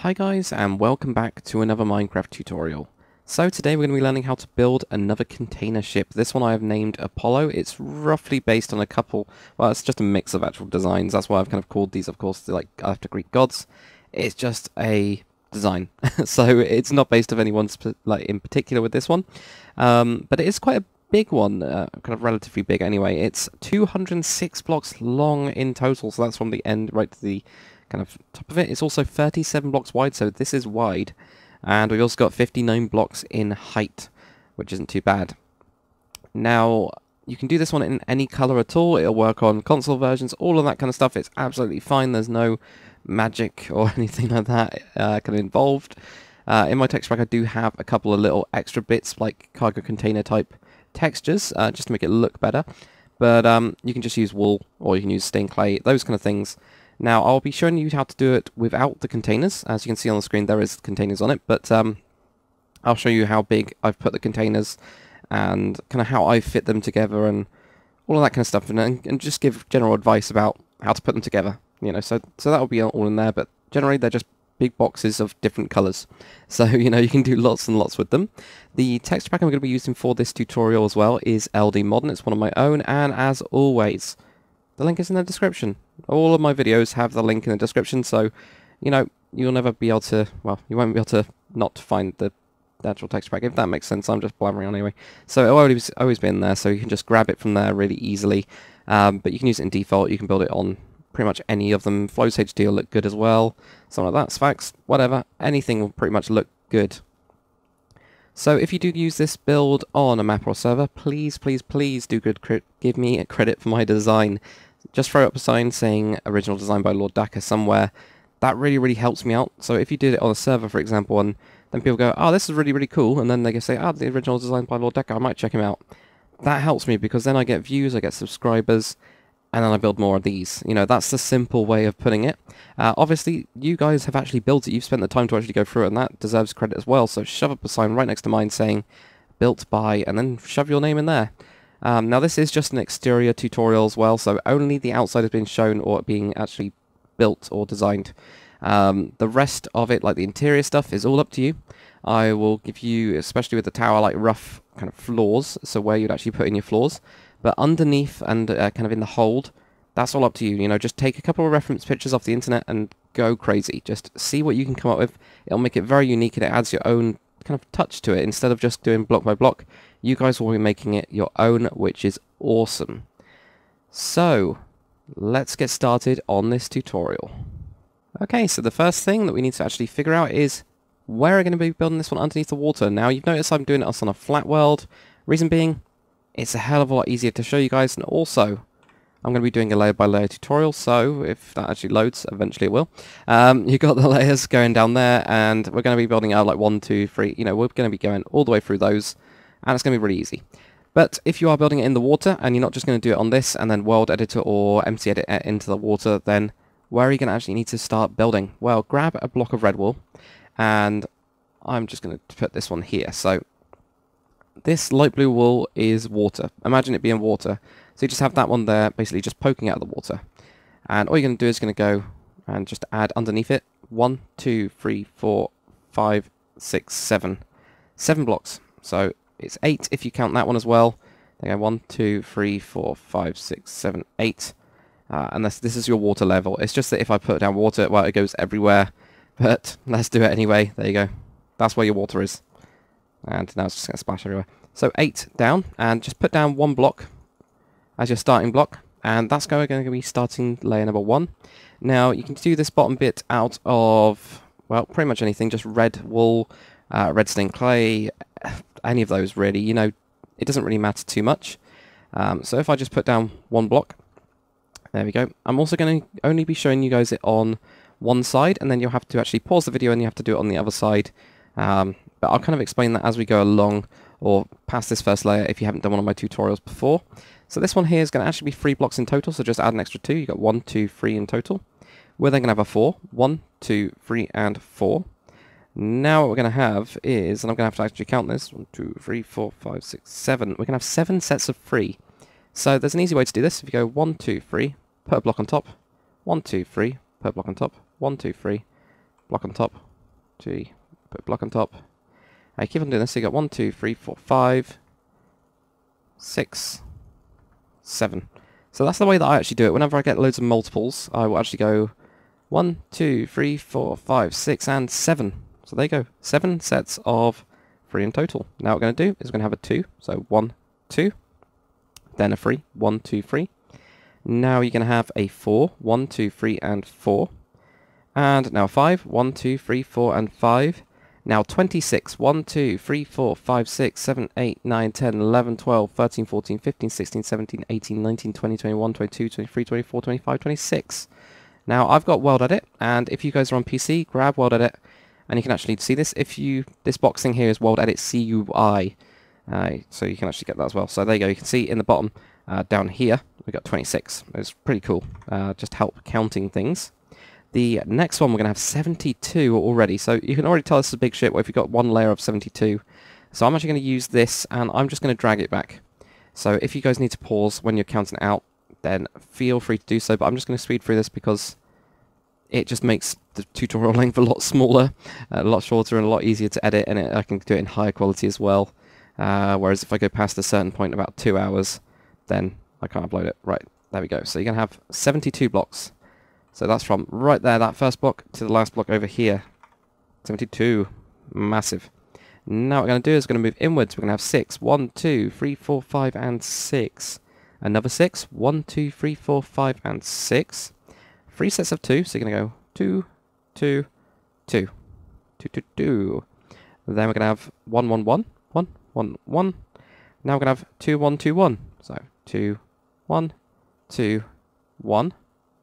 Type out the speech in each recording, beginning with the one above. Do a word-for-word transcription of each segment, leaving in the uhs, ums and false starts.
Hi guys, and welcome back to another Minecraft tutorial. So today we're going to be learning how to build another container ship. This one I have named Apollo. It's roughly based on a couple, well it's just a mix of actual designs. That's why I've kind of called these, of course, like after Greek gods. It's just a design. So it's not based on anyone like in particular with this one. Um, but it is quite a big one, uh, kind of relatively big anyway. It's two hundred six blocks long in total, so that's from the end right to the kind of top of it. It's also thirty-seven blocks wide, so this is wide. And we've also got fifty-nine blocks in height, which isn't too bad. Now, you can do this one in any color at all. It'll work on console versions, all of that kind of stuff. It's absolutely fine. There's no magic or anything like that uh, kind of involved. Uh, in my texture pack, I do have a couple of little extra bits, like cargo container type textures, uh, just to make it look better. But um, you can just use wool, or you can use stained clay, those kind of things. Now, I'll be showing you how to do it without the containers. As you can see on the screen, there is containers on it, but um, I'll show you how big I've put the containers and kind of how I fit them together and all of that kind of stuff, and, and just give general advice about how to put them together. You know, so so that'll be all in there, but generally they're just big boxes of different colors. So, you know, you can do lots and lots with them. The texture pack I'm going to be using for this tutorial as well is L D Modern. It's one of my own, and as always, the link is in the description. All of my videos have the link in the description, so, you know, you'll never be able to, well, you won't be able to not find the, the actual texture pack, if that makes sense. I'm just blabbering on anyway. So it'll always, always be in there, so you can just grab it from there really easily. Um, but you can use it in default, you can build it on pretty much any of them. Flows H D will look good as well. Something like that, Sphax, whatever. Anything will pretty much look good. So if you do use this build on a map or server, please, please, please do good cri give me a credit for my design. Just throw up a sign saying original design by Lord Daka somewhere. That really, really helps me out. So if you did it on a server, for example, and then people go, oh, this is really, really cool, and then they can say, oh, the original design by Lord Daka, I might check him out. That helps me because then I get views, I get subscribers, and then I build more of these. You know, that's the simple way of putting it. Uh, obviously, you guys have actually built it. You've spent the time to actually go through it, and that deserves credit as well. So shove up a sign right next to mine saying, built by, and then shove your name in there. Um, now, this is just an exterior tutorial as well, so only the outside has been shown or being actually built or designed. Um, the rest of it, like the interior stuff, is all up to you. I will give you, especially with the tower, like rough kind of floors, so where you'd actually put in your floors. But underneath and uh, kind of in the hold, that's all up to you. You know, just take a couple of reference pictures off the internet and go crazy. Just see what you can come up with. It'll make it very unique and it adds your own kind of touch to it. Instead of just doing block by block, you guys will be making it your own, which is awesome. So, let's get started on this tutorial. Okay, so the first thing that we need to actually figure out is where we're going to be building this one underneath the water. Now, you've noticed I'm doing it on a flat world. Reason being, it's a hell of a lot easier to show you guys, and also I'm going to be doing a layer by layer tutorial, so if that actually loads, eventually it will. Um, you've got the layers going down there, and we're going to be building out like one, two, three, you know, we're going to be going all the way through those, and it's going to be really easy. But if you are building it in the water, and you're not just going to do it on this, and then world editor or M C edit it into the water, then where are you going to actually need to start building? Well, grab a block of red wool, and I'm just going to put this one here, so this light blue wool is water. Imagine it being water. So you just have that one there, basically just poking out of the water. And all you're going to do is going to go and just add underneath it one, two, three, four, five, six, seven. Seven blocks. So it's eight if you count that one as well. Then go one, two, three, four, five, six, seven, eight. Uh, and this, this is your water level. It's just that if I put down water, well, it goes everywhere. But let's do it anyway. There you go. That's where your water is. And now it's just going to splash everywhere. So eight down, and just put down one block as your starting block, and that's going to be starting layer number one. Now, you can do this bottom bit out of, well, pretty much anything, just red wool, uh, red stained clay, any of those really. You know, it doesn't really matter too much. Um, so if I just put down one block, there we go. I'm also going to only be showing you guys it on one side, and then you'll have to actually pause the video and you have to do it on the other side. Um, but I'll kind of explain that as we go along, or past this first layer if you haven't done one of my tutorials before. So this one here is going to actually be three blocks in total, so just add an extra two. You've got one, two, three in total. We're then going to have a four. One, two, three, and four. Now what we're going to have is, and I'm going to have to actually count this, one, two, three, four, five, six, seven. We're going to have seven sets of three. So there's an easy way to do this. If you go one, two, three, put a block on top. One, two, three, put a block on top. One, two, three, block on top, G, put a block on top. I keep on doing this, so you got one, two, three, four, five, six, seven. So that's the way that I actually do it. Whenever I get loads of multiples, I will actually go one, two, three, four, five, six, and seven. So there you go. Seven sets of three in total. Now what we're going to do is we're going to have a two. So one, two. Then a three. One, two, three. Now you're going to have a four. One, two, three, and four. And now a five. One, two, three, four, and five. Now twenty-six. one, two, three, four, five, six, seven, eight, nine, ten, eleven, twelve, thirteen, fourteen, fifteen, sixteen, seventeen, eighteen, nineteen, twenty, twenty-one, twenty-two, twenty-three, twenty-four, twenty-five, twenty-six. Now I've got World Edit, and if you guys are on P C, grab World Edit, and you can actually see this. If you this box thing here is World Edit C U I, uh, so you can actually get that as well. So there you go. You can see in the bottom uh, down here we've got twenty-six. It's pretty cool. Uh, just help counting things. The next one we're going to have seventy-two already, so you can already tell this is a big ship. Well, if you've got one layer of seventy-two, so I'm actually going to use this, and I'm just going to drag it back. So if you guys need to pause when you're counting out, then feel free to do so. But I'm just going to speed through this because it just makes the tutorial length a lot smaller, a lot shorter, and a lot easier to edit, and it, I can do it in higher quality as well. Uh, whereas if I go past a certain point, about two hours, then I can't upload it. Right, there we go. So you're going to have seventy-two blocks. So that's from right there, that first block, to the last block over here. seventy-two. Massive. Now what we're going to do is we're going to move inwards. We're going to have six. one, two, three, four, five, and six. Another six. one, two, three, four, five, and six. Three sets of two, so you're going to go two, two, two. Two, two, two. Then we're going to have one, one, one. One, one, one. Now we're going to have two, one, two, one. So two, one, two, one.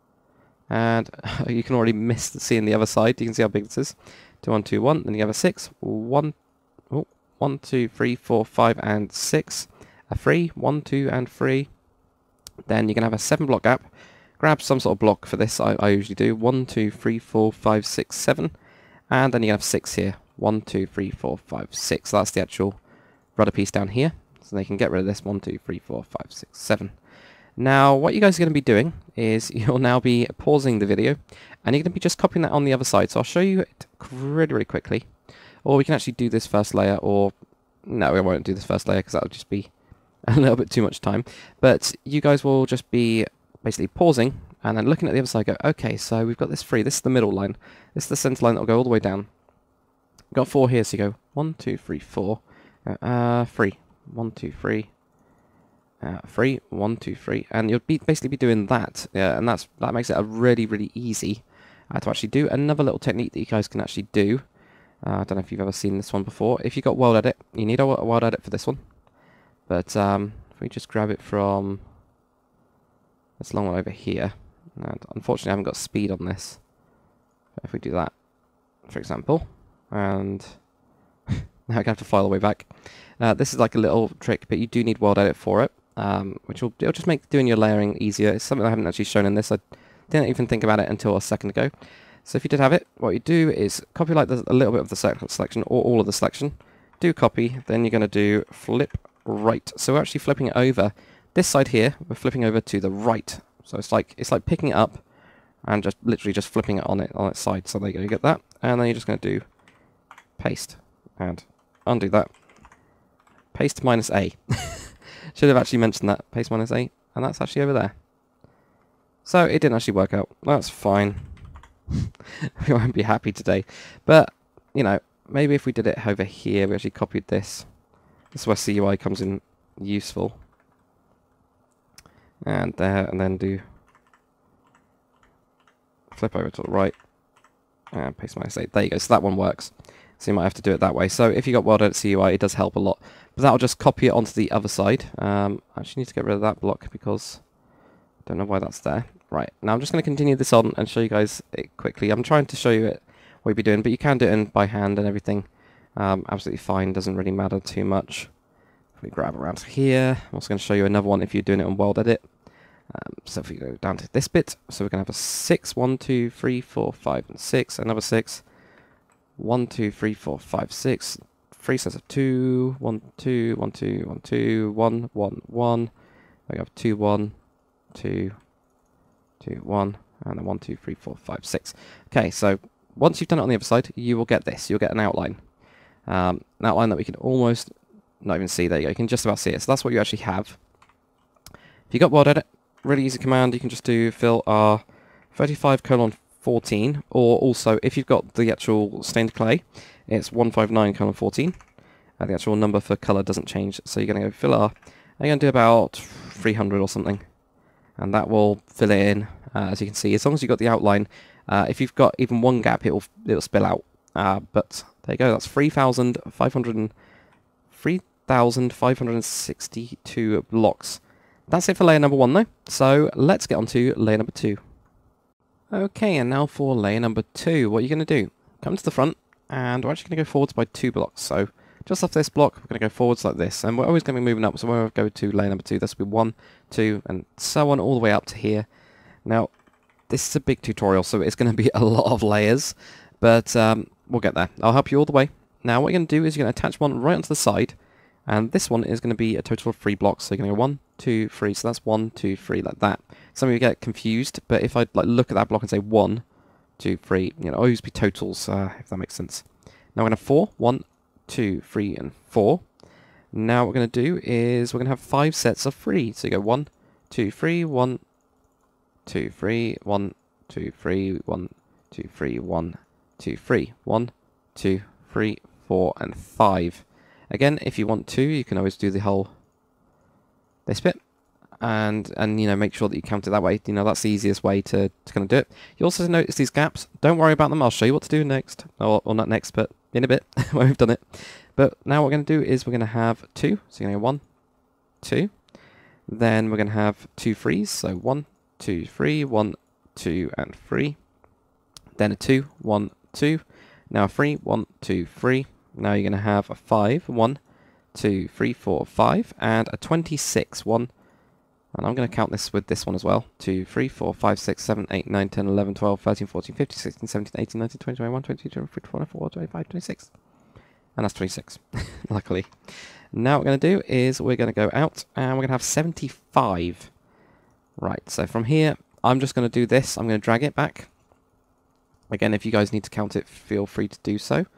And you can already miss seeing the other side. You can see how big this is. Two, one, two, one. Then you have a six. One, oh, one, two, three, four, five, and six. A three. One, two, and three. Then you're gonna have a seven block gap. Grab some sort of block for this. I, I usually do one, two, three, four, five, six, seven, and then you have six here. One, two, three, four, five, six. So that's the actual rudder piece down here. So they can get rid of this. One, two, three, four, five, six, seven. Now, what you guys are going to be doing is you'll now be pausing the video, and you're going to be just copying that on the other side. So I'll show you it really, really quickly. Or we can actually do this first layer, or no, we won't do this first layer because that would just be a little bit too much time. But you guys will just be basically pausing and then looking at the other side. Go, okay, so we've got this three. This is the middle line. This is the center line that will go all the way down. We've got four here, so you go one, two, three, four, uh, three, one, two, three. Uh, three, one, two, three, and you'll be basically be doing that, yeah, and that's that makes it a really, really easy uh, to actually do. Another little technique that you guys can actually do. Uh, I don't know if you've ever seen this one before. If you've got World Edit, you need a, a World Edit for this one. But um, if we just grab it from this long one over here, and unfortunately I haven't got speed on this. If we do that, for example, and now I have to file the way back. Uh, this is like a little trick, but you do need World Edit for it. Um, which will it'll just make doing your layering easier. It's something I haven't actually shown in this. I didn't even think about it until a second ago. So if you did have it, what you do is copy like the, a little bit of the selection or all of the selection. Do copy, then you're going to do flip right. So we're actually flipping it over. This side here, we're flipping over to the right. So it's like it's like picking it up and just literally just flipping it on it on its side. So there you go, you get that, and then you're just going to do paste and undo that. Paste minus A. Should have actually mentioned that. Paste minus A. And that's actually over there. So it didn't actually work out. That's fine. We won't be happy today. But, you know, maybe if we did it over here, we actually copied this. This is where C U I comes in useful. And there, and then do flip over to the right. And paste minus A. There you go. So that one works. So you might have to do it that way. So if you got World Edit C U I, it does help a lot. But that'll just copy it onto the other side. Um, I actually need to get rid of that block because I don't know why that's there. Right, now I'm just going to continue this on and show you guys it quickly. I'm trying to show you it what you'd be doing, but you can do it in by hand and everything. Um, absolutely fine, doesn't really matter too much. If we grab around here, I'm also going to show you another one if you're doing it on World Edit. Um, so if we go down to this bit, so we're going to have a six, one, two, three, four, five, and six, another six. One, two, three, four, five, six. Three sets of two. One, two, one, two, one, two, one, one, one. We have two, one, two, two, one, and then one, two, three, four, five, six. Okay, so once you've done it on the other side, you will get this. You'll get an outline. Um, an outline that we can almost not even see. There you go. You can just about see it. So that's what you actually have. If you got World Edit, really easy command. You can just do fill R thirty-five colon fourteen, or also if you've got the actual stained clay, it's one fifty-nine colon fourteen. Uh, the actual number for color doesn't change. So you're going to go fill R. And you're going to do about three hundred or something. And that will fill it in, uh, as you can see. As long as you've got the outline, uh, if you've got even one gap, it will it'll spill out. Uh, but there you go. That's three thousand five hundred three thousand five hundred sixty-two blocks. That's it for layer number one, though. So let's get on to layer number two. Okay, and now for layer number two. What you're going to do, come to the front, and we're actually going to go forwards by two blocks. So just off this block, we're going to go forwards like this. And we're always going to be moving up. So when we go to layer number two, this will be one, two, and so on all the way up to here. Now, this is a big tutorial, so it's going to be a lot of layers. But um, we'll get there. I'll help you all the way. Now, what you're going to do is you're going to attach one right onto the side. And this one is going to be a total of three blocks. So you're going to go one, two, three. So that's one, two, three, like that. Some of you get confused, but if I like look at that block and say one, two, three, you know, always be totals, uh, if that makes sense. Now we're going to have four, one, two, three, and four. Now what we're going to do is we're going to have five sets of three. So you go one, two, three, one, two, three, one, two, three, one, two, three, one, two, three, one, two, three, four, and five. Again, if you want to, you can always do the whole this bit, and and you know make sure that you count it that way. You know that's the easiest way to to kind of do it. You also notice these gaps. Don't worry about them. I'll show you what to do next, or, or not next, but in a bit when we've done it. But now what we're going to do is we're going to have two. So you're going to go one, two. Then we're going to have two threes. So one, two, three, one, two, and three. Then a two, one, two. Now a three, one, two, three. Now you're going to have a five, one, two, three, four, five, and a twenty-six, one. And I'm going to count this with this one as well. two, three, four, five, six, seven, eight, nine, ten, eleven, twelve, thirteen, fourteen, fifteen, sixteen, seventeen, eighteen, nineteen, twenty, twenty-one, twenty-two, twenty-three, twenty-four, twenty-five, twenty-six. And that's twenty-six, luckily. Now what we're going to do is we're going to go out and we're going to have seventy-five. Right, so from here, I'm just going to do this. I'm going to drag it back. Again, if you guys need to count it, feel free to do so.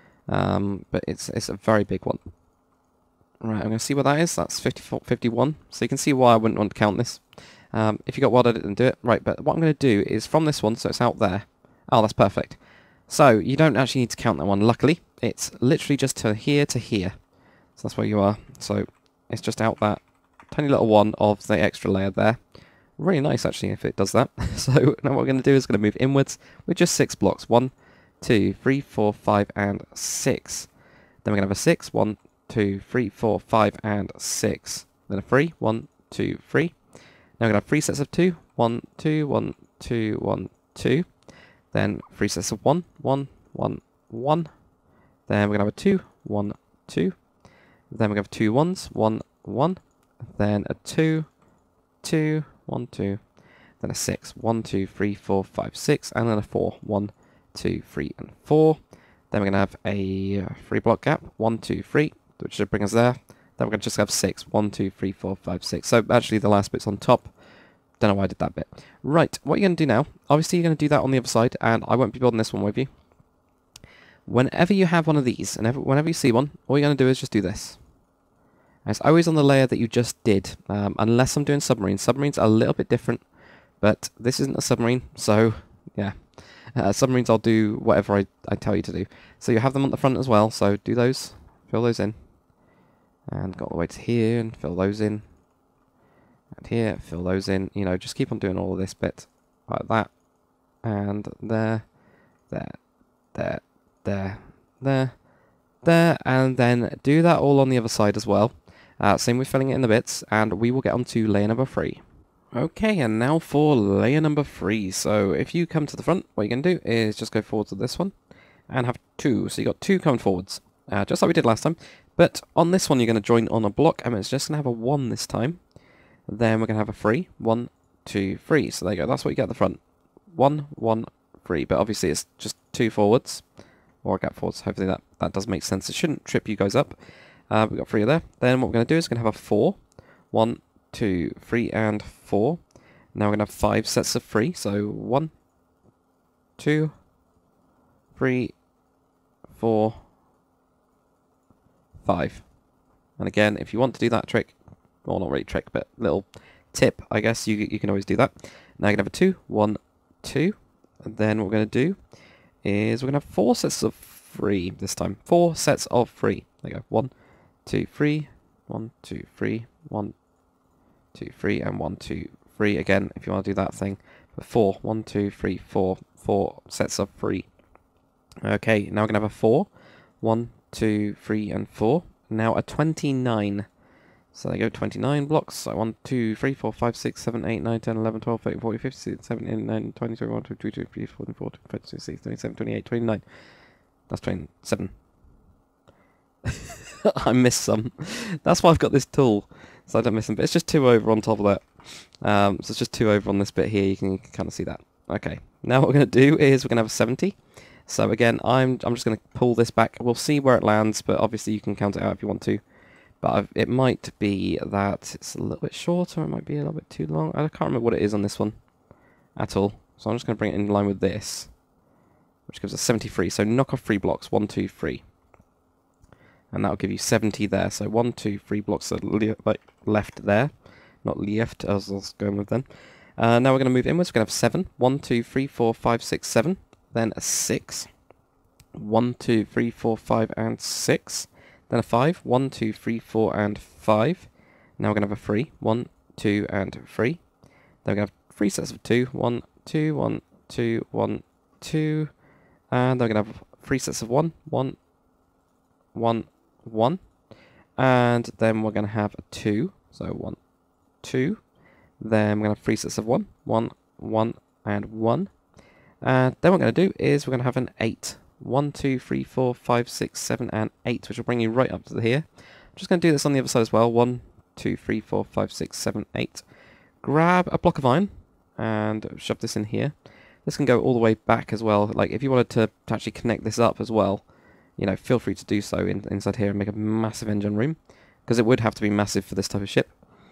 Um, but it's it's a very big one. Right, I'm going to see what that is. That's fifty-four, fifty-one. So you can see why I wouldn't want to count this. Um, if you got World Edit, then do it. Right, but what I'm going to do is from this one, so it's out there. Oh, that's perfect. So you don't actually need to count that one. Luckily, it's literally just to here to here. So that's where you are. So it's just out that tiny little one of the extra layer there. Really nice, actually, if it does that. So now what we're going to do is going to move inwards with just six blocks. One, two, three, four, five, and six. Then we're going to have a six. One, two, three, four, five, and six. Then a three. One, two, three. Now we're going to have three sets of two. One, two, one, two, one, two. Then three sets of one. One, one, one. Then we're going to have a two. One, two. Then we're going to have two ones. One, one. Then a two, two, one, two. Then a six. One, two, three, four, five, six. And then a four. One, two, three, and four. Then we're going to have a three block gap. One, two, three, which should bring us there. Then we're going to just have six. One, two, three, four, five, six. So actually the last bit's on top. Don't know why I did that bit. Right, what you're going to do now, obviously you're going to do that on the other side, and I won't be building this one with you. Whenever you have one of these, and whenever you see one, all you're going to do is just do this. And it's always on the layer that you just did, um, unless I'm doing submarines. Submarines are a little bit different, but this isn't a submarine, so yeah. Uh, submarines I'll do whatever I, I tell you to do. So you have them on the front as well, so do those, fill those in. And go all the way to here, and fill those in. And here, fill those in. You know, just keep on doing all of this bit like that. And there, there, there, there, there, there. And then do that all on the other side as well. Uh, same with filling it in the bits. And we will get on to layer number three. Okay, and now for layer number three. So if you come to the front, what you're going to do is just go forward to this one. And have two. So you got two coming forwards. Uh, just like we did last time. But on this one, you're going to join on a block. And it's just going to have a one this time. Then we're going to have a three. One, two, three. So there you go. That's what you get at the front. One, one, three. But obviously it's just two forwards. Or a gap forwards. Hopefully that, that does make sense. It shouldn't trip you guys up. Uh, we've got three there. Then what we're going to do is we're going to have a four. One, two, three, and four. Now we're going to have five sets of three. So one, two, three, four, five. And again, if you want to do that trick, well, not really trick, but little tip, I guess, you you can always do that. Now you're going to have a two, one, two, and then what we're going to do is we're going to have four sets of three this time. Four sets of three. There you go. One, two, three, one, two, three, one, two, three, and one, two, three. Again, if you want to do that thing, but four, one, two, three, four, four sets of three. Okay, now we're going to have a four, one, two, three, and four. Now a twenty-nine. So there you go, twenty-nine blocks. So one, two, three, four, five, six, seven, eight, nine, ten, eleven, twelve, thirteen, fourteen, fifteen, sixteen, seventeen, eighteen, nineteen, twenty, twenty-one, twenty-two, twenty-three, twenty-four, twenty-five, twenty-six, twenty-seven, twenty-eight, twenty-nine. That's twenty-seven. I missed some. That's why I've got this tool, so I don't miss them. But it's just two over on top of that. Um, so it's just two over on this bit here. You can, you can kind of see that. Okay. Now what we're going to do is we're going to have a seventy. So again, I'm I'm just going to pull this back. We'll see where it lands, but obviously you can count it out if you want to. But I've, it might be that it's a little bit shorter, it might be a little bit too long. I can't remember what it is on this one at all. So I'm just going to bring it in line with this, which gives us seventy-three. So knock off three blocks, one, two, three. And that'll give you seventy there. So one, two, three blocks are le like left there. Not left, as I was going with then. Uh, now we're going to move inwards. We're going to have seven. one, two, three, four, five, six, seven. Then a six. one, two, three, four, five, and six. Then a five. one, two, three, four, and five. Now we're going to have a three. one, two, and three. Then we're going to have three sets of two. one, two, one, two, one, two. And then we're going to have three sets of one. one, one, one. And then we're going to have a two. So one, two. Then we're going to have three sets of one. one, one, and one. And then what we're going to do is we're going to have an eight. one, two, three, four, five, six, seven, and eight, which will bring you right up to here. I'm just going to do this on the other side as well. one, two, three, four, five, six, seven, eight. Grab a block of iron and shove this in here. This can go all the way back as well. Like, if you wanted to, to actually connect this up as well, you know, feel free to do so in, inside here and make a massive engine room, because it would have to be massive for this type of ship.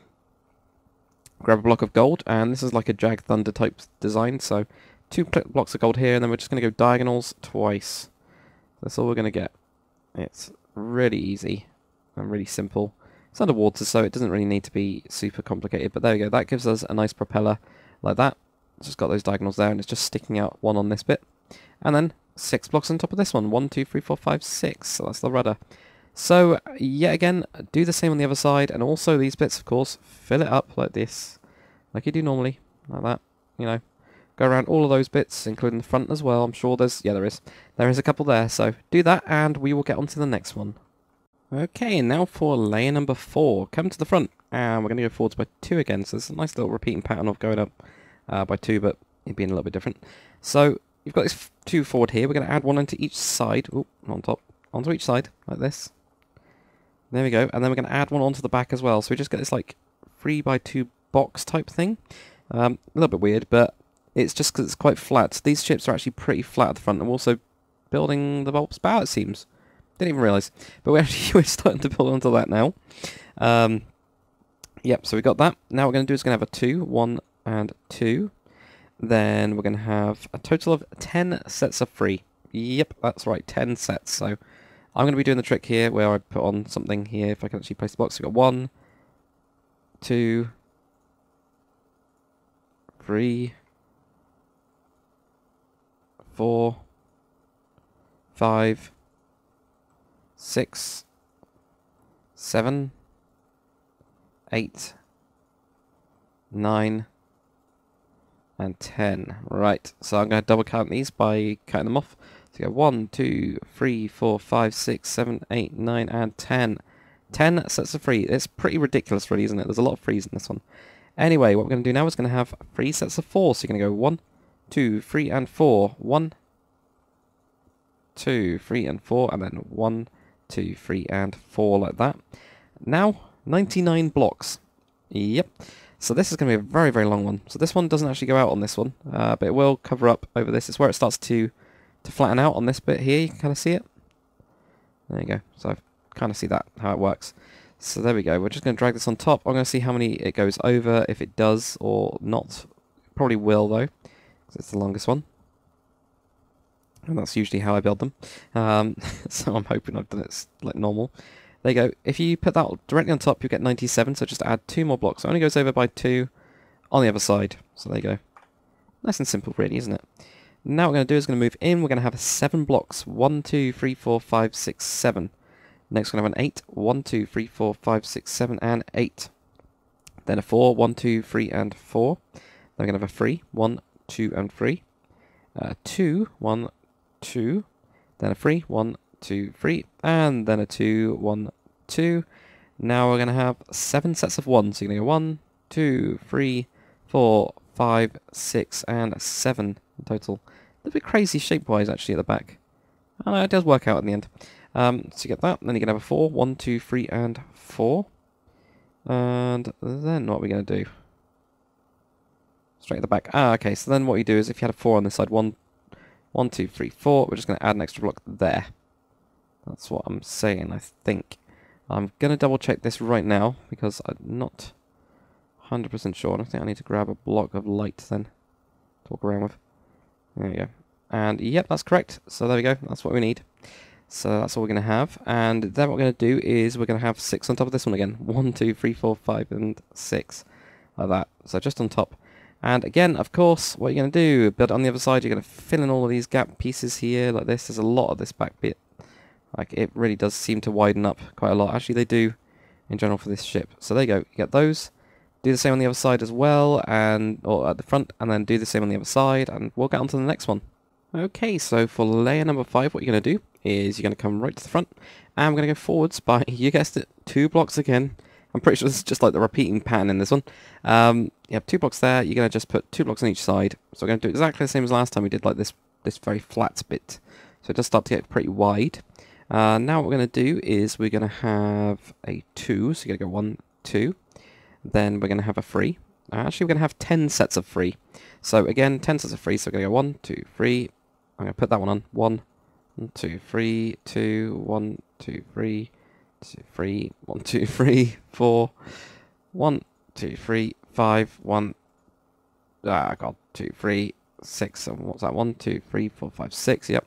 Grab a block of gold, and this is like a Jag Thunder type design, so two blocks of gold here, and then we're just going to go diagonals twice. That's all we're going to get. It's really easy and really simple. It's underwater, so it doesn't really need to be super complicated, but there we go. That gives us a nice propeller like that. It's just got those diagonals there, and it's just sticking out one on this bit. And then six blocks on top of this one. One, two, three, four, five, six. So that's the rudder. So, yet again, do the same on the other side, and also these bits, of course, fill it up like this, like you do normally, like that, you know. Go around all of those bits, including the front as well. I'm sure there's, yeah, there is. There is a couple there, so do that, and we will get on to the next one. Okay, now for layer number four. Come to the front, and we're going to go forwards by two again, so there's a nice little repeating pattern of going up uh, by two, but it being a little bit different. So, you've got these two forward here. We're going to add one onto each side. Oh, not on top. Onto each side, like this. There we go, and then we're going to add one onto the back as well. So we just get this, like, three by two box type thing. Um, a little bit weird, but it's just because it's quite flat. These ships are actually pretty flat at the front, and we're also building the bulb's bow, it seems. Didn't even realise. But we're actually we're starting to build onto that now. Um, yep, so we got that. Now what we're going to do is going to have a two, one, and two. Then we're going to have a total of ten sets of three. Yep, that's right, ten sets. So I'm going to be doing the trick here where I put on something here, if I can actually place the box. So we've got one, two, three, four, five, six, seven, eight, nine, and ten. Right, so I'm going to double count these by cutting them off. So go one, two, three, four, five, six, seven, eight, nine, and ten. ten sets of three. It's pretty ridiculous, really, isn't it? There's a lot of threes in this one. Anyway, what we're going to do now is going to have three sets of four. So you're going to go one, two, three, and four. One, two, three, and four, and then one, two, three, and four, like that. Now, ninety-nine blocks. Yep. So this is going to be a very, very long one. So this one doesn't actually go out on this one, uh, but it will cover up over this. It's where it starts to, to flatten out on this bit here. You can kind of see it. There you go. So I kind of see that, how it works. So there we go. We're just going to drag this on top. I'm going to see how many it goes over, if it does or not. Probably will, though, because it's the longest one. And that's usually how I build them. Um, so I'm hoping I've done it like normal. There you go. If you put that directly on top, you get ninety-seven, so just add two more blocks. It only goes over by two on the other side. So there you go. Nice and simple, really, isn't it? Now what we're going to do is going to move in. We're going to have seven blocks. One, two, three, four, five, six, seven. Next we're going to have an eight. One, two, three, four, five, six, seven, and eight. Then a four. One, two, three, and four. Then we're going to have a three. One, two, and three. Uh, two. One, two. Then a three. One, two, three. And then a two. One, two. Now we're going to have seven sets of ones. So you're going to go one, two, three, four, five, six, and seven in total. A little bit crazy shape-wise, actually, at the back. Oh, no, it does work out in the end. Um, so you get that, and then you're going to have a four. One, two, three, and four. And then what are we going to do? Straight at the back. Ah, okay, so then what you do is if you had a four on this side, one, one, two, three, four, we're just going to add an extra block there. That's what I'm saying, I think. I'm going to double-check this right now, because I'm not one hundred percent sure. I think I need to grab a block of light then to walk around with. There we go. And yep, that's correct. So there we go. That's what we need. So that's all we're going to have. And then what we're going to do is we're going to have six on top of this one again. One, two, three, four, five, and six. Like that. So just on top. And again, of course, what you're going to do, build it on the other side, you're going to fill in all of these gap pieces here like this. There's a lot of this back bit. Like, it really does seem to widen up quite a lot. Actually, they do in general for this ship. So there you go. You get those. Do the same on the other side as well, and or at the front, and then do the same on the other side, and we'll get on to the next one. Okay, so for layer number five, what you're going to do is you're going to come right to the front, and we're going to go forwards by, you guessed it, two blocks again. I'm pretty sure this is just like the repeating pattern in this one. Um, you have two blocks there, you're going to just put two blocks on each side. So we're going to do exactly the same as last time we did, like this, this very flat bit. So it does start to get pretty wide. Uh, now what we're going to do is we're going to have a two, so you're going to go one, two. Then we're going to have a three. Uh, actually, we're going to have ten sets of three. So again, ten sets of three. So we're going to go one, two, three. I'm going to put that one on. One, two, three, two, one, two, three, two, three, one, two, three, four, one, two, three, five, one. Ah, God, two, three, six. So what's that? One, two, three, four, five, six. Yep.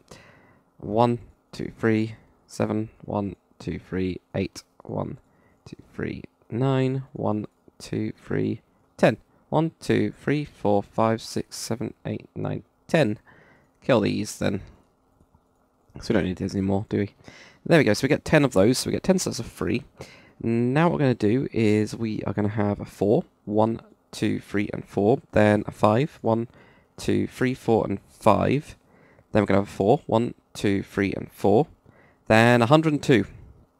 One, two, three, seven. One, two, three, eight. One, two, three, nine. One. Two, three, ten. One, two, three, four, five, six, seven, eight, nine, ten. Kill these then. So we don't need these anymore, do we? There we go. So we get ten of those. So we get ten sets of three. Now what we're going to do is we are going to have a four. One, two, three, and four. Then a five. One, two, three, four, and five. Then we're going to have a four. One, two, three, and four. Then one hundred and two.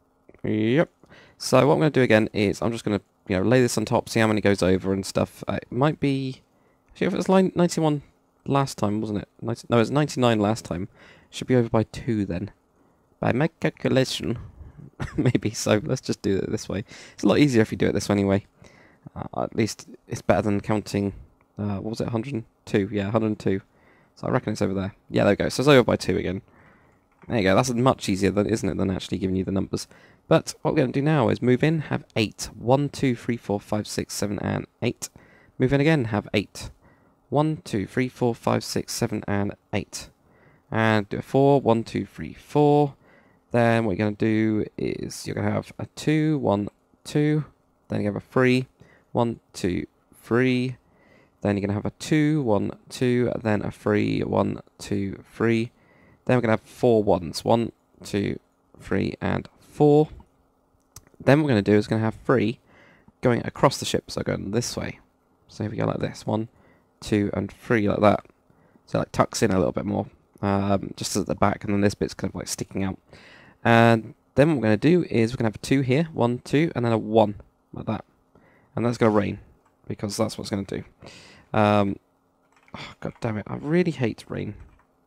Yep. So what I'm going to do again is I'm just going to you know, lay this on top, see how many goes over and stuff. Uh, it might be... Actually, if it was line ninety-one last time, wasn't it? ninety, no, it was ninety-nine last time. Should be over by two then. By my calculation. Maybe, so let's just do it this way. It's a lot easier if you do it this way anyway. Uh, at least it's better than counting... Uh, what was it, one hundred and two? Yeah, one hundred and two. So I reckon it's over there. Yeah, there we go. So it's over by two again. There you go. That's much easier, than, isn't it, than actually giving you the numbers. But what we're going to do now is move in, have eight. One, two, three, four, five, six, seven, and eight. Move in again, have eight. One, two, three, four, five, six, seven, and eight. And do a four. One, two, three, four. Then what you're going to do is you're going to have a two, one, two. Then you have a three. One, two, three. Then you're going to have a two, one, two. Then a three, one, two, three. Then we're going to have four ones. One, two, three, and four. Then what we're going to do is going to have three going across the ship, so going this way. So if we go like this, one, two, and three like that. So it like tucks in a little bit more, um, just at the back, and then this bit's kind of like sticking out. And then what we're going to do is we're going to have a two here, one, two, and then a one like that. And that's going to rain, because that's what it's going to do. Um, oh, God damn it, I really hate rain.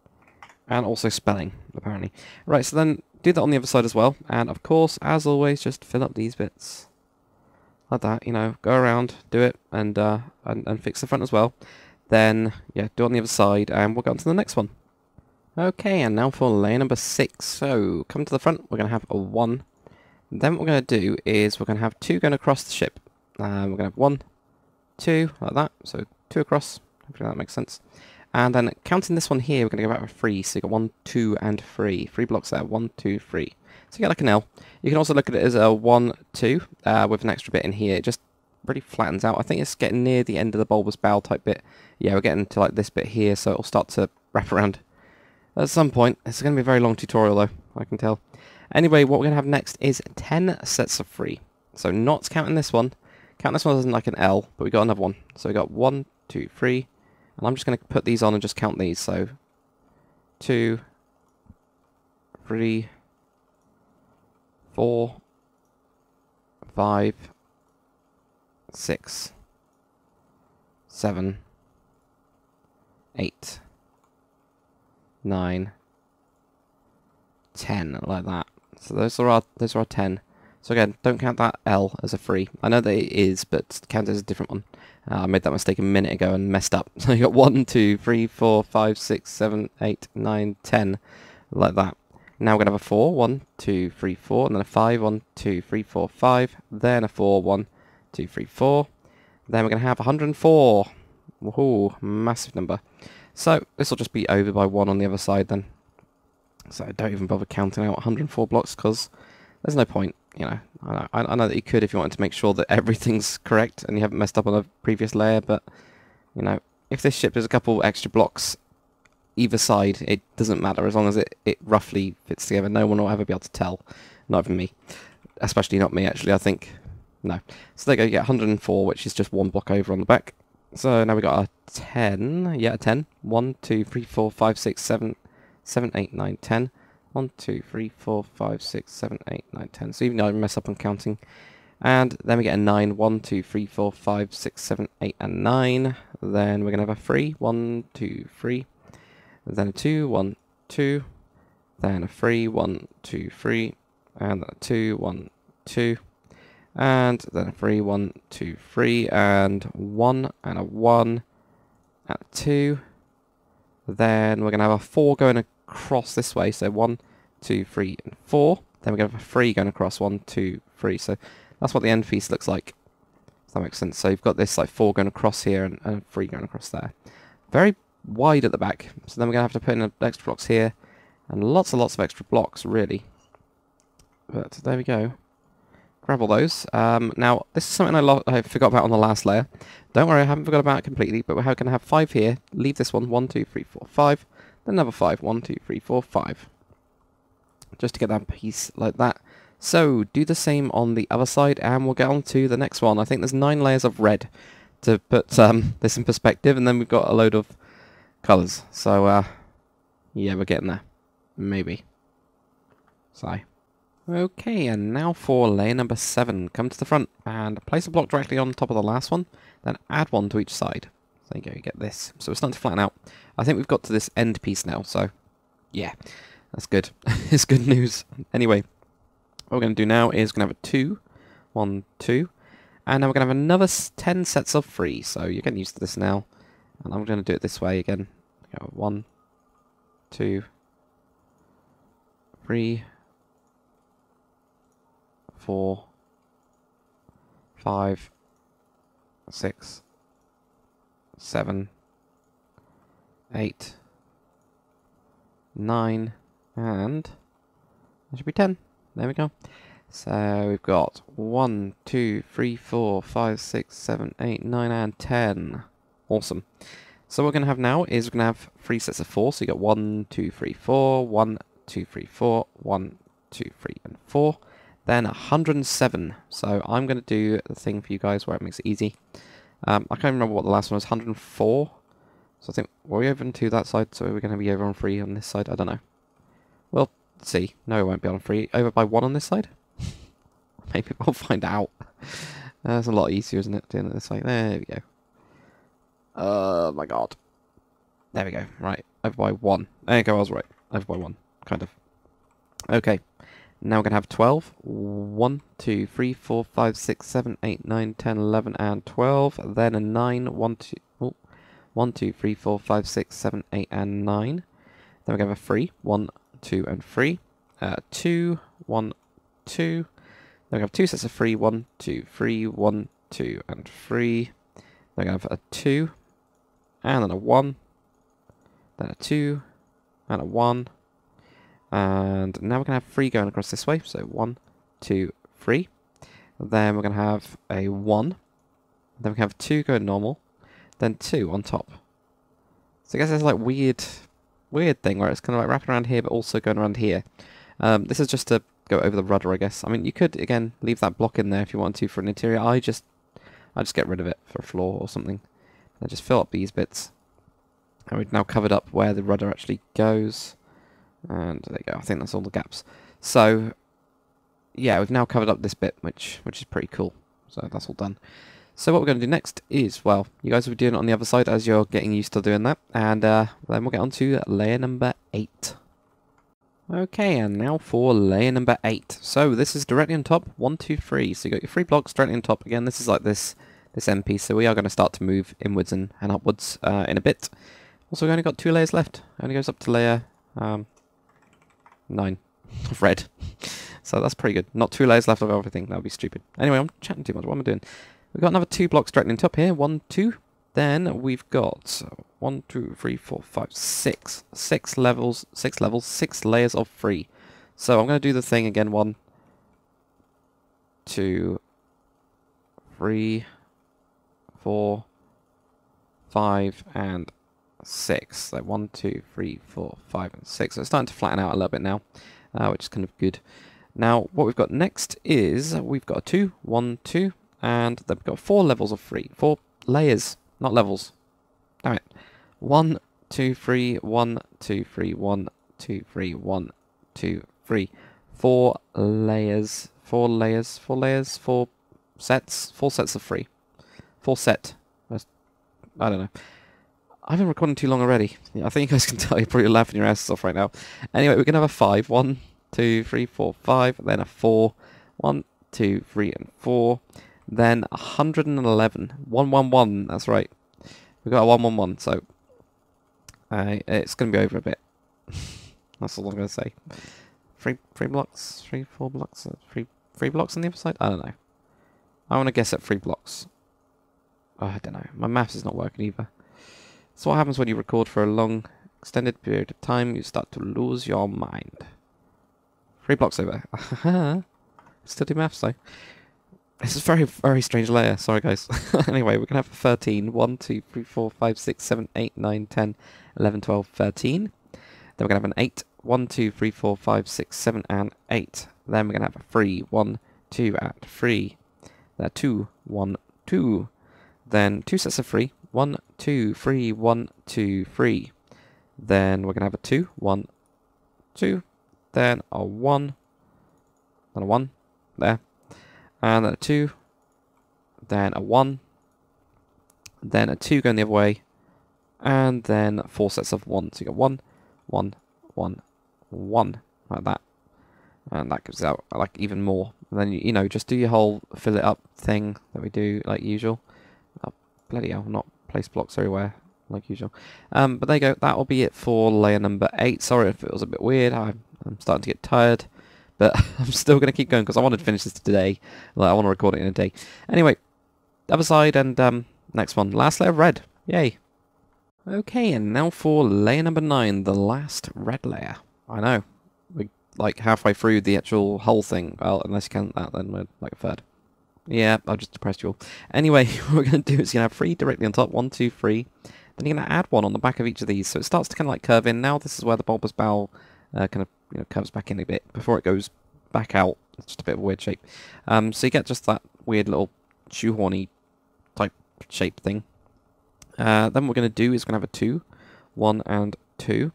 And also spelling, apparently. Right, so then do that on the other side as well. And of course, as always, just fill up these bits. Like that, you know, go around, do it, and uh, and, and fix the front as well. Then, yeah, do it on the other side, and we'll go on to the next one. Okay, and now for layer number six. So, come to the front, we're going to have a one. Then what we're going to do is we're going to have two going across the ship. Um, we're going to have one, two, like that. So, two across. Hopefully that makes sense. And then counting this one here, we're going to go back for three. So you got one, two, and three. Three blocks there. One, two, three. So you get like an L. You can also look at it as a one, two, uh, with an extra bit in here. It just really flattens out. I think it's getting near the end of the bulbous bowl type bit. Yeah, we're getting to like this bit here, so it'll start to wrap around at some point. It's going to be a very long tutorial though, I can tell. Anyway, what we're going to have next is ten sets of three. So not counting this one. Count this one as like an L, but we got another one. So we got one, two, three. And I'm just going to put these on and just count these. So two, three, four, five, six, seven, eight, nine, ten, like that. So those are our those are our ten. So again, don't count that L as a three. I know that it is, but count it as a different one. Uh, I made that mistake a minute ago and messed up. So you got one, two, three, four, five, six, seven, eight, nine, ten, like that. Now we're gonna have a four, one, two, three, four, and then a five, one, two, three, four, five, then a four, one, two, three, four. Then we're gonna have one hundred four. Woohoo, massive number. So this will just be over by one on the other side then. So don't even bother counting out one hundred four blocks because there's no point. You know, I know, I know that you could if you wanted to make sure that everything's correct and you haven't messed up on a previous layer, but, you know, if this ship is a couple extra blocks either side, it doesn't matter as long as it, it roughly fits together. No one will ever be able to tell. Not even me. Especially not me, actually, I think. No. So there you go, you get one hundred four, which is just one block over on the back. So now we got a ten. Yeah, a ten. one, two, three, four, five, six, seven, seven, eight, nine, ten. one, two, three, four, five, six, seven, eight, nine, ten. So even though I mess up on counting. And then we get a nine. one, two, three, four, five, six, seven, eight, and nine. Then we're going to have a three. one, two, three. Then a two. one, two. Then a three. one, two, three. And then a two. one, two. And then a three. one, two, three. And one. And a one. And a two. Then we're going to have a four going across this way. So one, two, three, and four. Then we're going to have a three going across. one, two, three. So that's what the end piece looks like. If that makes sense. So you've got this like four going across here and, and three going across there. Very wide at the back. So then we're going to have to put in extra blocks here. And lots and lots of extra blocks, really. But there we go. Grab all those. Um, now, this is something I, lo I forgot about on the last layer. Don't worry, I haven't forgot about it completely. But we're going to have five here. Leave this one. One, two, three, four, five. Then another five. One, two, three, four, five. Just to get that piece like that. So, do the same on the other side, and we'll get on to the next one. I think there's nine layers of red to put um, this in perspective, and then we've got a load of colours. So, uh, yeah, we're getting there. Maybe. Sigh. Okay, and now for layer number seven. Come to the front, and place a block directly on top of the last one, then add one to each side. There you go, you get this. So it's starting to flatten out. I think we've got to this end piece now, so, yeah. That's good. It's good news. Anyway, what we're going to do now is we're going to have a two, one, two, and now we're going to have another ten sets of three. So you're getting used to this now, and I'm going to do it this way again. Go one, two, three, four, five, six, seven, eight, nine, and that should be ten. There we go. So we've got one, two, three, four, five, six, seven, eight, nine, and ten. Awesome. So what we're going to have now is we're going to have three sets of four. So you got one, two, three, four, one, two, three, four, one, two, three, and four. Then one hundred seven. So I'm going to do the thing for you guys where it makes it easy. Um, I can't remember what the last one was. one hundred four. So I think, were we over on two that side? So we're going to be over on three on this side? I don't know. We'll see. No, it won't be on three. Over by one on this side? Maybe we'll find out. Uh, that's a lot easier, isn't it? Doing it this way. There we go. Oh my god. There we go. Right. Over by one. There you go. I was right. Over by one. Kind of. Okay. Now we're going to have twelve. one, two, three, four, five, six, seven, eight, nine, ten, eleven, and twelve. Then a nine. one, two, oh, one, two, three, four, five, six, seven, eight, and nine. Then we're going to have a three. one, two, and three. Uh, two, one, two. Then we have two sets of three. one, two, three, one, two, and three. Then we're going to have a two. And then a one. then a two, and a one. And now we're going to have three going across this way. So one, two, three. Then we're going to have a one. Then we can have two going normal. Then two on top. So I guess there's like weird, weird thing where it's kind of like wrapping around here, but also going around here. Um, this is just to go over the rudder, I guess. I mean, you could, again, leave that block in there if you want to for an interior. I just, I just get rid of it for a floor or something. And just fill up these bits. And we've now covered up where the rudder actually goes. And there you go. I think that's all the gaps. So, yeah, we've now covered up this bit, which which is pretty cool. So that's all done. So what we're going to do next is, well, you guys will be doing it on the other side as you're getting used to doing that. And uh, then we'll get on to layer number eight. Okay, and now for layer number eight. So this is directly on top, one, two, three. So you got your three blocks directly on top. Again, this is like this this end piece. So we are going to start to move inwards and, and upwards uh, in a bit. Also, we've only got two layers left. It only goes up to layer um, nine of red. So that's pretty good. Not two layers left of everything. That would be stupid. Anyway, I'm chatting too much. What am I doing? We've got another two blocks directly on top here. One, two. Then we've got one, two, three, four, five, six. Six levels, six levels, six layers of three. So I'm going to do the thing again. One, two, three, four, five, and six. So one, two, three, four, five, and six. So it's starting to flatten out a little bit now, uh, which is kind of good. Now, what we've got next is we've got a two, one, two, and then we've got four levels of three. Four layers, not levels. Damn it. One, two, three, one, two, three, one, two, three, one, two, three. Four layers, four layers, four layers, four sets, four sets of three. Four set. I don't know. I've been recording too long already. I think you guys can tell you're probably laughing your asses off right now. Anyway, we're going to have a five. One, two, three, four, five. Then a four. One, two, three, and four. Then one hundred eleven. One, one, one. That's right. We've got a one, one, one. So uh, it's going to be over a bit. That's all I'm going to say. Three, three blocks. Three, four blocks. Uh, three, three blocks on the other side. I don't know. I want to guess at three blocks. Oh, I don't know. My maths is not working either. So what happens when you record for a long, extended period of time? You start to lose your mind. Three blocks over. Still do maths though. This is a very, very strange layer. Sorry guys. Anyway, we're going to have a thirteen. one, two, three, four, five, six, seven, eight, nine, ten, eleven, twelve, thirteen. Then we're going to have an eight. one, two, three, four, five, six, seven, and eight. Then we're going to have a three. one, two, and three. Then two, one, two. Then two sets of three. One, two, three, one, two, three. Then we're going to have a two, one, two. Then a one. Then a one. There. And then a two. Then a one. Then a two going the other way. And then four sets of one. So you got one, one, one, one. Like that. And that gives out like even more. And then, you, you know, just do your whole fill it up thing that we do like usual. Oh, bloody hell, not place blocks everywhere like usual. Um, but there you go. That will be it for layer number eight. Sorry if it was a bit weird. I'm, I'm starting to get tired. But I'm still going to keep going because I wanted to finish this today. Like, I want to record it in a day. Anyway, other side and um, next one. Last layer of red. Yay. Okay, and now for layer number nine, the last red layer. I know. We're like halfway through the actual whole thing. Well, unless you count that, then we're like a third. Yeah, I've just depressed you all. Anyway, what we're going to do is you're going to have three directly on top. One, two, three. Then you're going to add one on the back of each of these. So it starts to kind of like curve in. Now this is where the bulbous bowl uh, kind of you know curves back in a bit before it goes back out. It's just a bit of a weird shape. Um, so you get just that weird little shoehorny type shape thing. Uh, then what we're going to do is we're going to have a two, one, and two.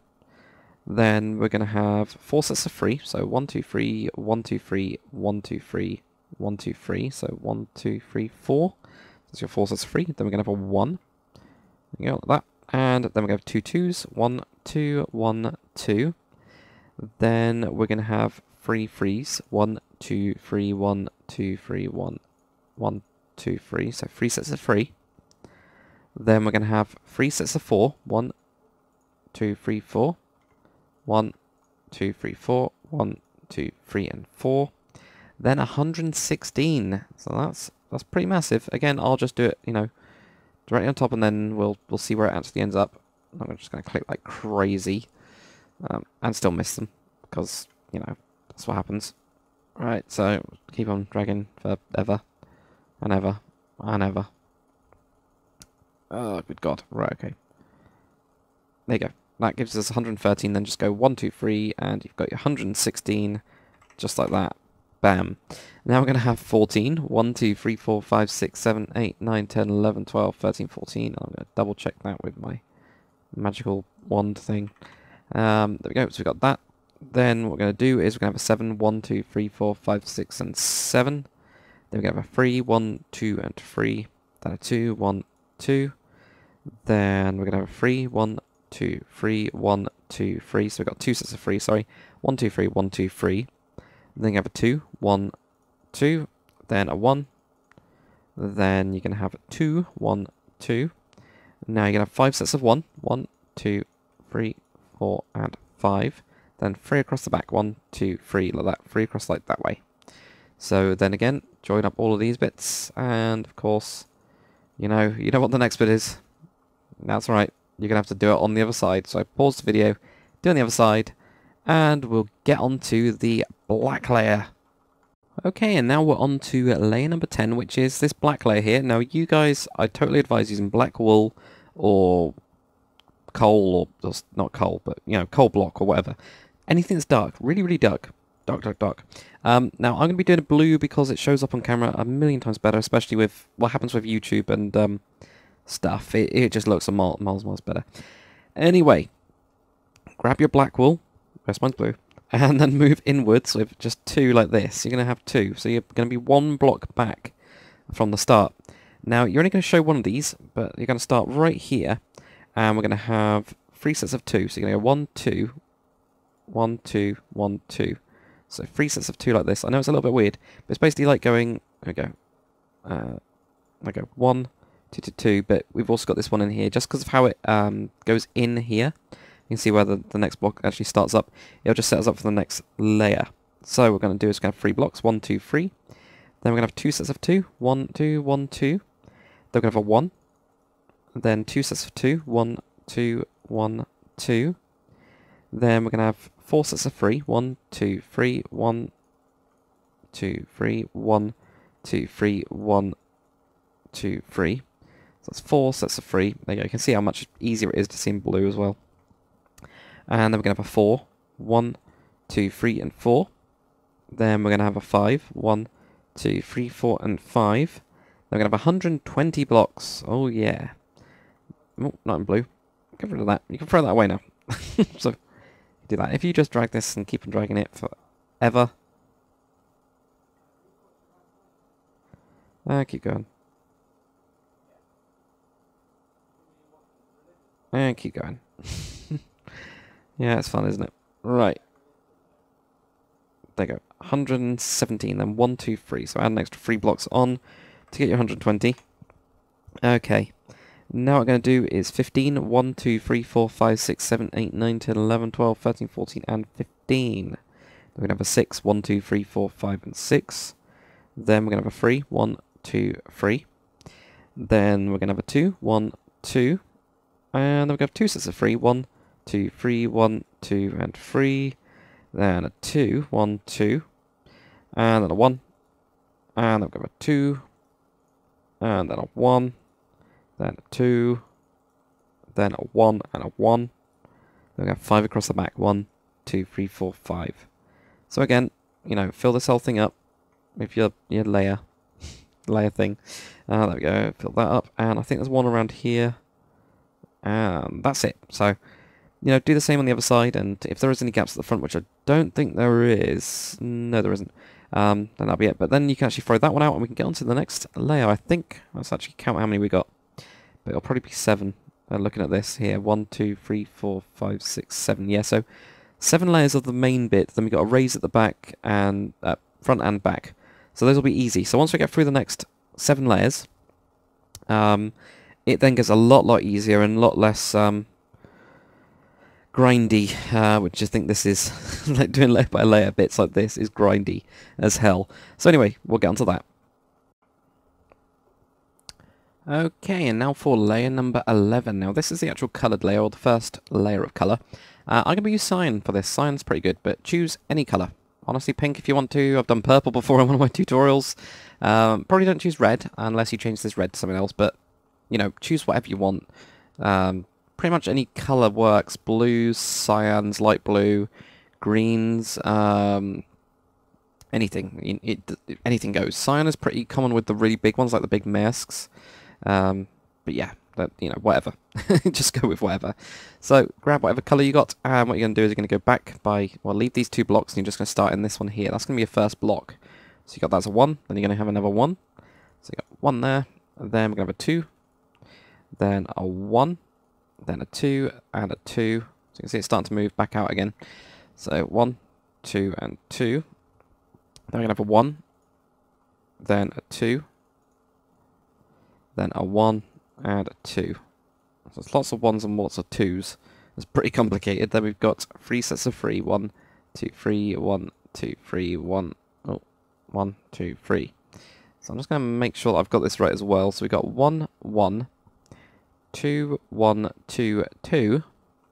Then we're going to have four sets of three. So one, two, three, one, two, three, one, two, three, one, two, three. So one, two, three, four. That's your four sets of three. Then we're going to have a one. There you go, like that. And then we're going to have two twos. One, two, one, two. Then we're going to have three threes. One, two, three, one, two, three, one, one, two, three. So three sets of three. Then we're going to have three sets of four. One, two, three, four. One, two, three, four. One, two, three, and four. Then one hundred sixteen. So that's that's pretty massive. Again, I'll just do it, you know, directly on top, and then we'll we'll see where it actually ends up. I'm just going to click like crazy. Um, and still miss them. Because, you know, that's what happens. Right, so keep on dragging forever. And ever. And ever. Oh, good God. Right, okay. There you go. That gives us one hundred thirteen. Then just go one, two, three. And you've got your one hundred sixteen. Just like that. Bam. Now we're going to have fourteen. one, two, three, four, five, six, seven, eight, nine, ten, eleven, twelve, thirteen, fourteen. I'm going to double check that with my magical wand thing. Um, there we go. So we've got that. Then what we're going to do is we're going to have a seven. one, two, three, four, five, six, and seven. Then we're going to have a three. one, two, and three. Then a two. one, two. Then we're going to have a three. one, two, three. one, two, three. So we've got two sets of three, sorry. one, two, three. one, two, three. Then you have a two, one, two, then a one, then you're going to have a two, one, two. Now you're going to have five sets of one, one, two, three, four, and five. Then three across the back, one, two, three, like that, three across like that way. So then again, join up all of these bits, and of course, you know, you know what the next bit is. That's right, you're going to have to do it on the other side. So pause the video, do it on the other side, and we'll get on to the black layer. Okay, and now we're on to layer number ten, which is this black layer here. Now, you guys, I totally advise using black wool or coal, or, or not coal, but, you know, coal block or whatever. Anything that's dark, really, really dark. Dark, dark, dark. Um, now, I'm going to be doing a blue because it shows up on camera a million times better, especially with what happens with YouTube and um, stuff. It, it just looks a mile, miles, miles better. Anyway, grab your black wool. Rest mine's blue. And then move inwards with just two like this. You're going to have two. So you're going to be one block back from the start. Now, you're only going to show one of these, but you're going to start right here. And we're going to have three sets of two. So you're going to go one, two, one, two, one, two. So three sets of two like this. I know it's a little bit weird, but it's basically like going... There we go. Uh, I go one, two, two, two. But we've also got this one in here. Just because of how it um, goes in here. You can see where the, the next block actually starts up. It'll just set us up for the next layer. So what we're going to do is we're going to have three blocks. One, two, three. Then we're going to have two sets of two. One, two, one, two. Then we're going to have a one. Then two sets of two. One, two, one, two. Then we're going to have four sets of three. One, two, three. One, two, three. One, two, three. One, two, three. So that's four sets of three. There you go. You can see how much easier it is to see in blue as well. And then we're going to have a four. One, two, three, and four. Then we're going to have a five. One, two, three, four, and five. Then we're going to have one hundred twenty blocks. Oh, yeah. Oh, not in blue. Get rid of that. You can throw that away now. So, do that. If you just drag this and keep on dragging it forever. Uh, keep going. And keep going. Yeah, it's fun, isn't it? Right. There you go. one hundred seventeen, then one, two, three. So add an extra three blocks on to get your one hundred twenty. Okay. Now what we're going to do is fifteen. one, two, three, four, five, six, seven, eight, nine, ten, eleven, twelve, thirteen, fourteen, and fifteen. Then we're going to have a six. one, two, three, four, five, and six. Then we're going to have a three. one, two, three. Then we're going to have a two. one, two. And then we're going to have two sets of three. one, two, three, one, two, and three. Then a two, one, two, and then a one, and then we've got a two, and then a one, then a two, then a one, and a one. Then we have five across the back. One, two, three, four, five. So again, you know, fill this whole thing up with your your layer, layer thing. Uh, there we go. Fill that up, and I think there's one around here, and that's it. So. You know, do the same on the other side, and if there is any gaps at the front, which I don't think there is, no there isn't, um, then that'll be it. But then you can actually throw that one out, and we can get on to the next layer. I think, let's actually count how many we got, but it'll probably be seven, uh, looking at this here, one, two, three, four, five, six, seven, yeah, so seven layers of the main bit, then we've got a raise at the back, and uh, front and back, so those will be easy. So once we get through the next seven layers, um, it then gets a lot, lot easier, and a lot less, um, grindy, uh, which I think this is, like doing layer by layer bits like this is grindy as hell. So anyway, we'll get onto that. Okay, and now for layer number eleven. Now this is the actual coloured layer, or the first layer of colour. Uh, I'm going to use cyan for this. Cyan's pretty good, but choose any colour. Honestly, pink if you want to. I've done purple before in one of my tutorials. Um, probably don't choose red, unless you change this red to something else, but, you know, choose whatever you want. Um, pretty much any colour works. Blues, cyans, light blue, greens, um... anything. It, it, anything goes. Cyan is pretty common with the really big ones, like the big masks. Um, but yeah, that, you know, whatever. Just go with whatever. So grab whatever colour you got, and what you're going to do is you're going to go back by, well, leave these two blocks, and you're just going to start in this one here. That's going to be your first block. So you got that as a one, then you're going to have another one. So you got one there, and then we're going to have a two, then a one, then a two, and a two. So you can see it's starting to move back out again. So one, two, and two. Then we're going to have a one, then a two, then a one, and a two. So it's lots of ones and lots of twos. It's pretty complicated. Then we've got three sets of three. One, two, three, one, two, three, one, oh, one, two, three. So I'm just going to make sure that I've got this right as well. So we've got one, one, two, one, two, two,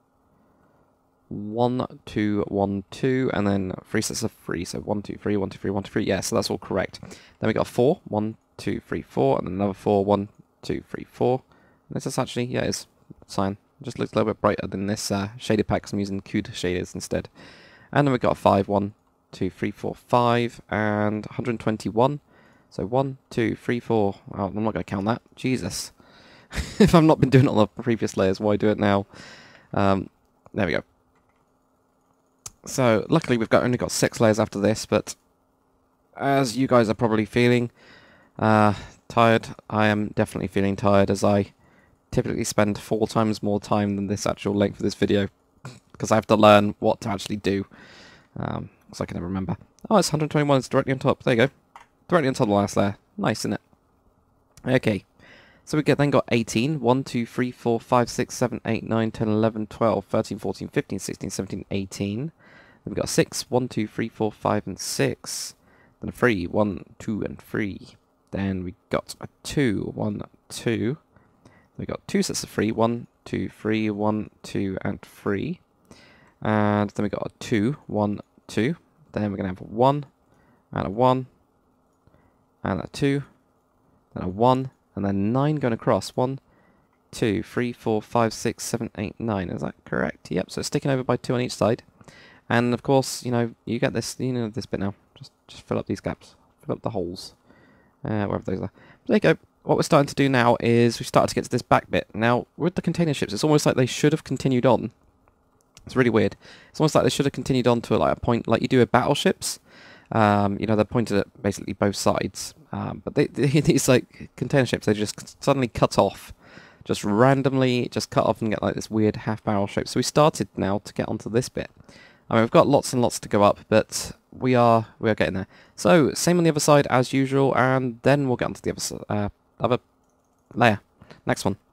one, two, one, two, and then three sets of three. So one, two, three, one, two, three, one, two, three. Yeah, so that's all correct. Then we got four, one, two, three, four, and then another four, one, two, three, four. And this is actually, yeah, it's cyan. It just looks a little bit brighter than this uh, shaded pack, because I'm using C U D shaders instead. And then we've got a five, one, two, three, four, five, and one hundred twenty-one. So one, two, three, four. Oh, I'm not going to count that. Jesus. If I've not been doing it on the previous layers, why do it now? Um, there we go. So, luckily we've got only got six layers after this, but as you guys are probably feeling uh, tired, I am definitely feeling tired, as I typically spend four times more time than this actual length of this video, because I have to learn what to actually do, um, so I can never remember. Oh, it's one hundred twenty-one, it's directly on top, there you go. Directly on top of the last layer. Nice, isn't it? Okay. So we get then got eighteen, one, two, three, four, five, six, seven, eight, nine, ten, eleven, twelve, thirteen, fourteen, fifteen, sixteen, seventeen, eighteen. Then we've got six, one, two, three, four, five, and six. Then a three, one, two, and three. Then we got a two, one, two. Then we got two sets of three, one, two, three, one, two, and three. And then we got a two, one, two. Then we're going to have a one, and a one, and a two, then a one, and then nine going across. One, two, three, four, five, six, seven, eight, nine. Is that correct? Yep, so it's sticking over by two on each side. And of course, you know, you get this, you know, this bit now. Just, just fill up these gaps. Fill up the holes. Uh, wherever those are. But there you go. What we're starting to do now is we've started to get to this back bit. Now, with the container ships, it's almost like they should have continued on. It's really weird. It's almost like they should have continued on to like a point like you do with battleships. Um, you know, they're pointed at basically both sides. Um, but they, they, these like container ships, they just suddenly cut off. Just randomly just cut off and get like this weird half barrel shape. So we started now to get onto this bit. I mean, we've got lots and lots to go up, but we are we are getting there. So same on the other side as usual, and then we'll get onto the other uh, other layer. Next one.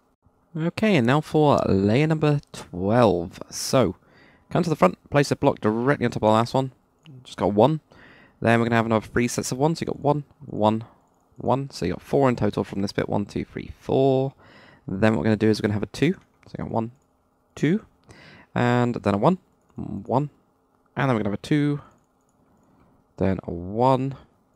Okay, and now for layer number twelve. So come to the front, place a block directly on top of the last one. Just got one. Then we're gonna have another three sets of one. So you got one, one, one. So you got four in total from this bit. One, two, three, four. Then what we're gonna do is we're gonna have a two. So you got one, two, and then a one. One, and then we're going to have a two, then a one,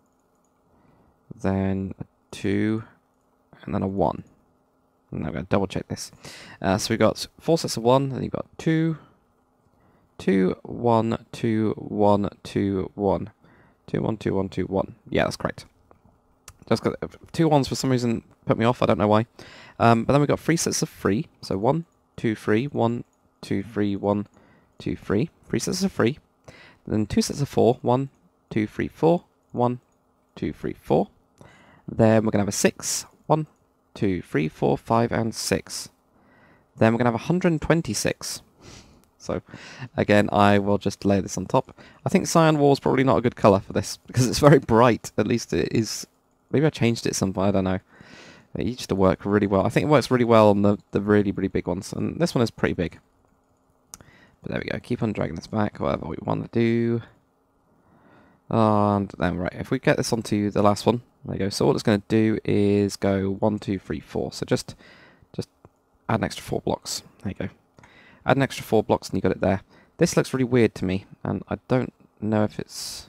then a two, and then a one. And now we're going to double check this. Uh, so we've got four sets of one, then you've got two, two, one, two, one, two, one, two, one, two, one, two, one. Yeah, that's correct. Just got two ones for some reason put me off. I don't know why. Um, but then we've got three sets of three. So one, two, three, one, two, three, one. Two, three, three sets of three, then two sets of four, one, two, three, four, one, two, three, four. Then we're gonna have a six, one, two, three, four, five, and six. Then we're gonna have one hundred twenty-six. So, again, I will just lay this on top. I think cyan wall is probably not a good colour for this because it's very bright. At least it is. Maybe I changed it somewhere. I don't know. It used to work really well. I think it works really well on the the really really big ones, and this one is pretty big. But there we go, keep on dragging this back, whatever we want to do. And then, right, if we get this onto the last one, There you go. So all it's going to do is go one, two, three, four. So just, just add an extra four blocks. There you go. Add an extra four blocks and you got it there. This looks really weird to me, and I don't know if it's...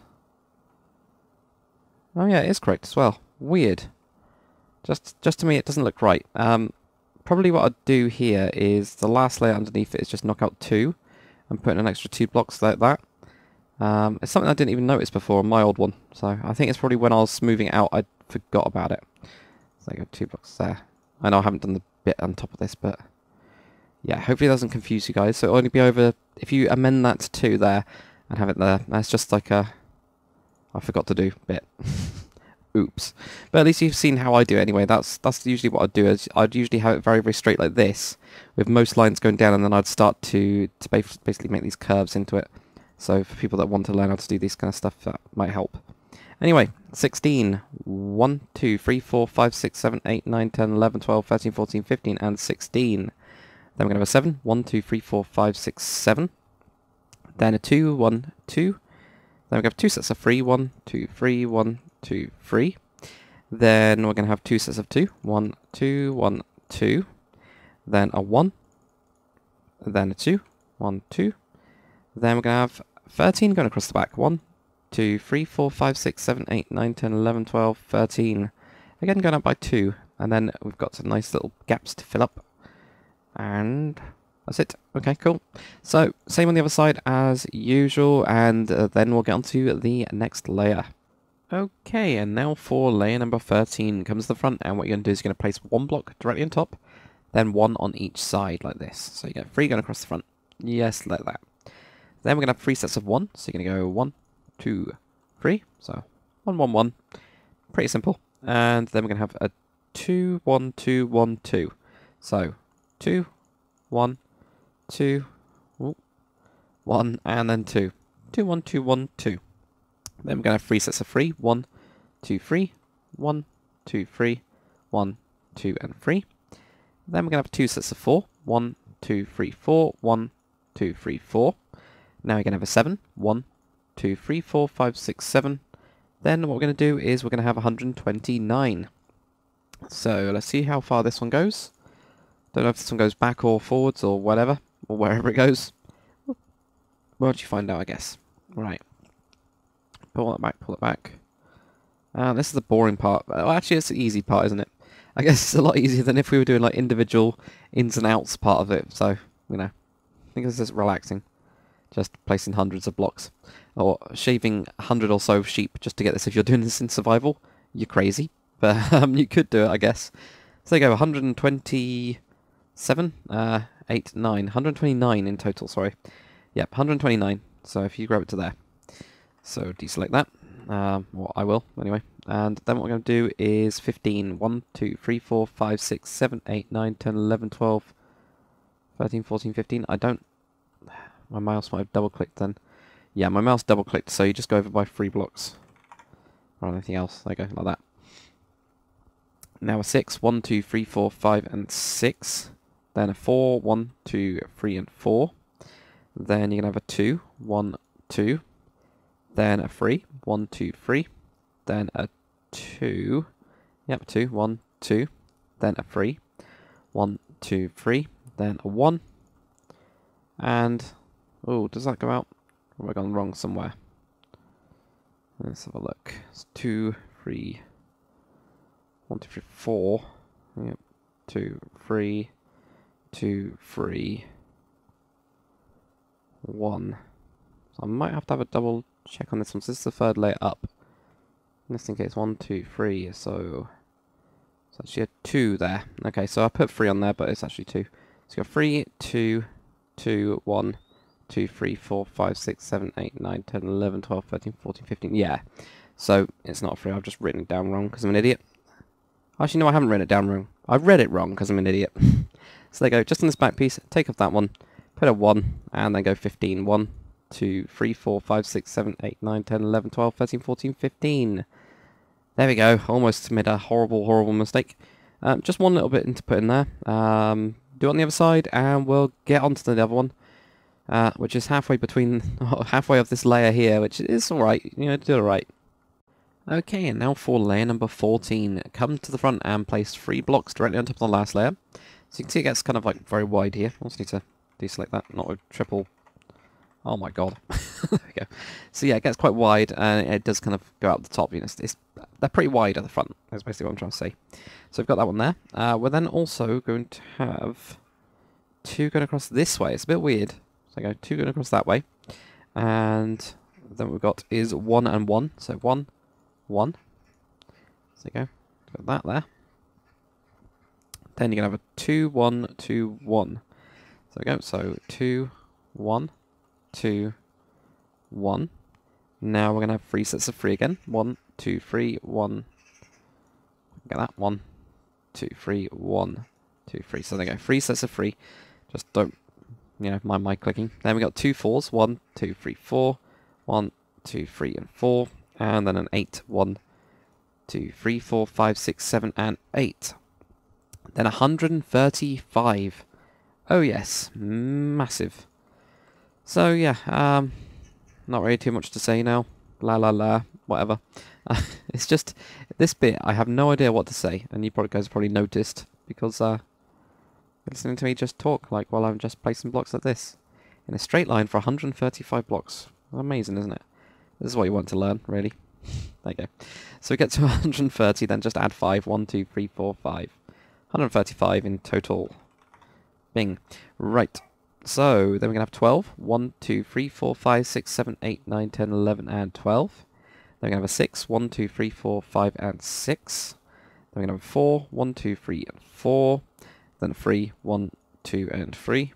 Oh yeah, it is correct as well. Weird. Just, just to me, it doesn't look right. Um, probably what I'd do here is the last layer underneath it is just knock out two and put in an extra two blocks like that. Um, it's something I didn't even notice before on my old one, so I think it's probably when I was moving it out I forgot about it. So there you go, two blocks there. I know I haven't done the bit on top of this, but yeah, hopefully it doesn't confuse you guys. So it'll only be over, if you amend that to two there and have it there, that's just like a, I forgot to do bit. Oops. But at least you've seen how I do it anyway. That's that's usually what I'd do. Is I'd usually have it very, very straight like this, with most lines going down, and then I'd start to, to basically make these curves into it. So for people that want to learn how to do this kind of stuff, that might help. Anyway, sixteen. one, two, three, four, five, six, seven, eight, nine, ten, eleven, twelve, thirteen, fourteen, fifteen, and sixteen. Then we're going to have a seven. one, two, three, four, five, six, seven. Then a two, one, two. Then we're going to have two sets of three. one, two, three, one, two, three. Then we're going to have two sets of two. one, two, one, two. Then a one. Then a two. one, two. Then we're going to have thirteen going across the back. one, two, three, four, five, six, seven, eight, nine, ten, eleven, twelve, thirteen. Again going up by two. And then we've got some nice little gaps to fill up. And that's it. Okay, cool. So, same on the other side as usual. And uh, then we'll get on to the next layer. Okay, and now for layer number thirteen. Comes to the front. And what you're going to do is you're going to place one block directly on top. Then one on each side like this. So you get three going across the front. Yes, like that. Then we're going to have three sets of one. So you're going to go one, two, three. So one, one, one. Pretty simple. And then we're going to have a two, one, two, one, two. So two, one, two, ooh, one, and then two. Two, one, two, one, two. Then we're going to have three sets of three. One, two, three. One, two, three. One, two, and three. Then we're going to have two sets of four. One, two, three, four. One, two, three, four. Now we're going to have a seven. one, two, three, four, five, six, seven. Then what we're going to do is we're going to have one hundred twenty-nine. So let's see how far this one goes. Don't know if this one goes back or forwards or whatever, or wherever it goes. Well, did you find out, I guess. Right. Pull it back, pull it back. Uh, this is the boring part. Well, actually, it's the easy part, isn't it? I guess it's a lot easier than if we were doing like individual ins and outs part of it. So, you know, I think this is relaxing. Just placing hundreds of blocks. Or shaving a hundred or so of sheep just to get this. If you're doing this in survival, you're crazy. But um, you could do it, I guess. So there you go, one hundred twenty-seven, uh, eight, nine. one hundred twenty-nine in total, sorry. Yep, one hundred twenty-nine. So if you grab it to there. So deselect that. Um, well, I will, anyway. And then what we're going to do is fifteen. one, two, three, four, five, six, seven, eight, nine, ten, eleven, twelve, thirteen, fourteen, fifteen. I don't... My mouse might have double-clicked then. Yeah, my mouse double-clicked, so you just go over by three blocks. Or anything else. There you go, like that. Now a six. one, two, three, four, five, and six. Then a four. one, two, three, and four. Then you're going to have a two. one, two. Then a three. one, two, three. Then a two. Yep, two. one, two. Then a three. one, two, three. Then a one. And... oh, does that go out? Or have I gone wrong somewhere? Let's have a look. It's two, three, one, two, three, four. Yep. Two, three, two, three, one. So I might have to have a double check on this one. So this is the third layer up. Just in case, one, two, three. So it's actually a two there. Okay, so I put three on there, but it's actually two. So you got three, two, two, one. two, three, four, five, six, seven, eight, nine, ten, eleven, twelve, thirteen, fourteen, fifteen. Yeah. So, it's not three. I've just written it down wrong because I'm an idiot. Actually, no, I haven't written it down wrong. I've read it wrong because I'm an idiot. So, there you go. Just on this back piece, take off that one, put a one, and then go fifteen. one, two, three, four, five, six, seven, eight, nine, ten, eleven, twelve, thirteen, fourteen, fifteen. There we go. Almost made a horrible, horrible mistake. Um, just one little bit to put in there. Um, do it on the other side, and we'll get onto the other one. Uh, which is halfway between, halfway of this layer here, which is alright, you know, do alright. Okay, and now for layer number fourteen. Come to the front and place three blocks directly on top of the last layer. So you can see it gets kind of like very wide here. I also need to deselect that, not with triple. Oh my god. There we go. So yeah, it gets quite wide and it does kind of go out the top. You know, it's, it's, they're pretty wide at the front, that's basically what I'm trying to say. So we've got that one there. Uh, we're then also going to have two going across this way. It's a bit weird. So I go two going across that way. And then what we've got is one and one. So one, one. So there you go. Got that there. Then you're going to have a two, one, two, one. So there we go. So two, one, two, one. Now we're going to have three sets of three again. One, two, three, one. Get that. One, two, three, one, two, three. So there you go. Three sets of three. Just don't, you know, mind my clicking. Then we got two fours. One, two, three, four. One, two, three, and four. And then an eight. One, two, three, four, five, six, seven, and eight. Then one hundred thirty-five. Oh yes, massive. So yeah, um, not really too much to say now. La la la, whatever. Uh, it's just, this bit, I have no idea what to say. And you probably guys probably noticed, because uh, you're listening to me just talk, like, while I'm just placing blocks like this. In a straight line for one hundred thirty-five blocks. Amazing, isn't it? This is what you want to learn, really. There you go. So we get to one hundred thirty, then just add five. one, two, three, four, five. one hundred thirty-five in total. Bing. Right. So, then we're going to have twelve. one, two, three, four, five, six, seven, eight, nine, ten, eleven, and twelve. Then we're going to have a six. one, two, three, four, five, and six. Then we're going to have a four. one, two, three, and four. Then a three. one, two, and three.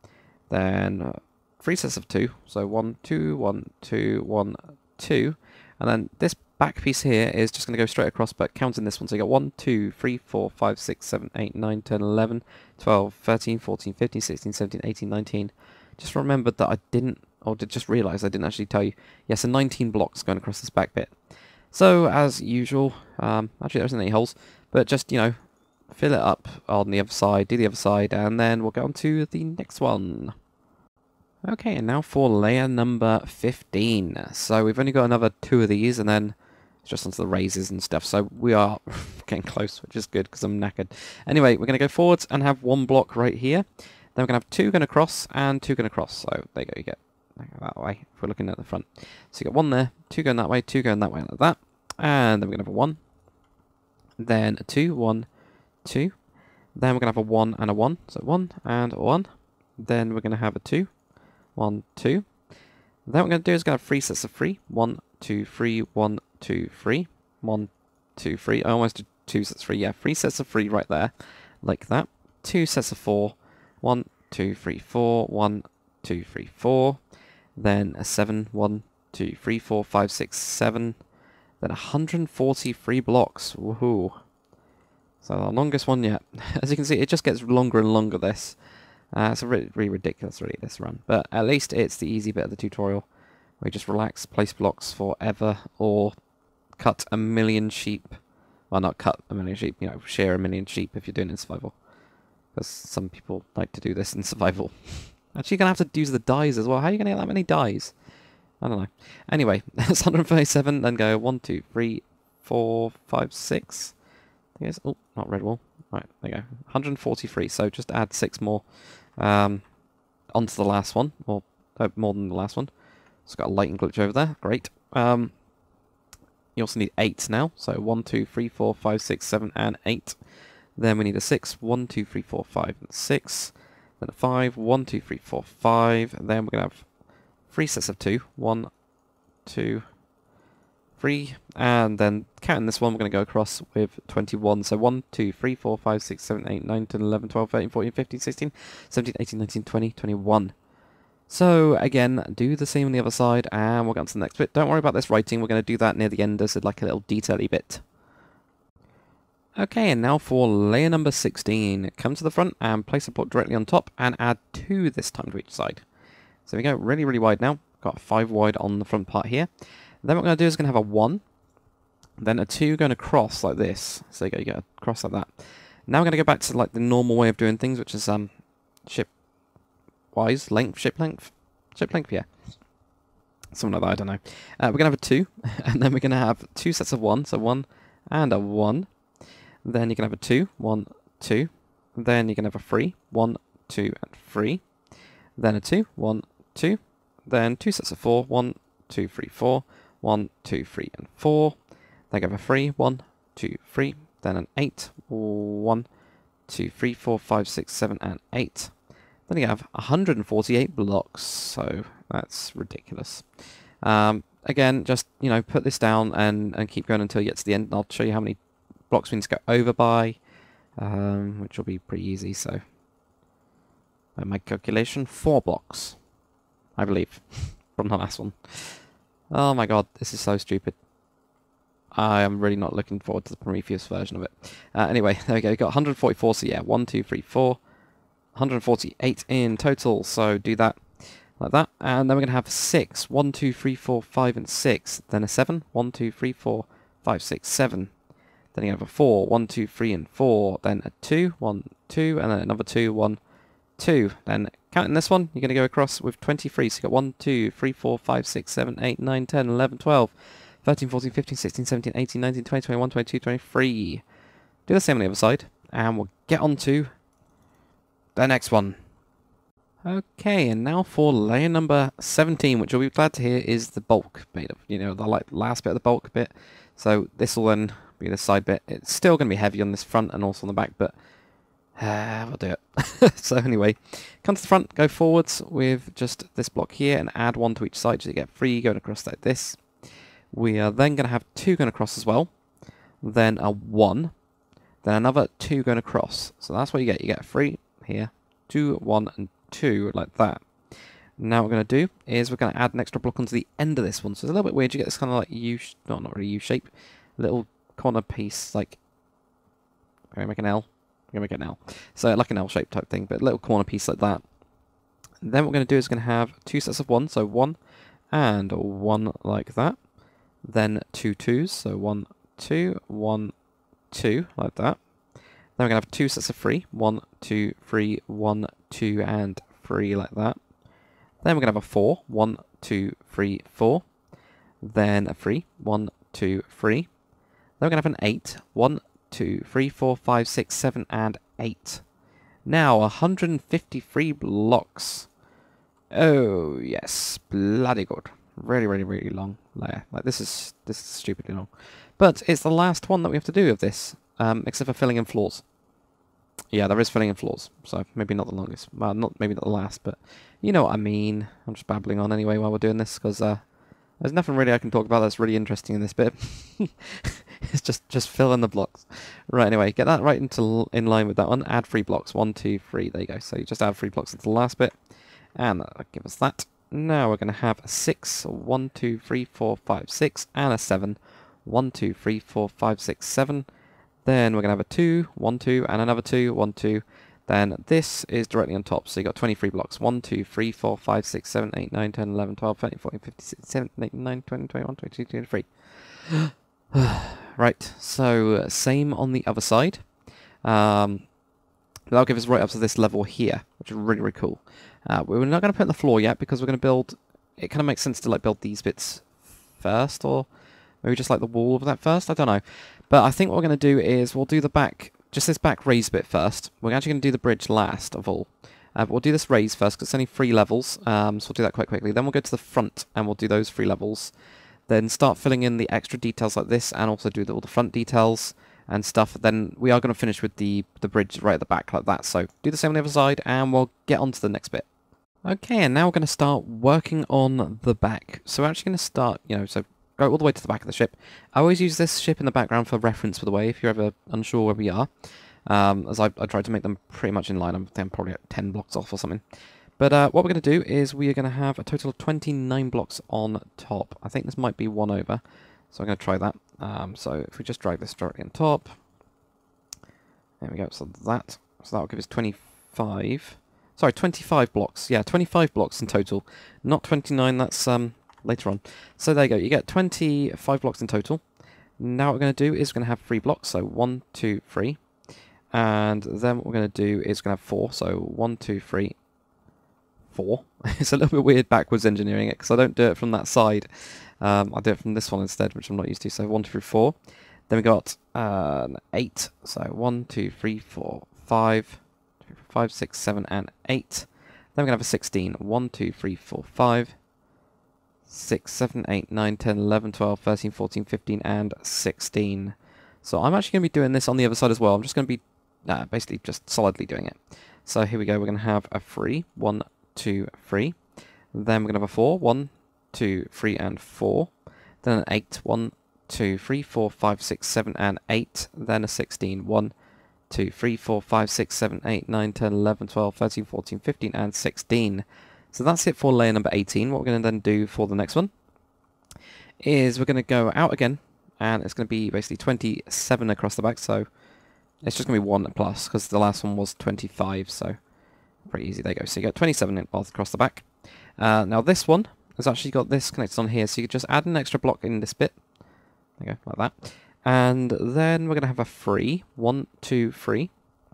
Then uh, three sets of two. So one, two, one, two, one, two. And then this back piece here is just going to go straight across, but counting this one. So you got one, two, three, four, five, six, seven, eight, nine, ten, eleven, twelve, thirteen, fourteen, fifteen, sixteen, seventeen, eighteen, nineteen. Just remembered that I didn't, or did just realise I didn't actually tell you. Yes, so nineteen blocks going across this back bit. So, as usual, um, actually there isn't any holes, but just, you know, fill it up on the other side, do the other side, and then we'll go on to the next one. Okay, and now for layer number fifteen. So we've only got another two of these, and then it's just onto the raises and stuff. So we are getting close, which is good because I'm knackered. Anyway, we're going to go forwards and have one block right here. Then we're going to have two going across and two going across. So there you go, you get that way if we're looking at the front. So you got one there, two going that way, two going that way like that. And then we're going to have a one. Then a two, one, two. Then we're going to have a one and a one. So one and a one. Then we're going to have a two. One, two. Then what we're going to do is going to have three sets of three. One, two, three, one, two, three. One, two, three. I almost did two sets of three. Yeah, three sets of three right there. Like that. Two sets of four. One, two, three, four. One, two, three, four. Then a seven. One, two, three, four, five, six, seven. Then one hundred forty-three blocks. Woohoo. So the longest one yet. As you can see, it just gets longer and longer, this. Uh, it's really, really ridiculous, really, this run. But at least it's the easy bit of the tutorial, where you just relax, place blocks forever, or cut a million sheep. Well, not cut a million sheep, you know, shear a million sheep if you're doing it in survival. Because some people like to do this in survival. Actually, you're going to have to use the dies as well. How are you going to get that many dies? I don't know. Anyway, that's one hundred thirty-seven, then go one, two, three, four, five, six. I think it's, oh, not red wall. Right, there you go. one hundred forty-three, so just add six more. Um, onto the last one, or uh, more than the last one. It's got a lighting glitch over there. Great. Um, you also need eight now. So one, two, three, four, five, six, seven, and eight. Then we need a six. One, two, three, four, five, and six. Then a five. One, two, three, four, five. And then we're gonna have three sets of two. One, two, three. And then counting this one, we're gonna go across with twenty-one. So one, two, three, four, five, six, seven, eight, nine, ten, eleven, twelve, thirteen, fourteen, fifteen, sixteen, seventeen, eighteen, nineteen, twenty, twenty-one. So again, do the same on the other side, and we'll get on to the next bit. Don't worry about this writing, we're going to do that near the end as like a little detail-y bit. Okay, and now for layer number sixteen. Come to the front and place a block directly on top, and add two this time to each side. So we go really, really wide now. Got five wide on the front part here. Then what we're going to do is going to have a one, then a two going across like this. So you go, you get across like that. Now we're going to go back to like the normal way of doing things, which is um ship wise length, ship length, ship length, yeah. Something like that, I don't know. Uh, we're going to have a two, and then we're going to have two sets of one, so one and a one. Then you can have a two, one, two. Then you can have a three, one, two, and three. Then a two, one, two. Then two sets of four, one, two, three, four. One, two, three, and four. Then you have a three, one, two, three. Then an eight, one, two, three, four, five, six, seven, and eight. Then you have one hundred forty-eight blocks, so that's ridiculous. Um, again, just, you know, put this down and, and keep going until you get to the end. And I'll show you how many blocks we need to go over by, um, which will be pretty easy. So, by my calculation, four blocks, I believe, from the last one. Oh my god, this is so stupid. I am really not looking forward to the Prometheus version of it. Uh, anyway, there we go. We've got one hundred forty-four, so yeah, one, two, three, four. one hundred forty-eight in total, so do that like that. And then we're going to have six. one, two, three, four, five, and six. Then a seven. one, two, three, four, five, six, seven. Then you have a four. one, two, three, and four. Then a two. one, two, and then another two. one, two. Then counting this one, you're going to go across with twenty-three. So you've got one, two, three, four, five, six, seven, eight, nine, ten, eleven, twelve, thirteen, fourteen, fifteen, sixteen, seventeen, eighteen, nineteen, twenty, twenty-one, twenty-two, twenty-three. Do the same on the other side, and we'll get on to the next one. Okay, and now for layer number seventeen, which you'll be glad to hear is the bulk bit of, you know, the like last bit of the bulk bit. So this will then be the side bit. It's still going to be heavy on this front and also on the back, but uh, we'll do it. So anyway, come to the front, go forwards with just this block here and add one to each side so you get three going across like this. We are then going to have two going across as well, then a one, then another two going across. So that's what you get. You get a three here, two, one, and two, like that. Now what we're going to do is we're going to add an extra block onto the end of this one. So it's a little bit weird. You get this kind of like U, no, not really U shape, little corner piece, like, can we make an L? We're going to make an L. So like an L shape type thing, but a little corner piece like that. And then what we're going to do is we're going to have two sets of one, so one and one like that. Then two twos, so one, two, one, two, like that. Then we're going to have two sets of three. One, two, three, one, two, and three, like that. Then we're going to have a four. One, two, three, four. Then a three. One, two, three. Then we're going to have an eight. One, two, three, four, five, six, seven, and eight. Now, one hundred fifty-three blocks. Oh, yes. Bloody good. Really, really, really long layer. Like, this is, this is stupidly long. But it's the last one that we have to do of this. Um, except for filling in floors. Yeah, there is filling in floors, so maybe not the longest. Well, not maybe not the last, but you know what I mean. I'm just babbling on anyway while we're doing this, because uh, there's nothing really I can talk about that's really interesting in this bit. It's just just fill in the blocks. Right, anyway, get that right into in line with that one. Add three blocks. One, two, three. There you go. So you just add three blocks into the last bit, and that'll give us that. Now we're going to have a six. One, two, three, four, five, six, and a seven. One, two, three, four, five, six, seven. Then we're going to have a two, one, two, and another two, one, two. Then this is directly on top, so you've got twenty-three blocks. one, two, three, four, five, six, seven, eight, nine, ten, eleven, twelve, thirteen, fourteen, fifteen, sixteen, seventeen, eighteen, nineteen, twenty, twenty-one, twenty-two, twenty-three. Right, so uh, same on the other side. Um, that'll give us right up to this level here, which is really, really cool. Uh, we're not going to put in the floor yet, because we're going to build... It kind of makes sense to like build these bits first, or maybe just like the wall of that first, I don't know. But I think what we're going to do is we'll do the back, just this back raised bit first. We're actually going to do the bridge last of all. Uh, but we'll do this raise first, because it's only three levels, um, so we'll do that quite quickly. Then we'll go to the front, and we'll do those three levels. Then start filling in the extra details like this, and also do the, all the front details and stuff. Then we are going to finish with the, the bridge right at the back like that. So do the same on the other side, and we'll get on to the next bit. Okay, and now we're going to start working on the back. So we're actually going to start, you know, so go all the way to the back of the ship. I always use this ship in the background for reference, by the way, if you're ever unsure where we are. Um, as I, I tried to make them pretty much in line. I'm, I'm probably at ten blocks off or something. But uh, what we're going to do is we are going to have a total of twenty-nine blocks on top. I think this might be one over, so I'm going to try that. Um, so if we just drag this directly on top. There we go, so that. So that will give us twenty-five. Sorry, twenty-five blocks. Yeah, twenty-five blocks in total. Not twenty-nine, that's... um. later on. So there you go, you get twenty-five blocks in total. Now what we're going to do is we're going to have three blocks, so one, two, three. And then what we're going to do is we're going to have four, so one, two, three, four. It's a little bit weird backwards engineering it because I don't do it from that side. Um, I do it from this one instead, which I'm not used to. So one, two, three, four. Then we got um, eight. So one, two, three, four, five, five, six, seven, and eight. Then we're going to have a sixteen. one, two, three, four, five, six, seven, eight, nine, ten, eleven, twelve, thirteen, fourteen, fifteen, and sixteen. So I'm actually going to be doing this on the other side as well. I'm just going to be uh, basically just solidly doing it. So here we go. We're going to have a three. one, two, three. Then we're going to have a four. one, two, three, and four. Then an eight. one, two, three, four, five, six, seven, and eight. Then a sixteen. one, two, three, four, five, six, seven, eight, nine, ten, eleven, twelve, thirteen, fourteen, fifteen, and sixteen. So that's it for layer number eighteen. What we're going to then do for the next one is we're going to go out again, and it's going to be basically twenty-seven across the back, so it's just going to be one plus, because the last one was twenty-five, so pretty easy. There you go. So you got twenty-seven both across the back. Uh, now this one has actually got this connected on here, so you could just add an extra block in this bit. There you go, like that. And then we're going to have a three. one, two, three.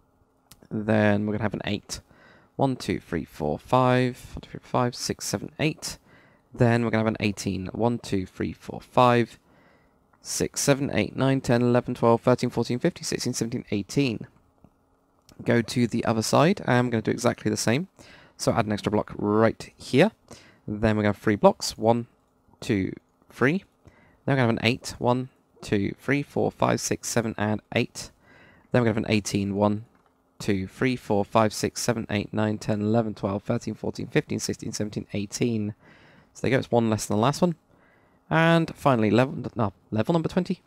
Then we're going to have an eight. one, two, three, four, five. one, two, three, five, six, seven, eight. Then we're going to have an eighteen. one, two, three, four, five, six, seven, eight, nine, ten, eleven, twelve, thirteen, fourteen, fifteen, sixteen, seventeen, eighteen. Go to the other side. I'm going to do exactly the same. So add an extra block right here. Then we're going to have three blocks. one, two, three. Then we're going to have an eight. one, two, three, four, five, six, seven, and eight. Then we're going to have an eighteen. one, two, three, four, five, six, seven, eight, nine, ten, eleven, twelve, thirteen, fourteen, fifteen, sixteen, seventeen, eighteen. So there you go. It's one less than the last one. And finally, level, no, level number twenty.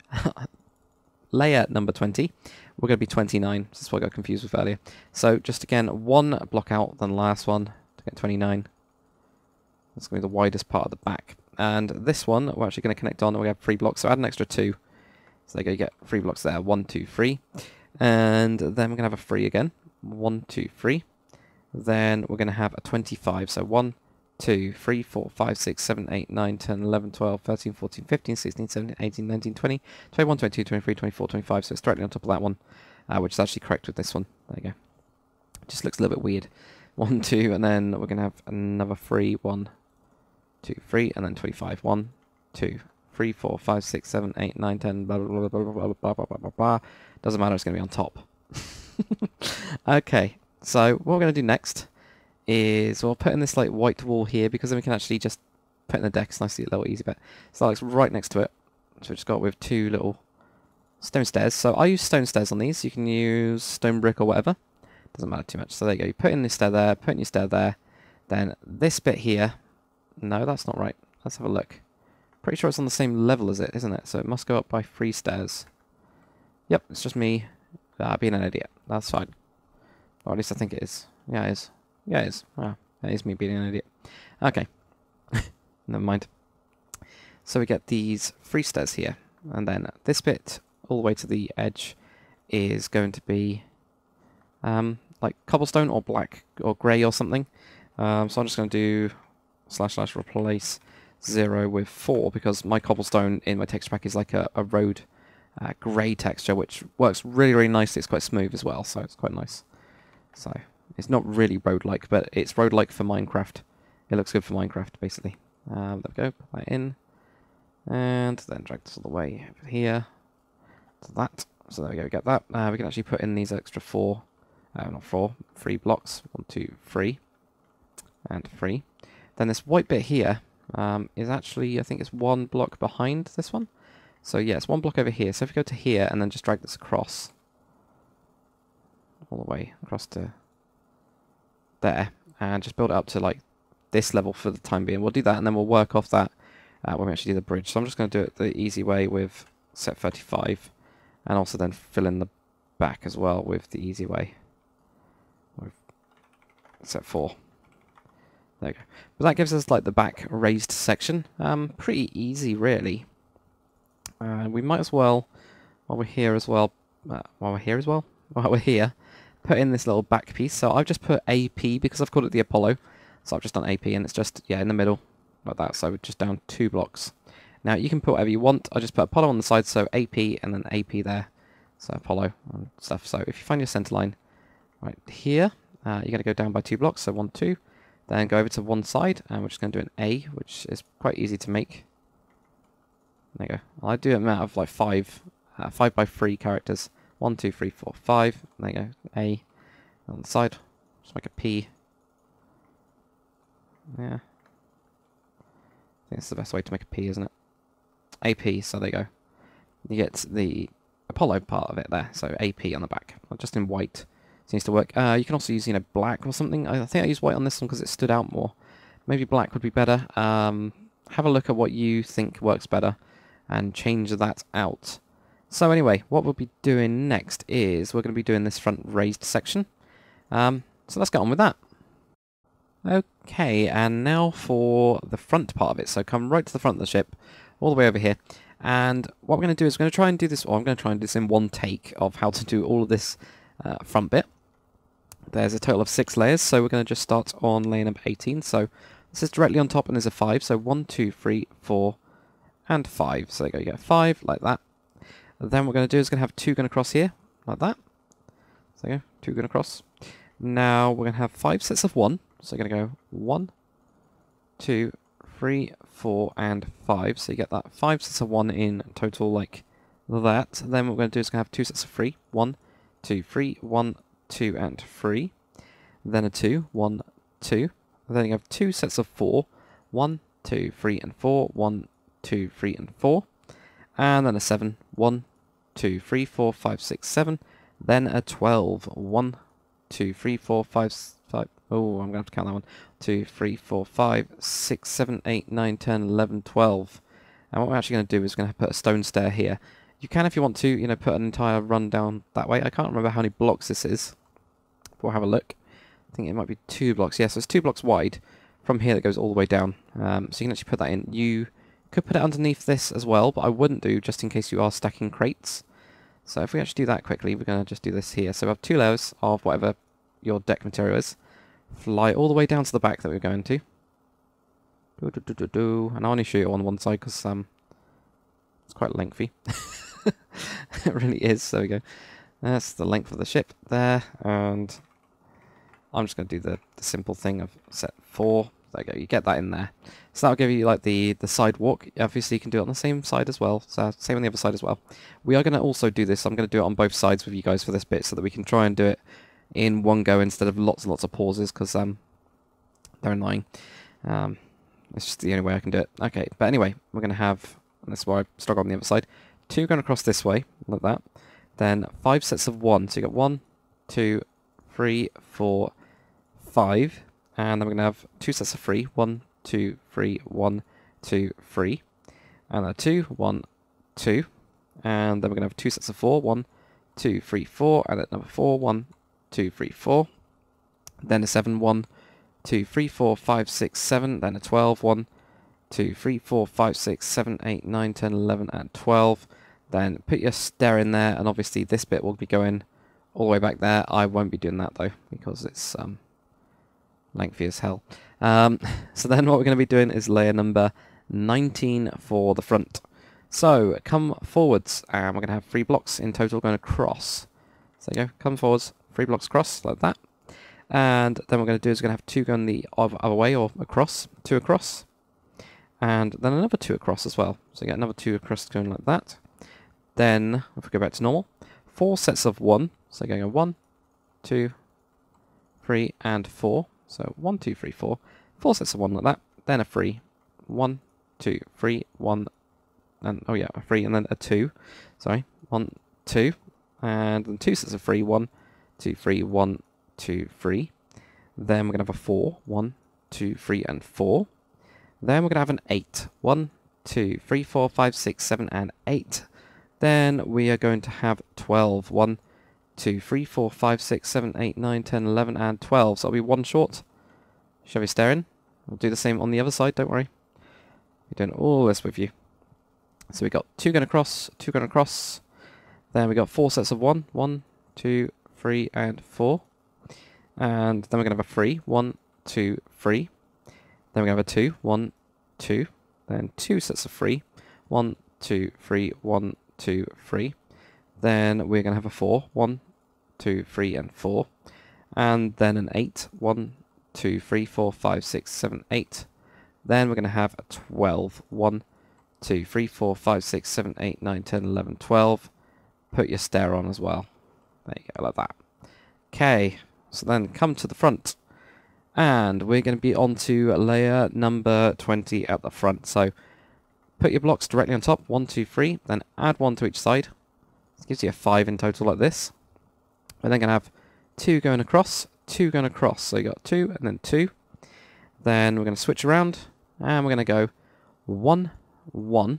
Layer number twenty. We're going to be twenty-nine. This is what I got confused with earlier. So just again, one block out than the last one to get twenty-nine. That's going to be the widest part of the back. And this one, we're actually going to connect on, and we have three blocks, so add an extra two. So there you go, you get three blocks there. One, two, three. And then we're going to have a three again. One, two, three. Then we're going to have a twenty-five. So one, two, three, four, five, six, seven, eight, nine, ten, eleven, twelve, thirteen, fourteen, fifteen, sixteen, seventeen, eighteen, nineteen, twenty, twenty-one, twenty-two, twenty-three, twenty-four, twenty-five. So it's directly on top of that one, uh, which is actually correct with this one. There you go. Just looks a little bit weird. One, two, and then we're going to have another three. One, two, three, and then twenty-five. One, two, three, four, five, six, seven, eight, nine, ten, blah, blah, blah, blah, blah, blah, blah, blah, blah, blah. Doesn't matter, it's going to be on top. Okay, so what we're going to do next is we'll put in this like white wall here, because then we can actually just put in the deck. It's nice to get a little easy bit. So it's right next to it. So we just got with two little stone stairs. So I use stone stairs on these. You can use stone brick or whatever. Doesn't matter too much. So there you go. You put in this stair there, put in your stair there. Then this bit here. No, that's not right. Let's have a look. Pretty sure it's on the same level as it, isn't it? So it must go up by three stairs. Yep, it's just me uh, being an idiot. That's fine. Or at least I think it is. Yeah, it is. Yeah, it is. Wow, that is me being an idiot. Okay. Never mind. So we get these three stairs here. And then this bit, all the way to the edge, is going to be um, like cobblestone or black or grey or something. Um, so I'm just going to do slash slash replace zero with four, because my cobblestone in my texture pack is like a, a road uh, grey texture, which works really, really nicely. It's quite smooth as well, so it's quite nice. So it's not really road-like, but it's road-like for Minecraft. It looks good for Minecraft, basically. Um, there we go, put that in. And then drag this all the way over here to that. So there we go, we get that. Uh, we can actually put in these extra four, uh, not four, three blocks. One, two, three, and three. Then this white bit here um, is actually, I think it's one block behind this one. So yeah, it's one block over here. So if we go to here and then just drag this across, all the way across to there, and just build it up to like this level for the time being. We'll do that, and then we'll work off that uh, when we actually do the bridge. So I'm just going to do it the easy way with set thirty-five, and also then fill in the back as well with the easy way with set four. There we go. But that gives us like the back raised section. Um, pretty easy, really. Uh, we might as well, while we're here as well, uh, while we're here as well, while we're here, put in this little back piece. So I've just put A P because I've called it the Apollo. So I've just done A P, and it's just, yeah, in the middle, like that. So we're just down two blocks. Now you can put whatever you want. I just put Apollo on the side, so A P and then A P there. So Apollo and stuff. So if you find your center line right here, uh, you're going to go down by two blocks. So one, two, Then go over to one side, and we're just going to do an A, which is quite easy to make. There you go. I do it out of like five, uh, five by three characters. One, two, three, four, five. There you go. A on the side. Just make a P. Yeah. I think it's the best way to make a P, isn't it? A P. So there you go. You get the Apollo part of it there. So A P on the back, just in white. Seems to work. Uh, you can also use, you know, black or something. I think I used white on this one because it stood out more. Maybe black would be better. Um, have a look at what you think works better and change that out. So anyway, what we'll be doing next is we're going to be doing this front raised section. Um, so let's get on with that. Okay, and now for the front part of it. So come right to the front of the ship, all the way over here. And what we're going to do is we're going to try and do this, or I'm going to try and do this in one take of how to do all of this uh, front bit. There's a total of six layers, so we're going to just start on layer number eighteen. So this is directly on top and there's a five. So one, two, three, four, and five. So there you go, you get five, like that. Then what we're going to do is going to have two going across here, like that. So there you go, two going across. Now we're going to have five sets of one. So we're going to go one, two, three, four, and five. So you get that five sets of one in total, like that. Then what we're going to do is going to have two sets of three. One, two, three, one, two, and three. Then a two, one, two. Then you have two sets of four. One, two, three, and four. One, two, three, and four. And then a seven. One, two, three, four, five, six, seven. Then a twelve. One, two, three, four, five, five. Oh, I'm going to have to count that one. Two, three, four, five, six, seven, eight, nine, ten, eleven, twelve. And what we're actually going to do is we're going to put a stone stair here. You can, if you want to, you know, put an entire run down that way. I can't remember how many blocks this is. We'll have a look. I think it might be two blocks. Yes, yeah, so it's two blocks wide from here that goes all the way down. Um, so you can actually put that in. You could put it underneath this as well, but I wouldn't do, just in case you are stacking crates. So if we actually do that quickly, we're going to just do this here. So we have two layers of whatever your deck material is. Fly all the way down to the back that we're going to. Do, do, do, do, do. And I only shoot it on one side because um, it's quite lengthy. It really is. There we go. That's the length of the ship there. And I'm just going to do the, the simple thing of set four. There you go. You get that in there. So that'll give you like the, the sidewalk. Obviously, you can do it on the same side as well. So same on the other side as well. We are going to also do this. I'm going to do it on both sides with you guys for this bit so that we can try and do it in one go instead of lots and lots of pauses because um, they're annoying. Um, it's just the only way I can do it. Okay, but anyway, we're going to have, and this is why I struggle on the other side, two going across this way, like that. Then five sets of one. So you got one, two, three, four, five. And then we're going to have two sets of three. One, two, three, one, two, three. And then two, one, two. And then we're going to have two sets of four. One, two, three, four. And then number four. One, two, three, four. Then a seven. One, two, three, four, five, six, seven. Then a twelve. One, two, three, four, five, six, seven, eight, nine, ten, eleven, and twelve. Then put your stair in there, and obviously this bit will be going all the way back there. I won't be doing that though, because it's um, lengthy as hell. Um, so then what we're going to be doing is layer number nineteen for the front. So come forwards, and we're going to have three blocks in total going across. So there you go, come forwards, three blocks across, like that. And then what we're going to do is we're going to have two going the other way, or across, two across. And then another two across as well. So you get another two across going like that. Then, if we go back to normal, four sets of one. So going one, two, three, and four. So one, two, three, four. Four sets of one like that. Then a three. One, two, three, one, and oh yeah, a three, and then a two. Sorry, one, two, and then two sets of three. One, two, three, one, two, three. Then we're gonna have a four. One, two, three, and four. Then we're gonna have an eight. One, two, three, four, five, six, seven, and eight. Then we are going to have twelve. one, two, three, four, five, six, seven, eight, nine, ten, eleven, and twelve. So that'll be one short. Shall we stare in? We'll do the same on the other side, don't worry. We're doing all this with you. So we got two going across, two going across. Then we got four sets of one. One, two, three, and four. And then we're going to have a three. One, two, three. Then we're going to have a two. One, two. Then two sets of three. One, two, three, one, two, three. Then we're going to have a four. One, two, three, and four. And then an eight. One, two, three, four, five, six, seven, eight. Then we're going to have a twelve. one, two, three, four, five, six, seven, eight, nine, ten, eleven, twelve. Put your stair on as well. There you go, like that. Okay, so then come to the front. And we're going to be on to layer number twenty at the front. So put your blocks directly on top, one, two, three, then add one to each side. This gives you a five in total like this. We're then going to have two going across, two going across. So you got two and then two. Then we're going to switch around and we're going to go one, one.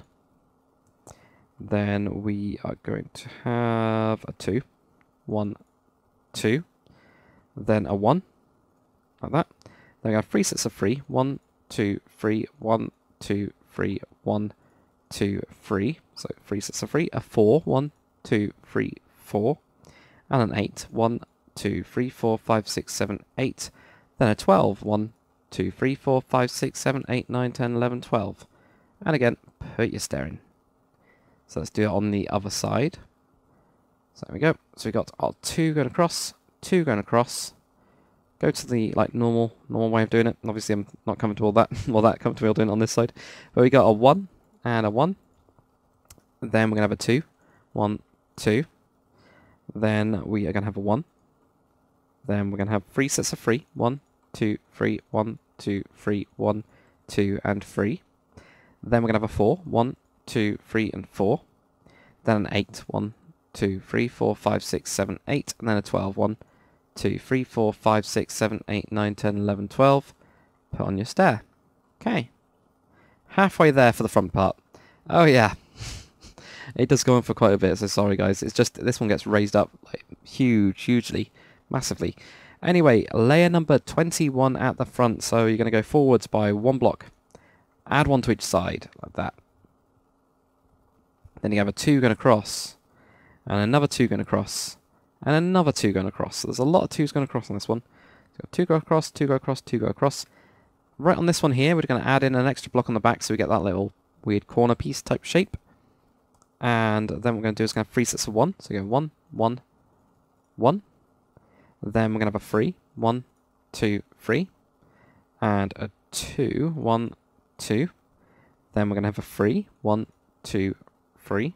Then we are going to have a two, one, two. Then a one. Like that. Then we have three sets of three. One, two, three, one, two, three, one, two, three. So three sets of three. A four. One, two, three, four. And an eight. One, two, three, four, five, six, seven, eight. Then a twelve. One, two, three, four, five, six, seven, eight, nine, ten, eleven, twelve. And again, put your stair in. So let's do it on the other side. So there we go. So we got our two going across, two going across. Go to the like normal normal way of doing it. Obviously, I'm not coming to all that, all that comfortable doing it on this side. But we got a one and a one. Then we're gonna have a two, one, two. Then we are gonna have a one. Then we're gonna have three sets of three. One, two, three, one, two, three, one, two, and three. Then we're gonna have a four. One, two, three, and four. Then an eight. One, two, three, four, five, six, seven, eight, and then a twelve. One, two, three, four, five, six, seven, eight, nine, ten, eleven, twelve. Put on your stair. Okay. Halfway there for the front part. Oh yeah. It does go on for quite a bit, so sorry guys. It's just this one gets raised up like huge, hugely, massively. Anyway, layer number twenty-one at the front. So you're going to go forwards by one block. Add one to each side, like that. Then you have a two going across. And another two going across. And another two going across. So there's a lot of twos going across on this one. So two go across, two go across, two go across. Right on this one here, we're going to add in an extra block on the back so we get that little weird corner piece type shape. And then what we're going to do is going to have three sets of one. So we go one, one, one. Then we're going to have a three. One, two, three. And a two. One, two. Then we're going to have a three. One, two, three.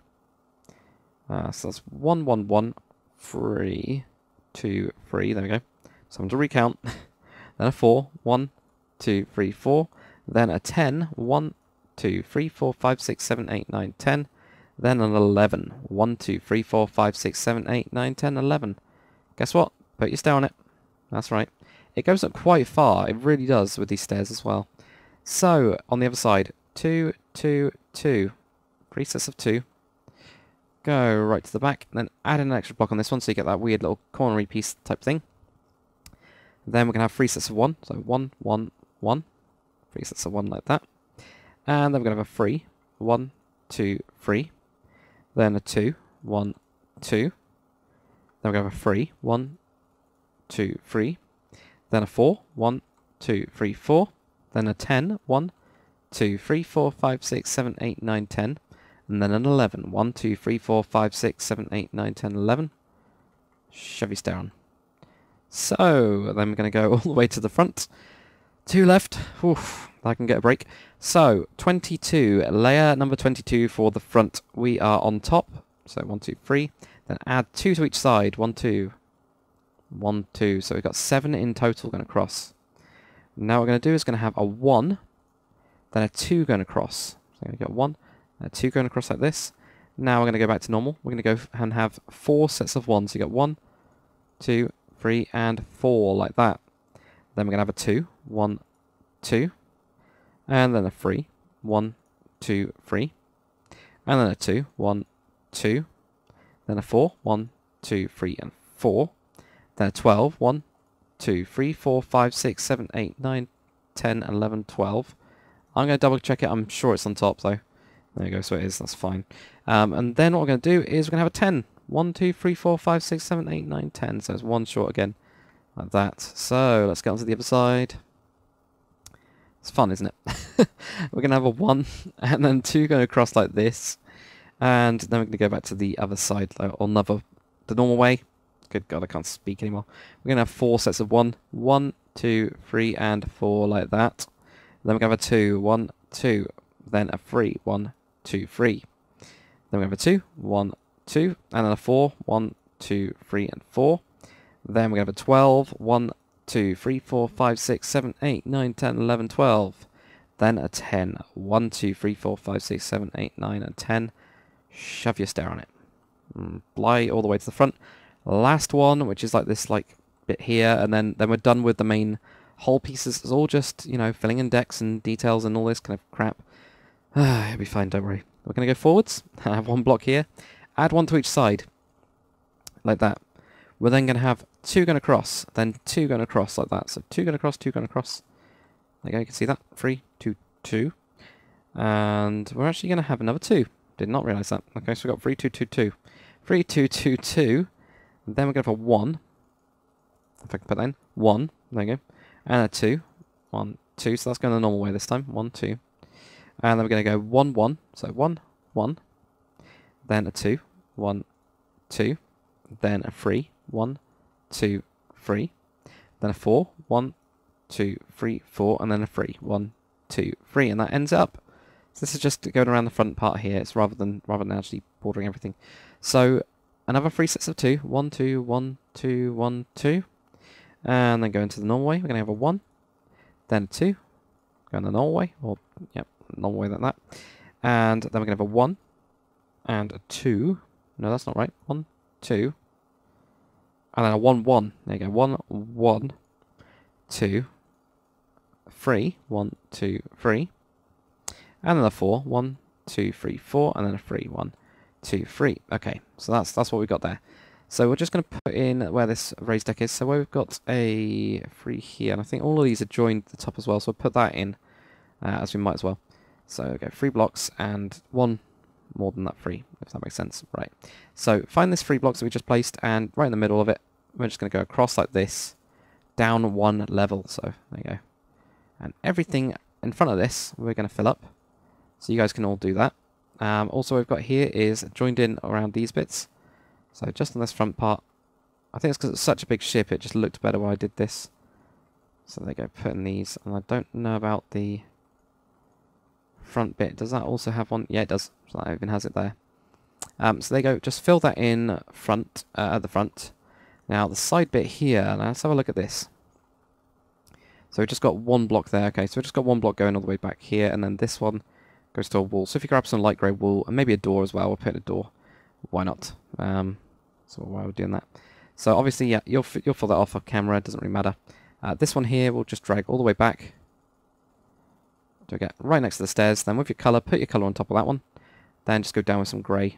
Uh, so that's one, one, one. Three, two, three. There we go. So I'm going to recount. Then a four. One, two, three, four. Then a ten. One, two, three, four, five, six, seven, eight, nine, ten. Then an eleven. One, two, three, four, five, six, seven, eight, nine, ten, eleven. Guess what? Put your stair on it. That's right. It goes up quite far. It really does with these stairs as well. So on the other side, two, two, two. Three sets of two. Go right to the back, and then add in an extra block on this one so you get that weird little cornery piece type thing. Then we're going to have three sets of one. So one, one, one. Three sets of one like that. And then we're going to have a three. One, two, three. Then a two. One, two. Then we're going to have a three. One, two, three. Then a four. One, two, three, four. Then a ten. One, two, three, four, five, six, seven, eight, nine, ten. And then an eleven. one, two, three, four, five, six, seven, eight, nine, ten, eleven. Shove your stair on. So, then we're going to go all the way to the front. Two left. Oof, I can get a break. So, twenty-two. Layer number twenty-two for the front. We are on top. So, one, two, three. Then add two to each side. One, two. One, two. So, we've got seven in total going across. Now, what we're going to do is going to have a one. Then a two going across. So, we've got one. Uh, two going across like this. Now we're going to go back to normal. We're going to go and have four sets of ones. So you got one, two, three, and four like that. Then we're going to have a two, one, two, and then a three, one, two, three, and then a two, one, two, then a four, one, two, three, and four, then a twelve, one, two, three, four, five, six, seven, eight, nine, ten, eleven, twelve. I'm going to double check it. I'm sure it's on top though. There you go, so it is, that's fine. Um, and then what we're going to do is we're going to have a ten. one, two, three, four, five, six, seven, eight, nine, ten. So it's one short again, like that. So let's get on to the other side. It's fun, isn't it? We're going to have a one, and then two going across like this. And then we're going to go back to the other side, like, or another, the normal way. Good God, I can't speak anymore. We're going to have four sets of one, one, two, three, and four like that. Then we're going to have a two, one, two, then a three, one, two, three. Then we have a two, one, two, and then a four, one, two, three, and four. Then we're going to have a twelve, one, two, three, four, five, six, seven, eight, nine, ten, eleven, twelve. Then a ten, one, two, three, four, five, six, seven, eight, nine, and ten. Shove your stair on it. Mm, Bly all the way to the front. Last one, which is like this like bit here, and then, then we're done with the main whole pieces. It's all just, you know, filling in decks and details and all this kind of crap. It'll be fine, don't worry. We're going to go forwards. I have one block here. Add one to each side. Like that. We're then going to have two going across, then two going across like that. So two going across, two going across. There you go, you can see that. Three, two, two. And we're actually going to have another two. Did not realise that. Okay, so we've got three, two, two, two. Three, two, two, two. Then we're going to have a one. If I can put that in. One. There you go. And a two. One, two. So that's going the normal way this time. One, two. And then we're going to go one, one. So one, one. Then a two. One, two. Then a three. One, two, three. Then a four. One, two, three, four. And then a three. One, two, three. And that ends up. So this is just going around the front part here. It's rather than rather than actually bordering everything. So another three sets of two. One, two, one, two, one, two. And then go into the normal way. We're going to have a one. Then a two. Go in the normal way. Or, yep, normal way like that. And then we're going to have a one. And a two. No, that's not right. One, two. And then a one, one. There you go. One, one, two, three. One, two, three. And then a four. One, two, three, four. And then a three. One, two, three. Okay, so that's that's what we've got there. So we're just going to put in where this raised deck is. So where we've got a three here, and I think all of these are joined at the top as well. So we'll put that in uh, as we might as well. So we'll go three blocks and one more than that three, if that makes sense. Right. So find this three blocks that we just placed, and right in the middle of it, we're just going to go across like this, down one level. So there you go. And everything in front of this, we're going to fill up. So you guys can all do that. Um, also, what we've got here is joined in around these bits. So just on this front part, I think it's because it's such a big ship, it just looked better when I did this. So there you go, putting these. And I don't know about the front bit. Does that also have one? Yeah, it does. So that even has it there. Um, so there you go, just fill that in front, uh, at the front. Now the side bit here, now let's have a look at this. So we've just got one block there. Okay, so we've just got one block going all the way back here, and then this one goes to a wall. So if you grab some light grey wool, and maybe a door as well, we'll put in a door. Why not? Um, so why we're doing that. So obviously, yeah, you'll, f you'll fill that off off camera, it doesn't really matter. Uh, this one here, we'll just drag all the way back. To get right next to the stairs. Then with your colour, put your colour on top of that one. Then just go down with some grey.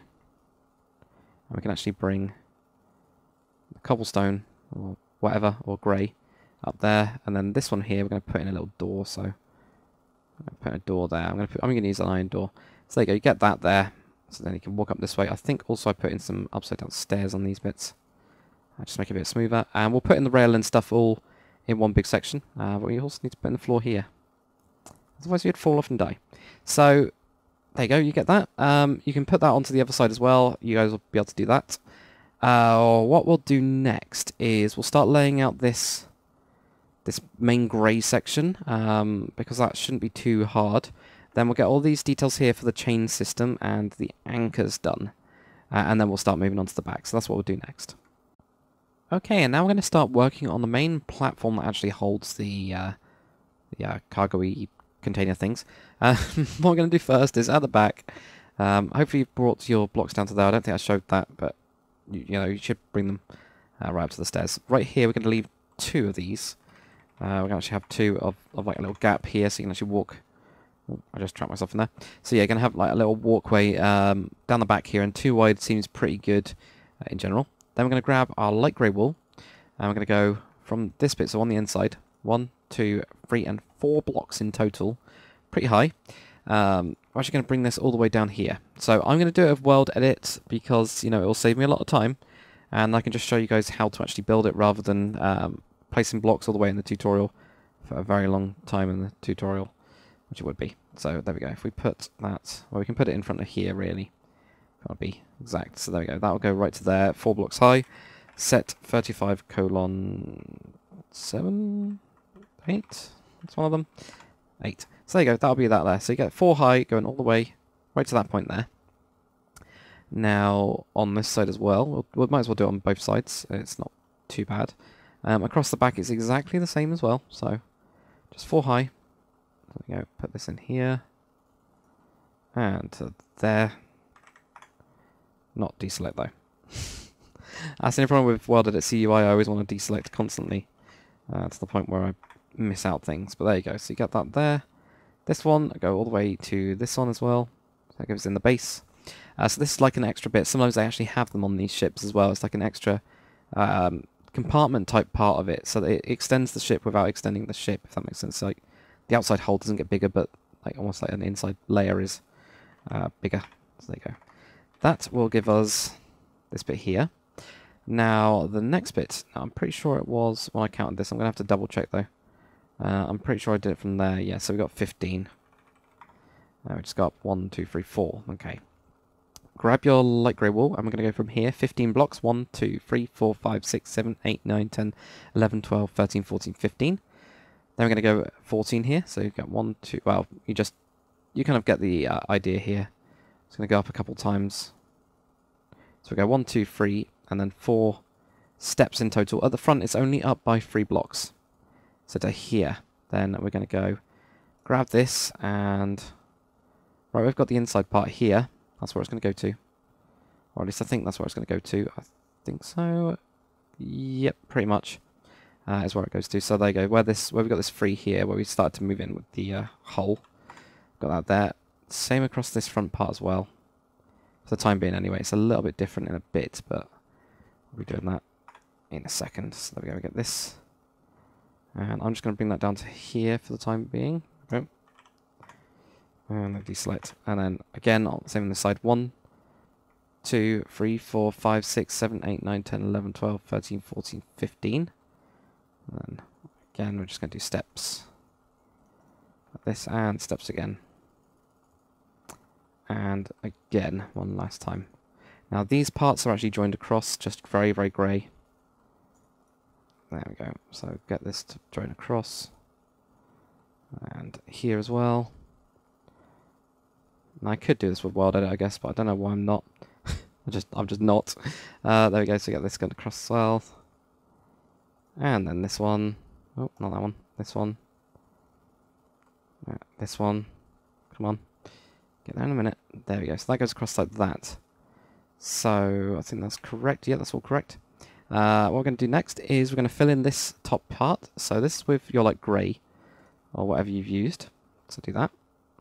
And we can actually bring the cobblestone, or whatever, or grey, up there. And then this one here, we're going to put in a little door, so I'm going to put a door there. I'm going to put, I'm going to use an iron door. So there you go, you get that there. So then you can walk up this way. I think also I put in some upside down stairs on these bits. I'll just make it a bit smoother. And we'll put in the rail and stuff all in one big section. Uh, but we also need to put in the floor here. Otherwise you'd fall off and die. So there you go, you get that. Um, you can put that onto the other side as well. You guys will be able to do that. Uh, what we'll do next is we'll start laying out this this main grey section, um, because that shouldn't be too hard. Then we'll get all these details here for the chain system and the anchors done. Uh, and then we'll start moving on to the back. So that's what we'll do next. Okay, and now we're going to start working on the main platform that actually holds the, uh, the uh, cargo-y container things. Uh, what we're going to do first is at the back. Um, hopefully you've brought your blocks down to there. I don't think I showed that, but you, you know, you should bring them uh, right up to the stairs. Right here, we're going to leave two of these. Uh, we're going to actually have two of, of like a little gap here, so you can actually walk. Oh, I just trapped myself in there. So yeah, going to have like a little walkway um, down the back here, and two wide seems pretty good uh, in general. Then we're going to grab our light grey wool, and we're going to go from this bit, so on the inside, one, two, three, and four blocks in total. Pretty high. Um, we're actually going to bring this all the way down here. So I'm going to do it with world edit because, you know, it will save me a lot of time, and I can just show you guys how to actually build it rather than um, placing blocks all the way in the tutorial for a very long time in the tutorial, which it would be. So there we go. If we put that, well, we can put it in front of here, really. That'll be exact. So there we go. That'll go right to there, four blocks high. set thirty-five colon seven, eight. That's one of them. Eight. So there you go. That'll be that there. So you get four high going all the way right to that point there. Now on this side as well, we'll, we might as well do it on both sides. It's not too bad. Um, across the back, it's exactly the same as well. So just four high. There we go. Put this in here. And to there. Not deselect though. That's the only problem with welded at C U I. I always want to deselect constantly. Uh, to the point where I miss out things. But there you go. So you got that there. This one, I go all the way to this one as well. So that goes in the base. Uh, so this is like an extra bit. Sometimes they actually have them on these ships as well. It's like an extra um, compartment type part of it. So that it extends the ship without extending the ship, if that makes sense. So like the outside hull doesn't get bigger, but like almost like an inside layer is uh, bigger. So there you go. That will give us this bit here. Now the next bit, I'm pretty sure it was, when I counted this, I'm going to have to double check though. Uh, I'm pretty sure I did it from there. Yeah, so we got fifteen. Uh, we just got one, two, three, four. Okay. Grab your light grey wool, and we're going to go from here. fifteen blocks. one, two, three, four, five, six, seven, eight, nine, ten, eleven, twelve, thirteen, fourteen, fifteen. Then we're going to go fourteen here. So you've got one, two, well, you just, you kind of get the uh, idea here. It's going to go up a couple times. So we go one, two, three, and then four steps in total. At the front, it's only up by three blocks. So to here, then we're going to go grab this, and right, we've got the inside part here. That's where it's going to go to. Or at least I think that's where it's going to go to. I think so. Yep, pretty much uh, is where it goes to. So there you go. Where this, where we've got this free here, where we started to move in with the uh, hull. Got that there. Same across this front part as well. For the time being anyway. It's a little bit different in a bit, but we'll be doing that in a second. So there we go. We get this. And I'm just going to bring that down to here for the time being. Okay. And then deselect. And then again, same on this side. one, two, three, four, five, six, seven, eight, nine, ten, eleven, twelve, thirteen, fourteen, fifteen. And then again, we're just going to do steps. Like this, and steps again. And again, one last time. Now these parts are actually joined across, just very, very grey. There we go. So get this to join across. And here as well. And I could do this with Wild Edit, I guess, but I don't know why I'm not. I just, I'm just not. Uh, there we go. So get this going across as well. And then this one. Oh, not that one. This one. Uh, this one. Come on. Get there in a minute. There we go. So that goes across like that. So I think that's correct. Yeah, that's all correct. Uh, what we're going to do next is we're going to fill in this top part. So this is with your like grey or whatever you've used. So do that.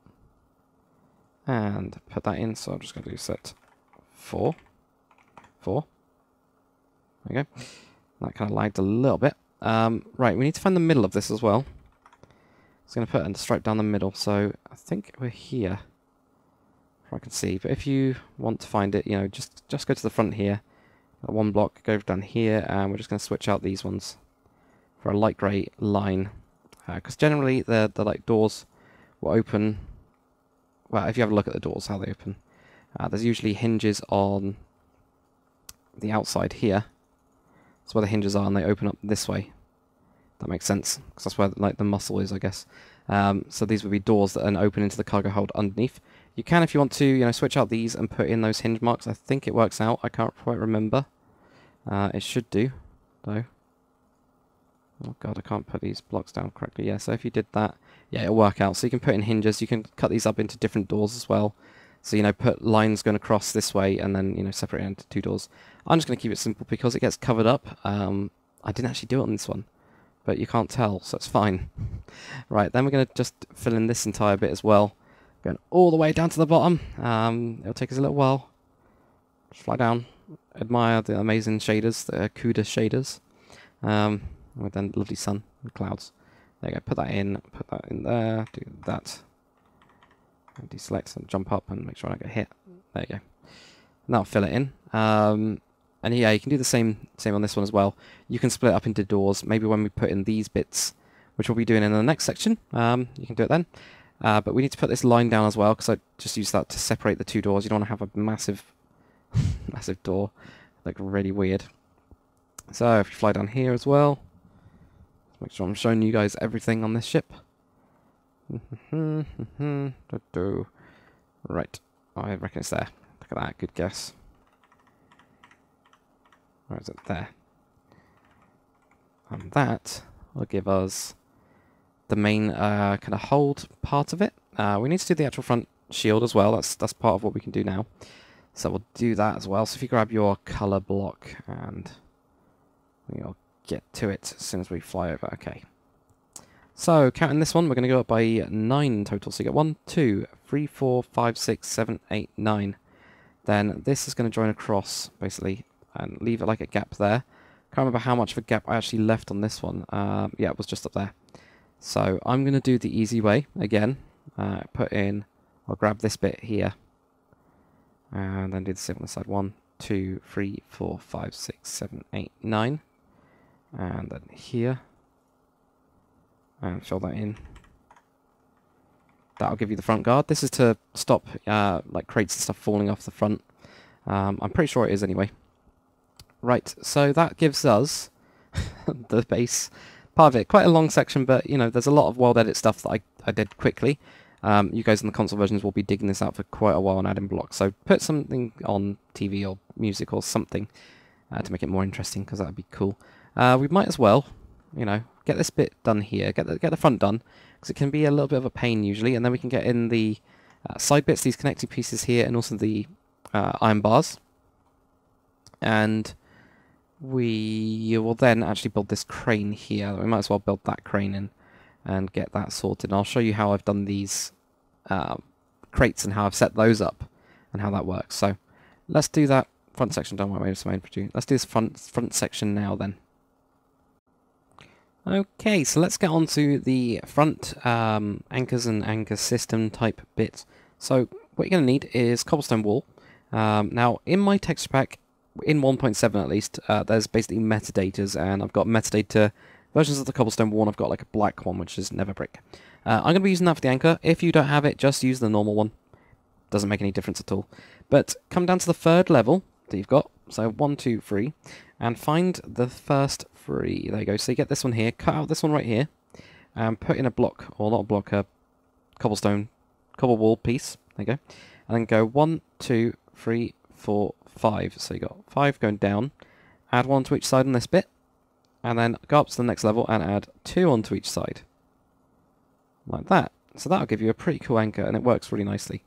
And put that in. So I'm just going to do set four. Four. There we go. That kind of lagged a little bit. Um, right, we need to find the middle of this as well. So I'm going to put a stripe down the middle. So I think we're here. If I can see. But if you want to find it, you know, just, just go to the front here. One block, go down here, and we're just going to switch out these ones for a light grey line. Because uh, generally, the, the like doors will open. Well, if you have a look at the doors, how they open. Uh, there's usually hinges on the outside here. That's where the hinges are, and they open up this way. That makes sense, because that's where like the muscle is, I guess. Um, so these would be doors that are open into the cargo hold underneath. You can, if you want to, you know, switch out these and put in those hinge marks. I think it works out. I can't quite remember. Uh, it should do, though. Oh god, I can't put these blocks down correctly. Yeah, so if you did that, yeah, it'll work out. So you can put in hinges. You can cut these up into different doors as well. So, you know, put lines going across this way and then, you know, separate it into two doors. I'm just going to keep it simple because it gets covered up. Um, I didn't actually do it on this one, but you can't tell, so it's fine. Right, then we're going to just fill in this entire bit as well. Going all the way down to the bottom. Um, it'll take us a little while. Just fly down. Admire the amazing shaders, the CUDA shaders. Um, with then lovely sun and clouds. There you go. Put that in. Put that in there. Do that. And deselect and jump up and make sure I don't get hit. There you go. And that'll fill it in. Um, and yeah, you can do the same same on this one as well. You can split it up into doors. Maybe when we put in these bits, which we'll be doing in the next section, um, you can do it then. Uh, but we need to put this line down as well, because I just use that to separate the two doors. You don't want to have a massive, massive door. Like, really weird. So if you fly down here as well, make sure I'm showing you guys everything on this ship. Right, I reckon it's there. Look at that, good guess. Where is it? There. And that will give us the main uh, kind of hold part of it. Uh, we need to do the actual front shield as well. That's that's part of what we can do now. So we'll do that as well. So if you grab your color block and we'll get to it as soon as we fly over. Okay. So counting this one, we're going to go up by nine in total. So you get one, two, three, four, five, six, seven, eight, nine. Then this is going to join across basically and leave it like a gap there. Can't remember how much of a gap I actually left on this one. Uh, yeah, it was just up there. So I'm going to do the easy way again. Uh, put in, I'll grab this bit here. And then do the same on the side. One, two, three, four, five, six, seven, eight, nine. And then here. And fill that in. That'll give you the front guard. This is to stop uh, like crates and stuff falling off the front. Um, I'm pretty sure it is anyway. Right, so that gives us the base part of it. Quite a long section, but you know, there's a lot of world edit stuff that I, I did quickly. Um, you guys in the console versions will be digging this out for quite a while and adding blocks. So put something on T V or music or something uh, to make it more interesting, because that would be cool. Uh, we might as well, you know, get this bit done here, get the, get the front done, because it can be a little bit of a pain usually, and then we can get in the uh, side bits, these connecting pieces here, and also the uh, iron bars. And we will then actually build this crane here. We might as well build that crane in and get that sorted. And I'll show you how I've done these uh, crates and how I've set those up and how that works. So let's do that front section. Don't worry, it's main produce. Let's do this front front section now then. Okay, so let's get on to the front um, anchors and anchor system type bit. So what you're going to need is cobblestone wool. Um, now in my texture pack, in one point seven at least, uh, there's basically metadatas, and I've got metadata versions of the cobblestone wool, and I've got like a black one, which is never brick. Uh, I'm going to be using that for the anchor. If you don't have it, just use the normal one. Doesn't make any difference at all. But come down to the third level that you've got, so one, two, three, and find the first three. There you go. So you get this one here, cut out this one right here, and put in a block, or not a block, a cobblestone, cobble wall piece. There you go. And then go one, two, three, four, five. So you got five going down. Add one to each side on this bit, and then go up to the next level and add two onto each side. Like that. So that'll give you a pretty cool anchor, and it works really nicely.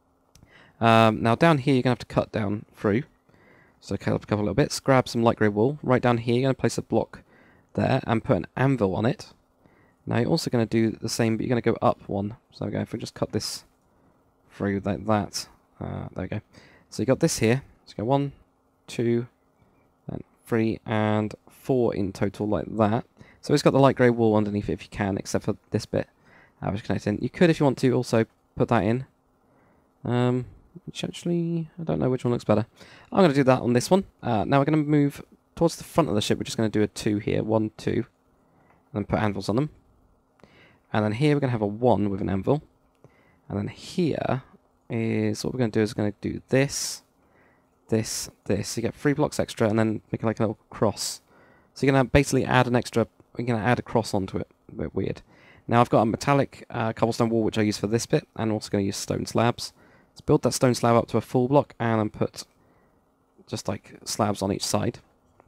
Um, now down here you're going to have to cut down through. So cut up a couple of little bits, grab some light grey wool. Right down here you're going to place a block there and put an anvil on it. Now you're also going to do the same, but you're going to go up one. So there we go. If we just cut this through like that. Uh, there we go. So you got this here. Let's go one, two, and three, and four in total like that. So it's got the light grey wool underneath it if you can, except for this bit. I was connecting. You could, if you want to, also put that in. Um, which actually, I don't know which one looks better. I'm going to do that on this one. Uh, now we're going to move towards the front of the ship. We're just going to do a two here. One, two. And then put anvils on them. And then here we're going to have a one with an anvil. And then here is, what we're going to do is we're going to do this, this, this. So you get three blocks extra and then make it like a little cross. So you're going to basically add an extra, you're going to add a cross onto it. A bit weird. Now I've got a metallic uh, cobblestone wall which I use for this bit, and also going to use stone slabs. Let's build that stone slab up to a full block and then put just like slabs on each side.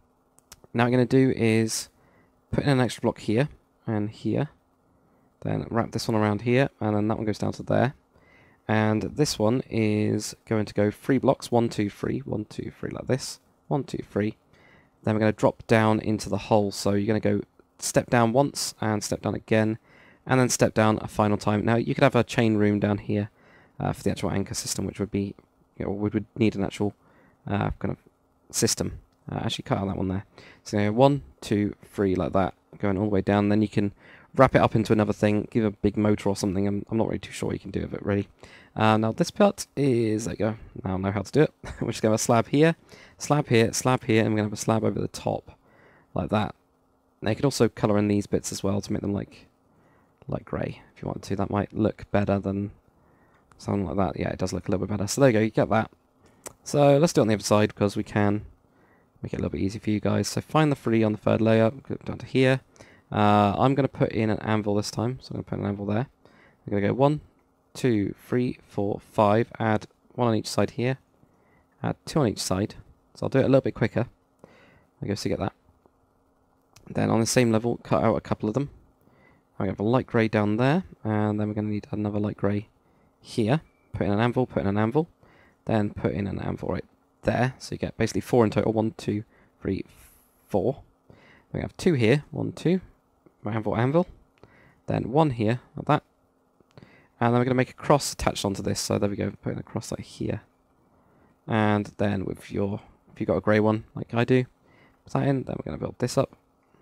Now what I'm going to do is put in an extra block here and here. Then wrap this one around here, and then that one goes down to there. And this one is going to go three blocks, one, two, three, one, two, three, like this. One, two, three. Then we're going to drop down into the hole. So you're going to go step down once and step down again, and then step down a final time. Now you could have a chain room down here uh, for the actual anchor system, which would be, you know, we would need an actual uh, kind of system. Uh, actually, cut out that one there. So you know, one, two, three, like that, going all the way down. Then you can wrap it up into another thing, give a big motor or something. I'm, I'm not really too sure what you can do with it, really. Uh, now this part is, there you go, now I know how to do it. We're just going to have a slab here, slab here, slab here, and we're going to have a slab over the top, like that. Now you could also colour in these bits as well to make them like, like grey, if you want to. That might look better than something like that. Yeah, it does look a little bit better. So there you go, you get that. So let's do it on the other side, because we can Make it a little bit easy for you guys. So find the three on the third layer, go down to here. Uh, I'm going to put in an anvil this time, so I'm going to put an anvil there. I'm going to go one, two, three, four, five, add one on each side here, add two on each side. So I'll do it a little bit quicker. I go to get that. Then on the same level, cut out a couple of them. I have a light grey down there, and then we're going to need another light grey here. Put in an anvil, put in an anvil, then put in an anvil right there. So you get basically four in total. One, two, three, four. We have two here. One, two. Anvil, anvil. Then one here, like that. And then we're going to make a cross attached onto this. So there we go. Put in a cross like here. And then with your, if you've got a grey one like I do, put that in. Then we're going to build this up.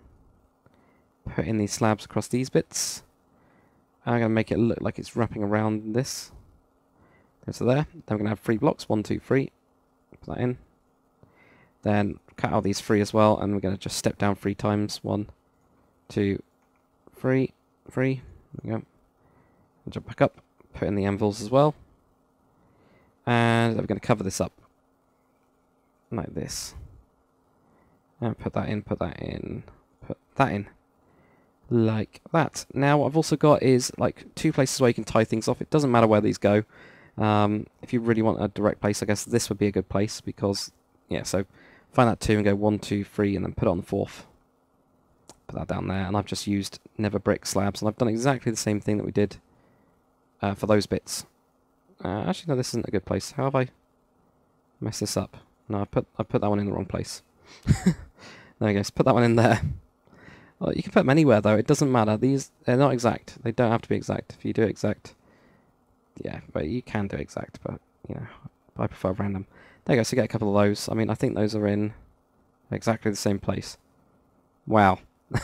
Put in these slabs across these bits. And I'm going to make it look like it's wrapping around this. Go to there. Then we're going to have three blocks. One, two, three. Put that in. Then cut out these three as well. And we're going to just step down three times. One, two, three, three. There we go. And jump back up. Put in the anvils as well. And then we're going to cover this up. Like this. And put that in, put that in, put that in. Like that. Now what I've also got is like two places where you can tie things off. It doesn't matter where these go. Um, if you really want a direct place, I guess this would be a good place because, yeah, so find that two and go one, two, three, and then put it on the fourth. Put that down there, and I've just used never brick slabs, and I've done exactly the same thing that we did uh, for those bits. Uh, actually, no, this isn't a good place. How have I messed this up? No, I put I put that one in the wrong place. There we go. So put that one in there. Well, you can put them anywhere though. It doesn't matter. These they're not exact. They don't have to be exact. If you do exact, yeah, but you can do exact. But you know, I prefer random. There you go. So get a couple of those. I mean, I think those are in exactly the same place. Wow.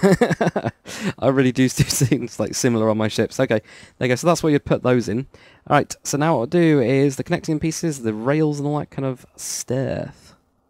I really do do things like similar on my ships. Okay, there you go. So that's where you'd put those in. All right. So now what I'll do is the connecting pieces, the rails, and all that kind of stuff.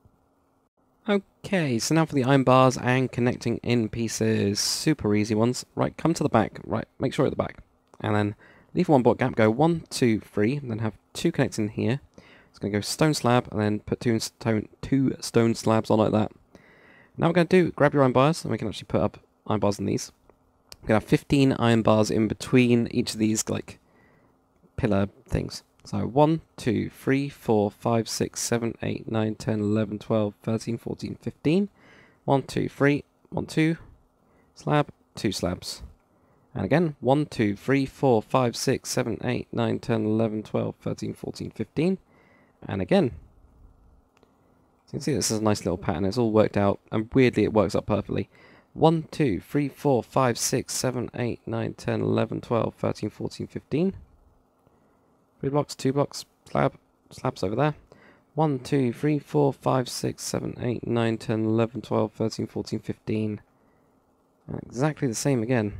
Okay, so now for the iron bars and connecting in pieces. Super easy ones. Right, come to the back. Right, make sure you're at the back. And then leave one block gap. Go one, two, three. And then have two connecting here. It's going to go stone slab and then put two stone, two stone slabs on like that. Now we're going to do, grab your iron bars, and we can actually put up iron bars in these. We're going to have fifteen iron bars in between each of these, like, pillar things. So one, two, three, four, five, six, seven, eight, nine, ten, eleven, twelve, thirteen, fourteen, fifteen. one, two, three, one, two, slab, two slabs. And again, one, two, three, four, five, six, seven, eight, nine, ten, eleven, twelve, thirteen, fourteen, fifteen. And again. So you can see this is a nice little pattern. It's all worked out, and weirdly it works out perfectly. one, two, three, four, five, six, seven, eight, nine, ten, eleven, twelve, thirteen, fourteen, fifteen. Three blocks, two blocks, slab, slabs over there. one, two, three, four, five, six, seven, eight, nine, ten, eleven, twelve, thirteen, fourteen, fifteen. And exactly the same again.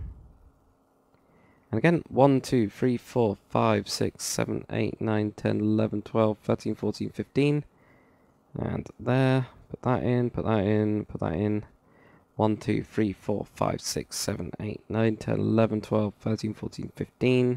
And again, one, two, three, four, five, six, seven, eight, nine, ten, eleven, twelve, thirteen, fourteen, fifteen. And there, put that in, put that in, put that in. one, two, three, four, five, six, seven, eight, nine, ten, eleven, twelve, thirteen, fourteen, fifteen.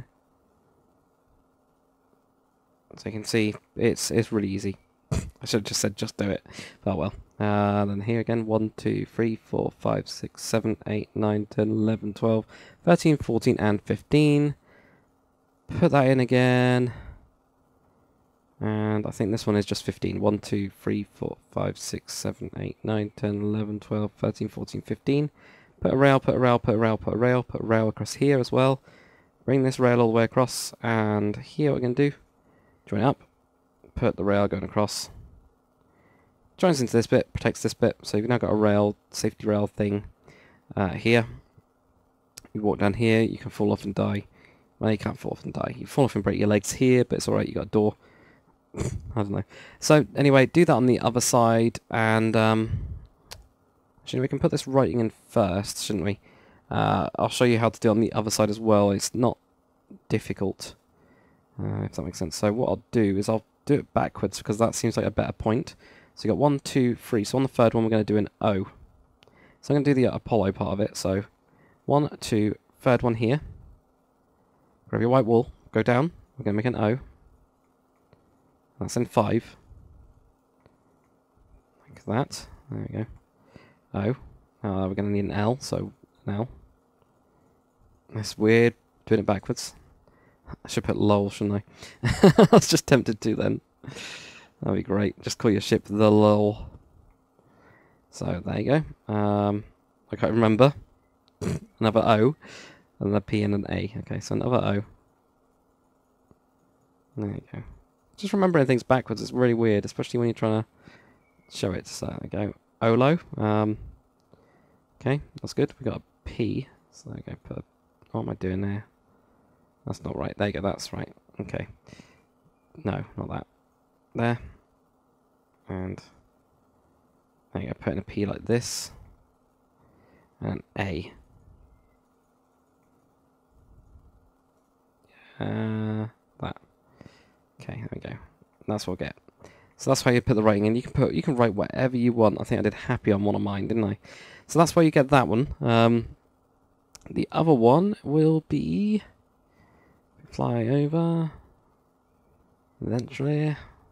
So you can see, it's it's really easy. I should have just said just do it. But well. Uh, then here again, one, two, three, four, five, six, seven, eight, nine, ten, eleven, twelve, thirteen, fourteen, and fifteen. Put that in again. And I think this one is just fifteen. one, two, three, four, five, six, seven, eight, nine, ten, eleven, twelve, thirteen, fourteen, fifteen. Put a rail, put a rail, put a rail, put a rail, put a rail across here as well. Bring this rail all the way across. And here what we're going to do, join up, put the rail going across. Joins into this bit, protects this bit. So you've now got a rail, safety rail thing uh, here. You walk down here, you can fall off and die. Well, you can't fall off and die. You fall off and break your legs here, but it's alright, you got a door. I don't know. So anyway, do that on the other side, and um, actually we can put this writing in first, shouldn't we? Uh, I'll show you how to do it on the other side as well. It's not difficult, uh, if that makes sense. So what I'll do is I'll do it backwards because that seems like a better point. So you got one, two, three. So on the third one we're going to do an O. So I'm going to do the Apollo part of it. So one, two, third one here. Grab your white wool, go down. We're going to make an O. That's in five. Like that. There we go. O. Uh, we're going to need an L, so an L. That's weird, doing it backwards. I should put lol, shouldn't I? I was just tempted to then. That'd be great. Just call your ship the lol. So, there you go. Um, I can't remember. Another O. Another P and an A. Okay, so another O. There you go. Just remembering things backwards is really weird, especially when you're trying to show it. So there we go. Olo. Um, okay, that's good. We got a P. So there we go. Put a, what am I doing there? That's not right. There you go. That's right. Okay. No, not that. There. And there you go. Put in a P like this. And A. Uh, that. Okay, there we go. That's what we'll get. So that's why you put the writing in. You can put, you can write whatever you want. I think I did happy on one of mine, didn't I? So that's why you get that one. Um, the other one will be fly over eventually.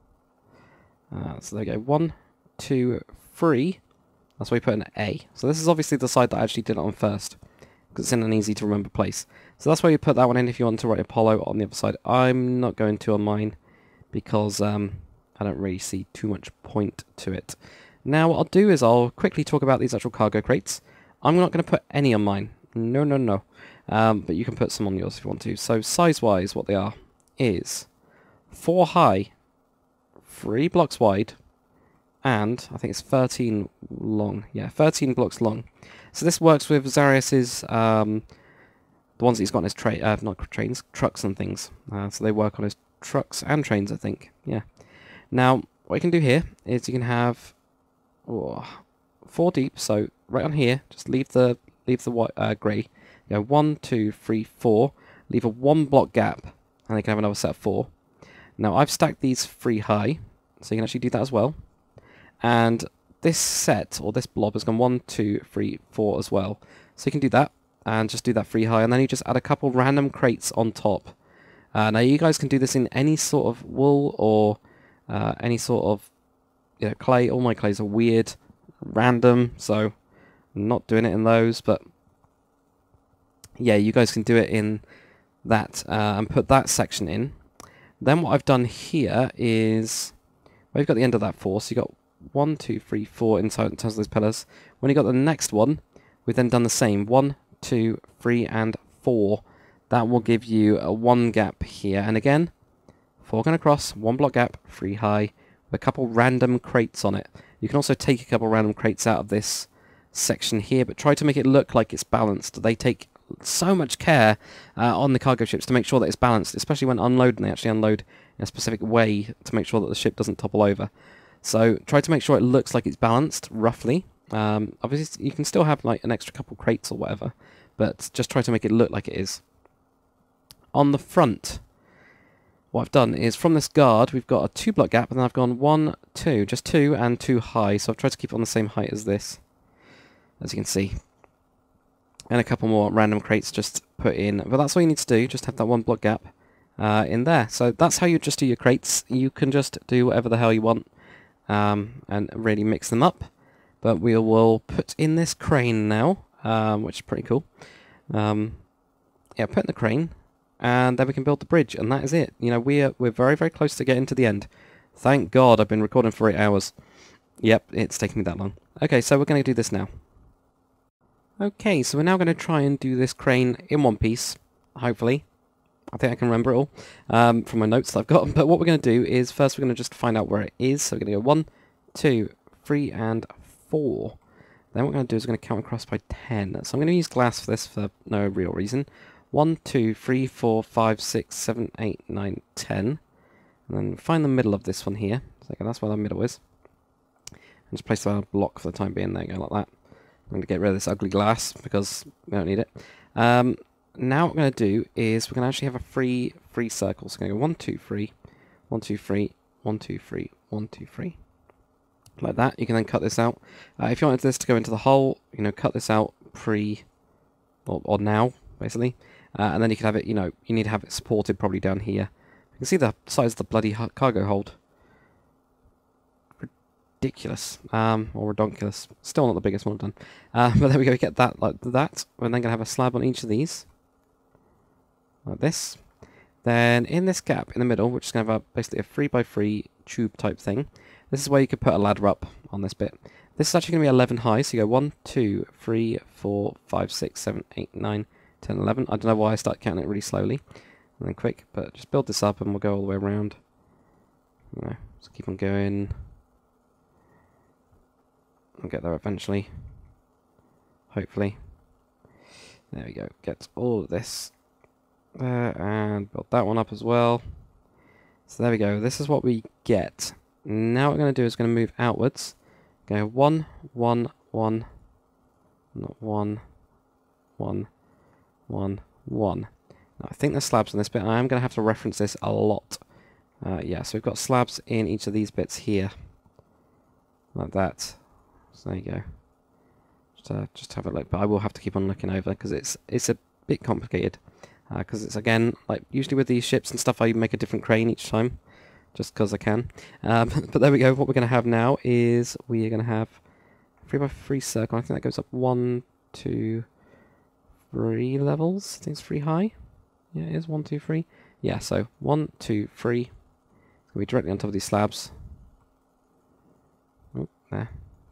Uh, so there we go. One, two, three. That's why you put an A. So this is obviously the side that I actually did it on first, because it's in an easy to remember place. So that's why you put that one in if you want to write Apollo on the other side. I'm not going to on mine because um, I don't really see too much point to it. Now what I'll do is I'll quickly talk about these actual cargo crates. I'm not going to put any on mine. No, no, no. Um, but you can put some on yours if you want to. So size-wise, what they are is four high, three blocks wide, and I think it's thirteen long. Yeah, thirteen blocks long. So this works with Zarius's, um, the ones that he's got on his train, uh, not trains, trucks and things. Uh, so they work on his trucks and trains, I think. Yeah. Now, what you can do here is you can have oh, four deep. So right on here, just leave the leave the white uh, grey. You go one, two, three, four. Leave a one block gap, and they can have another set of four. Now I've stacked these three high, so you can actually do that as well. And this set, or this blob, has gone one, two, three, four as well. So you can do that, and just do that three high, and then you just add a couple random crates on top. Uh, now you guys can do this in any sort of wool, or uh, any sort of you know, clay. All my clays are weird, random, so I'm not doing it in those, but yeah, you guys can do it in that, uh, and put that section in. Then what I've done here is, well, you've got the end of that four, so you've got one, two, three, four inside in terms of those pillars. When you got the next one, we've then done the same. One, two, three, and four. That will give you a one gap here. And again, four going across, one block gap, three high, with a couple random crates on it. You can also take a couple random crates out of this section here, but try to make it look like it's balanced. They take so much care uh, on the cargo ships to make sure that it's balanced, especially when unloading. They actually unload in a specific way to make sure that the ship doesn't topple over. So try to make sure it looks like it's balanced, roughly. Um, obviously, you can still have like an extra couple crates or whatever, but just try to make it look like it is. On the front, what I've done is from this guard, we've got a two block gap, and then I've gone one, two, just two, and two high. So I've tried to keep it on the same height as this, as you can see. And a couple more random crates just put in, but that's all you need to do, just have that one block gap uh, in there. So that's how you just do your crates. You can just do whatever the hell you want. Um, and really mix them up, but we will put in this crane now, um, which is pretty cool. Um, yeah, put in the crane, and then we can build the bridge, and that is it. You know, we are we're very very close to getting to the end. Thank God I've been recording for eight hours. Yep, it's taken me that long. Okay, so we're going to do this now. Okay, so we're now going to try and do this crane in one piece, hopefully. I think I can remember it all um, from my notes that I've got. But what we're going to do is first we're going to just find out where it is. So we're going to go one, two, three, and four. Then what we're going to do is we're going to count across by ten. So I'm going to use glass for this for no real reason. One, two, three, four, five, six, seven, eight, nine, ten. And then find the middle of this one here. So that's where the middle is. And just place a block for the time being. There you go, like that. I'm going to get rid of this ugly glass because we don't need it. Um, now what we're going to do is we're going to actually have a free free circle. So we're going to go one, two, three, one, two, three, one, two, three, one, two, three. Like that. You can then cut this out. Uh, if you wanted this to go into the hole, you know, cut this out pre or, or now, basically. Uh, and then you can have it, you know, you need to have it supported probably down here. You can see the size of the bloody cargo hold. ridiculous. Um, or redonkulous. Still not the biggest one I've done. Uh, but there we go, we get that like that. We're then going to have a slab on each of these. Like this. Then in this gap in the middle, we're just going to have a, basically a three by three tube type thing. This is where you could put a ladder up on this bit. This is actually going to be eleven high, so you go one, two, three, four, five, six, seven, eight, nine, ten, eleven. I don't know why I start counting it really slowly and then quick, but just build this up and we'll go all the way around. You know, just keep on going. We'll get there eventually. Hopefully. There we go. Get all of this there and build that one up as well. So there we go. This is what we get. Now what we're going to do is going to move outwards. Go one, one, one, not one, one, one, one. Now I think there's slabs on this bit. I am going to have to reference this a lot. Uh, yeah, so we've got slabs in each of these bits here. Like that. So there you go. Just, uh, just have a look, but I will have to keep on looking over because it's it's a bit complicated. Because uh, it's again, like usually with these ships and stuff, I make a different crane each time, just because I can. Um, but there we go. What we're going to have now is we are going to have a three by three circle. I think that goes up one, two, three levels. I think it's three high. Yeah, it is one, two, three. Yeah, so one, two, three. It's going to be directly on top of these slabs. Oh, there.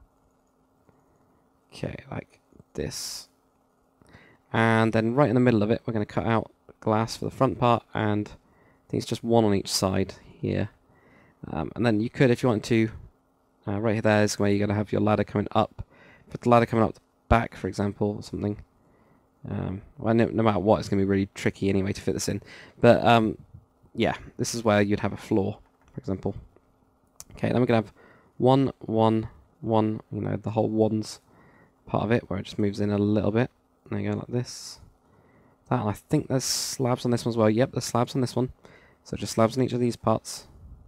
Okay, like this. And then right in the middle of it, we're going to cut out glass for the front part, and I think it's just one on each side here. Um, and then you could, if you want to, uh, right there is where you're going to have your ladder coming up. Put the ladder coming up the back, for example, or something. Um, well, no, no matter what, it's going to be really tricky anyway to fit this in. But um, yeah, this is where you'd have a floor, for example. Okay, then we're going to have one, one, one, you know, the whole ones part of it, where it just moves in a little bit. There you go, like this. That, and I think there's slabs on this one as well. Yep, there's slabs on this one. So just slabs on each of these parts.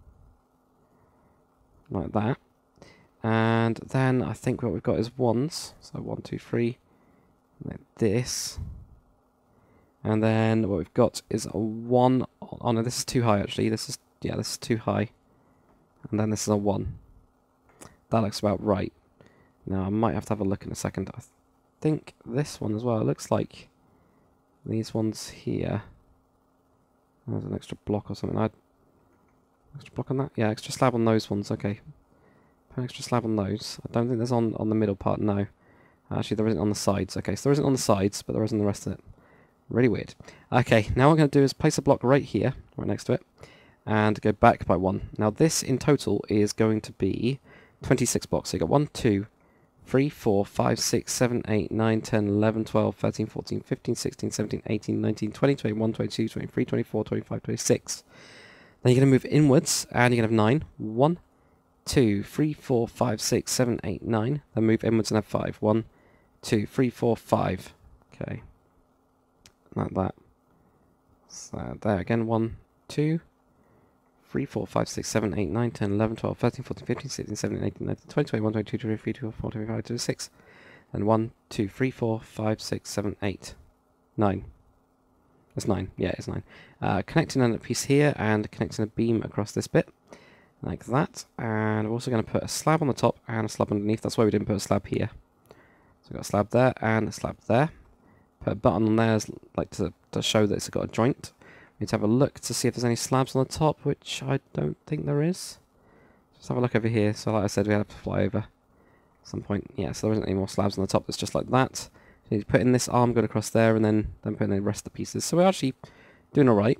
Like that. And then I think what we've got is ones. So one, two, three. Like this. And then what we've got is a one. Oh no, this is too high actually. This is, yeah, this is too high. And then this is a one. That looks about right. Now I might have to have a look in a second. I think this one as well. It looks like these ones here. There's an extra block or something. I'd extra block on that? Yeah, extra slab on those ones. Okay. Put an extra slab on those. I don't think there's on, on the middle part, no. Actually, there isn't on the sides. Okay, so there isn't on the sides, but there is on the rest of it. Really weird. Okay, now what I'm going to do is place a block right here, right next to it, and go back by one. Now this in total is going to be twenty-six blocks. So you got one, two, three, four, five, six, seven, eight, nine, ten, eleven, twelve, thirteen, fourteen, fifteen, sixteen, seventeen, eighteen, nineteen, twenty, twenty-one, twenty-two, twenty-three, twenty-four, twenty-five, twenty-six. Then you're going to move inwards, and you're going to have nine. one, two, three, four, five, six, seven, eight, nine. Then move inwards and have five. one, two, three, four, five. Okay. Like that. So there again. one, two, three, four, five, six, seven, eight, nine, ten, eleven, twelve, thirteen, fourteen, fifteen, sixteen, seventeen, eighteen, nineteen, twenty, twenty-one, twenty-two, twenty-three, twenty-four, twenty-five, twenty-six. And one, two, three, four, five, six, seven, eight, nine. That's nine. Yeah, it's nine. Uh, connecting a piece here and connecting a beam across this bit. Like that. And we're also going to put a slab on the top and a slab underneath. That's why we didn't put a slab here. So we've got a slab there and a slab there. Put a button on there as, like to, to show that it's got a joint. We need to have a look to see if there's any slabs on the top, which I don't think there is. Just have a look over here. So like I said, we had to fly over at some point. Yeah, so there isn't any more slabs on the top. It's just like that. So you need to put in this arm, going across there, and then, then put in the rest of the pieces. So we're actually doing alright.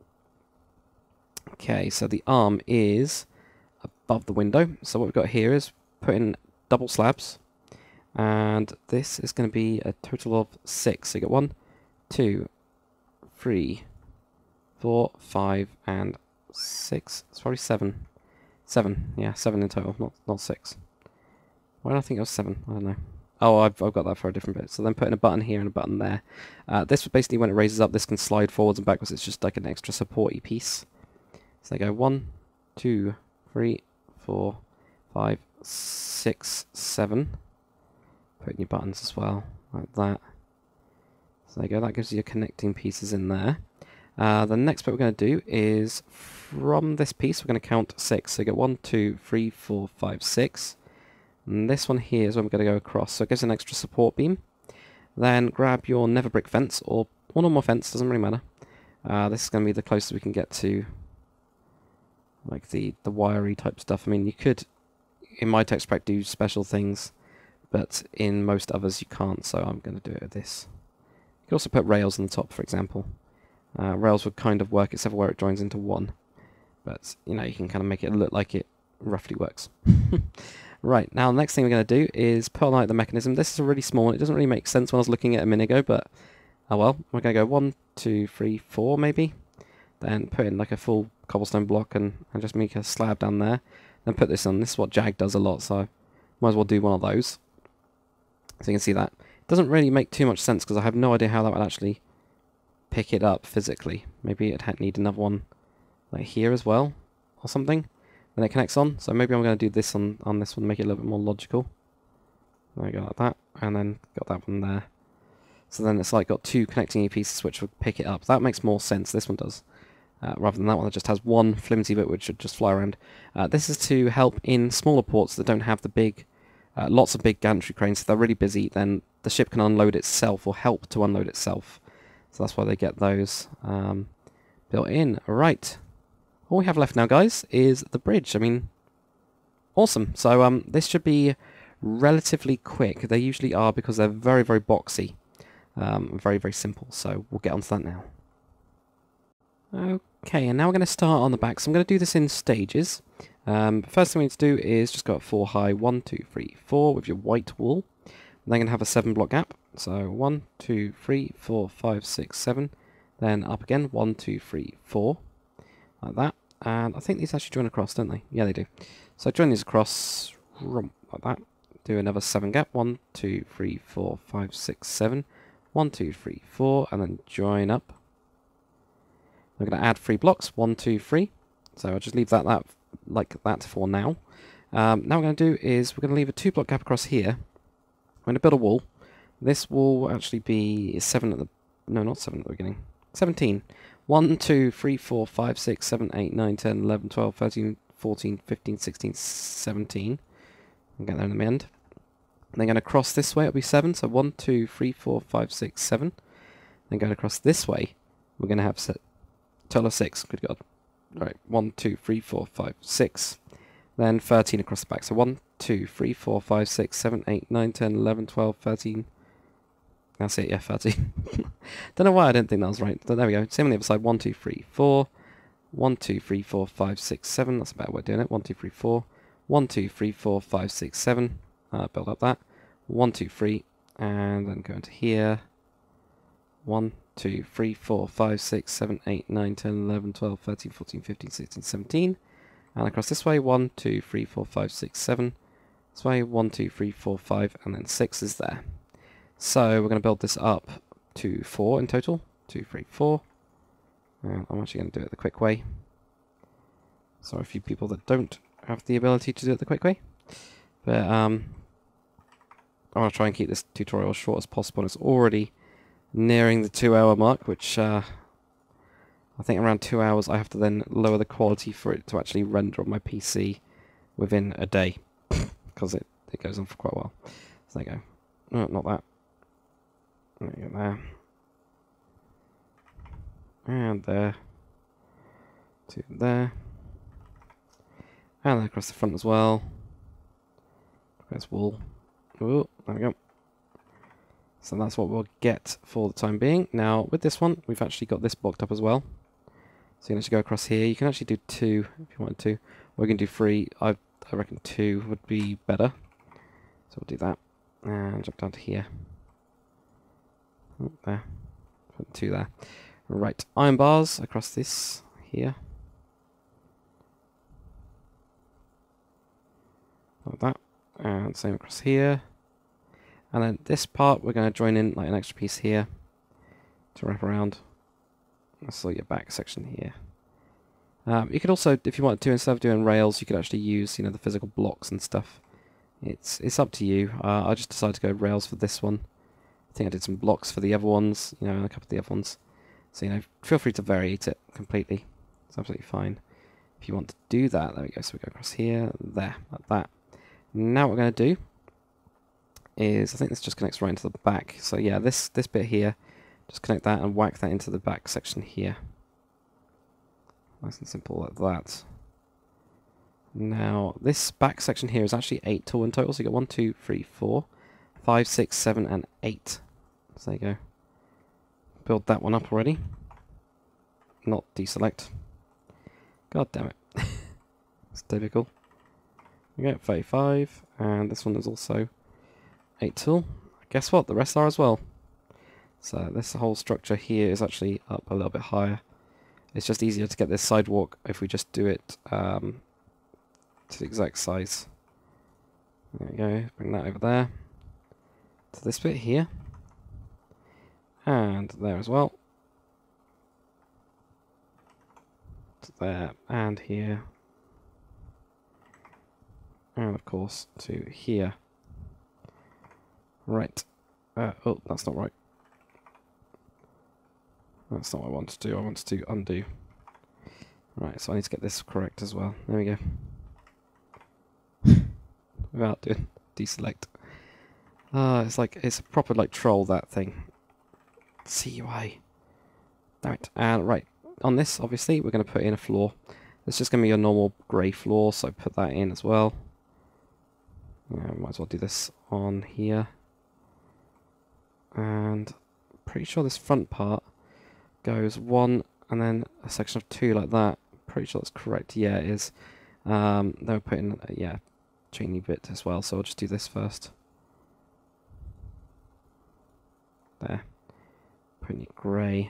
Okay, so the arm is above the window. So what we've got here is put in double slabs. And this is going to be a total of six. So you got one, two, three, four, five, and six. It's probably seven. Seven, yeah, seven in total, not not six. Why did I think it was seven? I don't know. Oh, I've, I've got that for a different bit. So then putting a button here and a button there. Uh, this basically, when it raises up, this can slide forwards and backwards. It's just like an extra supporty piece. So they go one, two, three, four, five, six, seven. Put in your buttons as well, like that. So there you go, that gives you your connecting pieces in there. Uh, the next bit we're going to do is from this piece we're going to count six. So you get one, two, three, four, five, six. And this one here is when we're going to go across. So it gives an extra support beam. Then grab your nether brick fence, or one or more fence, doesn't really matter. Uh, this is going to be the closest we can get to like the, the wiry type stuff. I mean, you could, in my text pack, do special things, but in most others you can't, so I'm going to do it with this. You could also put rails on the top, for example. Uh, rails would kind of work, except for where it joins into one. But, you know, you can kind of make it look like it roughly works. Right, now the next thing we're going to do is put on like the mechanism. This is a really small one. It doesn't really make sense when I was looking at it a minute ago, but oh well. We're going to go one, two, three, four maybe. Then put in like a full cobblestone block and, and just make a slab down there. Then put this on. This is what Jag does a lot, so might as well do one of those. So you can see that. It doesn't really make too much sense because I have no idea how that would actually pick it up physically. Maybe it'd need another one like here as well or something. Then it connects on, so maybe I'm going to do this on, on this one, make it a little bit more logical. There we go, like that, and then got that one there. So then it's like got two connecting pieces which would pick it up. That makes more sense, this one does. Uh, rather than that one that just has one flimsy bit which should just fly around. Uh, this is to help in smaller ports that don't have the big, uh, lots of big gantry cranes. If they're really busy, then the ship can unload itself, or help to unload itself. So that's why they get those um, built in. Right. All we have left now, guys, is the bridge. I mean, awesome. So um, this should be relatively quick. They usually are because they're very, very boxy. Um, very, very simple. So we'll get onto that now. Okay, and now we're going to start on the back. So I'm going to do this in stages. Um, first thing we need to do is just go up four high. One, two, three, four with your white wool. And then going to have a seven block gap. So one, two, three, four, five, six, seven. Then up again. One, two, three, four. Like that. And I think these actually join across, don't they? Yeah, they do. So join these across like that. Do another seven gap. One, two, three, four, five, six, seven. One, two, three, four. And then join up. I'm going to add three blocks. One, two, three. So I'll just leave that, that like that for now. Um, now what we're going to do is we're going to leave a two block gap across here. I'm going to build a wall. This wall will actually be seven at the... No, not seven at the beginning. seventeen. one, two, three, four, five, six, seven, eight, nine, ten, eleven, twelve, thirteen, fourteen, fifteen, sixteen, seventeen. I'll get there in the end. And then going to cross this way, it'll be seven. So one, two, three, four, five, six, seven. Then going across this way, we're going to have set total of six. Good God. Alright, one, two, three, four, five, six. Then thirteen across the back. So one, two, three, four, five, six, seven, eight, nine, ten, eleven, twelve, thirteen. That's it, yeah, thirteen. Don't know why I didn't think that was right. But there we go. Same on the other side. one, two, three, four. one, two, three, four, five, six, seven. That's a better way of doing it. one, two, three, four. one, two, three, four, five, six, seven. Uh, build up that. one, two, three. And then go into here. one, two, three, four, five, six, seven, eight, nine, ten, eleven, twelve, thirteen, fourteen, fifteen, sixteen, seventeen. And across this way. one, two, three, four, five, six, seven. This way. one, two, three, four, five. And then six is there. So we're going to build this up to four in total. Two, three, four. And I'm actually going to do it the quick way. Sorry, a few people that don't have the ability to do it the quick way. But um, I want to try and keep this tutorial as short as possible. And it's already nearing the two hour mark, which uh, I think around two hours I have to then lower the quality for it to actually render on my P C within a day. Because it, it goes on for quite a while. So there you go. No, not that. There you go, there. And there. To there. And then across the front as well. There's wool. Ooh, there we go. So that's what we'll get for the time being. Now, with this one, we've actually got this blocked up as well. So you can actually go across here. You can actually do two if you wanted to. Or you can do three. I, I reckon two would be better. So we'll do that. And jump down to here. Oh, there. Put two there. Right. Iron bars across this here. Like that. And same across here. And then this part we're going to join in like an extra piece here to wrap around. That's all your back section here. Um, you could also, if you wanted to, instead of doing rails, you could actually use, you know, the physical blocks and stuff. It's it's up to you. Uh, I just decided to go rails for this one. I think I did some blocks for the other ones, you know, and a couple of the other ones. So, you know, feel free to variate it completely. It's absolutely fine. If you want to do that, there we go. So we go across here, there, like that. Now what we're going to do is, I think this just connects right into the back. So yeah, this, this bit here, just connect that and whack that into the back section here. Nice and simple like that. Now, this back section here is actually eight tool in total. So you got one, two, three, four, five, six, seven, and eight. So there you go. Build that one up already. Not deselect. God damn it. It's typical. We get thirty-five, and this one is also eight tool. Guess what? The rest are as well. So this whole structure here is actually up a little bit higher. It's just easier to get this sidewalk if we just do it um, to the exact size. There we go. Bring that over there. To this bit here. And there as well. To there and here. And of course to here. Right. Uh, oh, that's not right. That's not what I wanted to do. I wanted to undo. Right, so I need to get this correct as well. There we go. Without doing deselect. Ah, uh, it's like, it's a proper like troll, that thing. C U I. Damn it. And right, on this, obviously, we're going to put in a floor. It's just going to be a normal grey floor, so put that in as well. Yeah, might as well do this on here. And pretty sure this front part goes one and then a section of two like that. Pretty sure that's correct. Yeah, it is. Um, then we're putting, uh, yeah, chainy bit as well, so I'll just do this first. There. Putting it grey.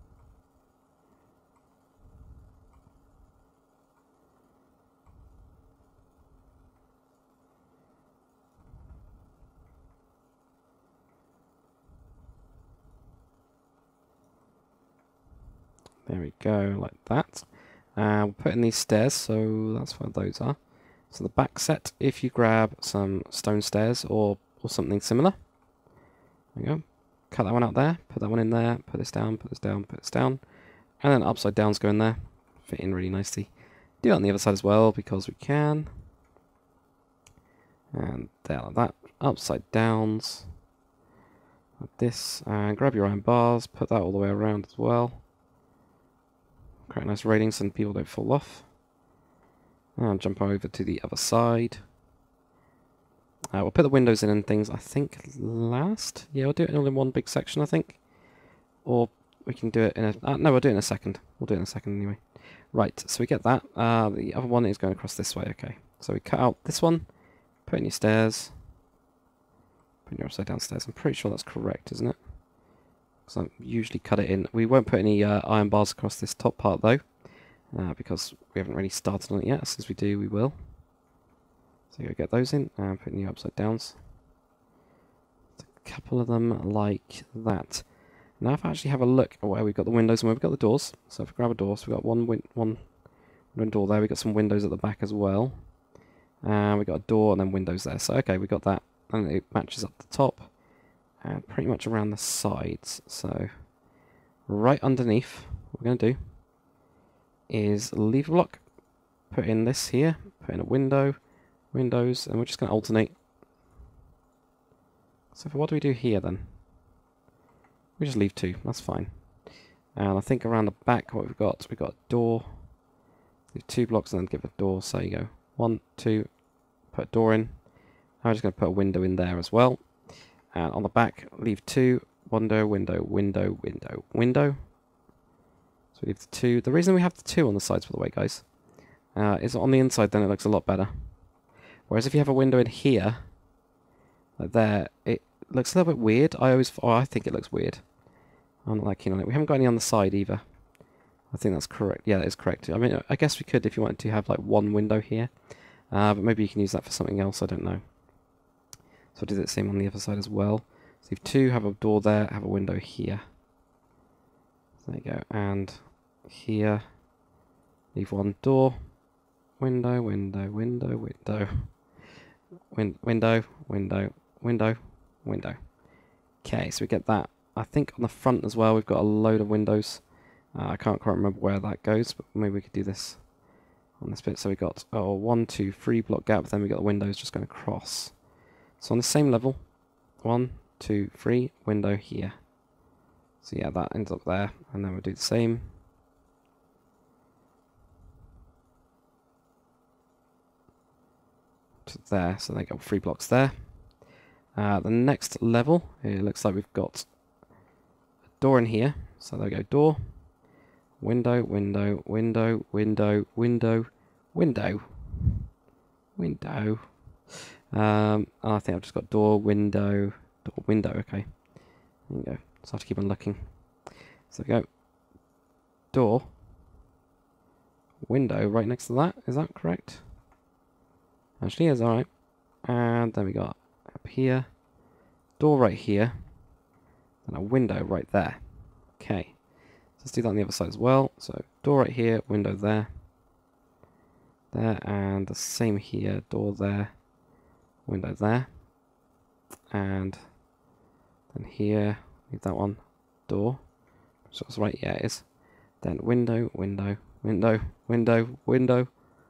There we go, like that. Uh, we'll put in these stairs, so that's where those are. So the back set, if you grab some stone stairs or, or something similar. There we go. Cut that one out there, put that one in there, put this down, put this down, put this down. And then upside downs go in there. Fit in really nicely. Do it on the other side as well, because we can. And there, like that. Upside downs. Like this. And grab your iron bars, put that all the way around as well. Create nice ratings so people don't fall off. And jump over to the other side. Uh, we'll put the windows in and things, I think, last. Yeah, we'll do it all in one big section, I think. Or we can do it in a... Uh, no, we'll do it in a second. We'll do it in a second anyway. Right, so we get that. Uh, the other one is going across this way, okay. So we cut out this one, put in your stairs. Put in your upside down stairs. I'm pretty sure that's correct, isn't it? Because I usually cut it in. We won't put any uh, iron bars across this top part, though. Uh, because we haven't really started on it yet. As soon as we do, we will. So you get those in and put new upside downs. A couple of them like that. Now if I actually have a look at where we've got the windows and where we've got the doors. So if we grab a door, so we've got one win one window door there, we've got some windows at the back as well. And we've got a door and then windows there. So okay, we got that. And it matches up the top. And pretty much around the sides. So right underneath, what we're going to do is leave a block. Put in this here. Put in a window. Windows, and we're just going to alternate. So for what do we do here then? We just leave two, that's fine. And I think around the back what we've got, we've got a door. Leave two blocks and then give a door, so you go one, two, put a door in. I'm just going to put a window in there as well. And on the back, leave two, window, window, window, window, window. So we leave the two. The reason we have the two on the sides, by the way, guys, uh, is on the inside then it looks a lot better. Whereas if you have a window in here, like there, it looks a little bit weird. I always, oh, I think it looks weird. I'm not that keen on it. We haven't got any on the side either. I think that's correct. Yeah, that is correct. I mean, I guess we could if you wanted to have like one window here. Uh, but maybe you can use that for something else, I don't know. So I'll do the same on the other side as well. So leave two, have a door there, have a window here. So there you go. And here, leave one door. Window, window, window, window. Win window, window, window, window. Okay, so we get that. I think on the front as well, we've got a load of windows. Uh, I can't quite remember where that goes, but maybe we could do this on this bit. So we got oh one, two, three block gap. Then we got the windows just going across. So on the same level, one, two, three, window here. So yeah, that ends up there, and then we'll do the same. To there, so they got three blocks there. Uh, the next level, it looks like we've got a door in here. So there we go, door, window, window, window, window, window, window, window. Um, I think I've just got door, window, door, window, okay. There you go. Just have to keep on looking. So we go, door, window right next to that, is that correct? Actually is, alright. And then we got up here, door right here, and a window right there. Okay, so let's do that on the other side as well. So door right here, window there, there, and the same here, door there, window there, and then here, leave that one, door, so it's right, yeah it is. Then window, window, window, window, window.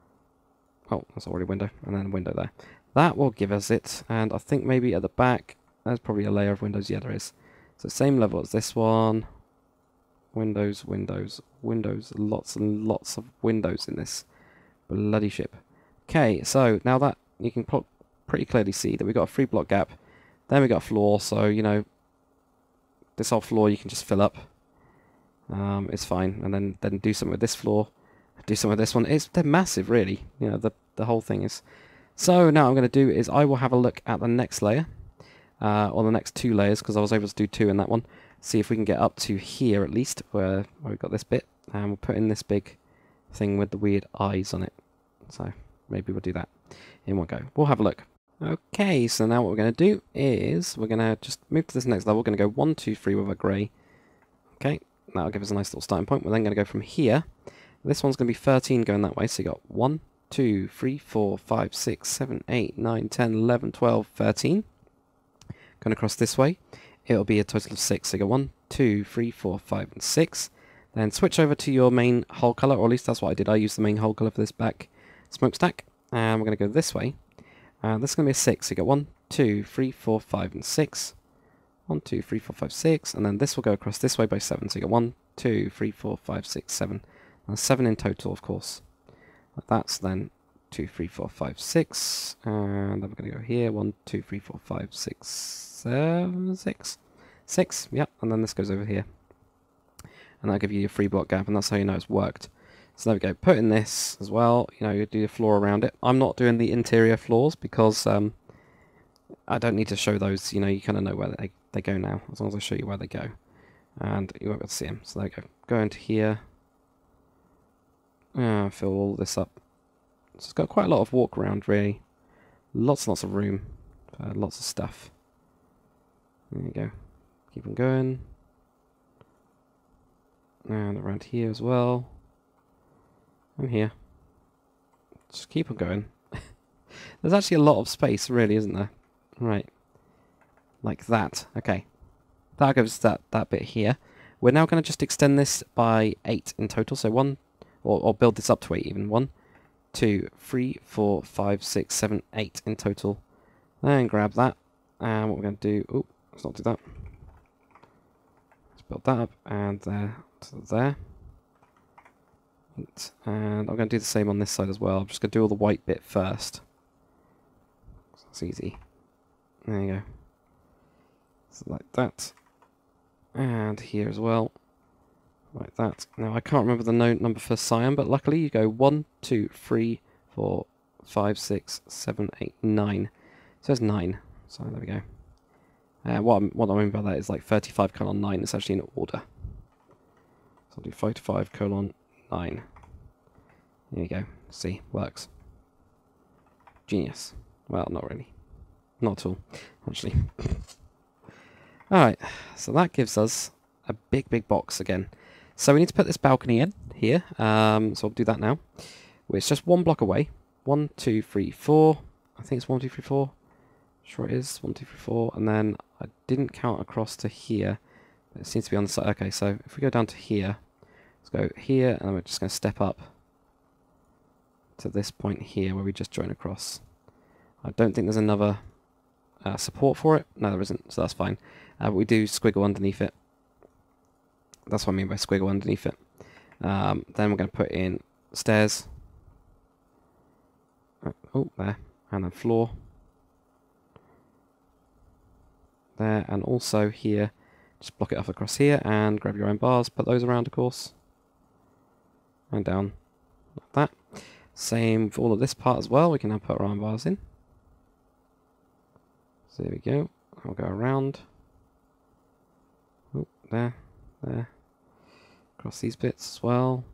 Oh, that's already window, and then window there. That will give us it, and I think maybe at the back, there's probably a layer of windows. Yeah, there is. So same level as this one. Windows, windows, windows. Lots and lots of windows in this bloody ship. Okay, so now that you can pretty clearly see that we've got a three block gap. Then we got a floor, so, you know, this whole floor you can just fill up. Um, it's fine, and then, then do something with this floor. Do some of this one. It's they're massive, really. You know, the the whole thing is. So now what I'm going to do is I will have a look at the next layer, uh, or the next two layers, because I was able to do two in that one. See if we can get up to here at least, where, where we've got this bit, and we'll put in this big thing with the weird eyes on it. So maybe we'll do that in one go. We'll have a look. Okay, so now what we're going to do is we're going to just move to this next level. We're going to go one, two, three with a grey. Okay, that'll give us a nice little starting point. We're then going to go from here. This one's going to be thirteen going that way, so you got one, two, three, four, five, six, seven, eight, nine, ten, eleven, twelve, thirteen. Going across this way, it'll be a total of six. So you got one, two, three, four, five, and six. Then switch over to your main hull colour, or at least that's what I did. I used the main hull colour for this back smokestack. And we're going to go this way. And this is going to be a six. So you got one, two, three, four, five, and six. one, two, three, four, five, six. And then this will go across this way by seven. So you got one, two, three, four, five, six, seven. And seven in total, of course. That's then two, three, four, five, six. And then we're going to go here. one, two, three, four, five, six, seven, six. Six, yep. And then this goes over here. And that'll give you your three block gap, and that's how you know it's worked. So there we go. Put in this as well. You know, you do your floor around it. I'm not doing the interior floors because um, I don't need to show those. You know, you kind of know where they, they go now, as long as I show you where they go. And you won't be able to see them. So there we go. Go into here. Uh, fill all this up. So it's got quite a lot of walk around, really. Lots and lots of room. Uh, lots of stuff. There you go. Keep on going. And around here as well. And here. Just keep on going. There's actually a lot of space, really, isn't there? Right. Like that. Okay. That gives that, that bit here. We're now going to just extend this by eight in total. So one, or, or build this up to eight even. One, two, three, four, five, six, seven, eight in total. Then grab that. And what we're going to do... Oh, let's not do that. Let's build that up. And there to there. Eight. And I'm going to do the same on this side as well. I'm just going to do all the white bit first. That's easy. There you go. So like that. And here as well. Like that. Now I can't remember the note number for cyan, but luckily you go one, two, three, four, five, six, seven, eight, nine. So there's nine. So there we go. Uh, what, I'm, what I mean by that is like thirty-five colon nine. It's actually in order. So I'll do thirty-five colon nine. There you go. See, works. Genius. Well, not really. Not at all, actually. Alright, so that gives us a big, big box again. So we need to put this balcony in here. Um, so I'll do that now. It's just one block away. One, two, three, four. I think it's one, two, three, four. Sure it is. One, two, three, four. And then I didn't count across to here. It seems to be on the side. Okay, so if we go down to here, Let's go here, and we're just going to step up to this point here where we just join across. I don't think there's another uh, support for it. No, there isn't, so that's fine. Uh, but we do squiggle underneath it. That's what I mean by squiggle underneath it. Um, then we're going to put in stairs. Oh, there. And then floor. There, and also here. Just block it off across here and grab your own bars. Put those around, of course. And down like that. Same for all of this part as well. We can now put our iron bars in. So there we go. I'll go around. Oh, there, there. Across these bits as well.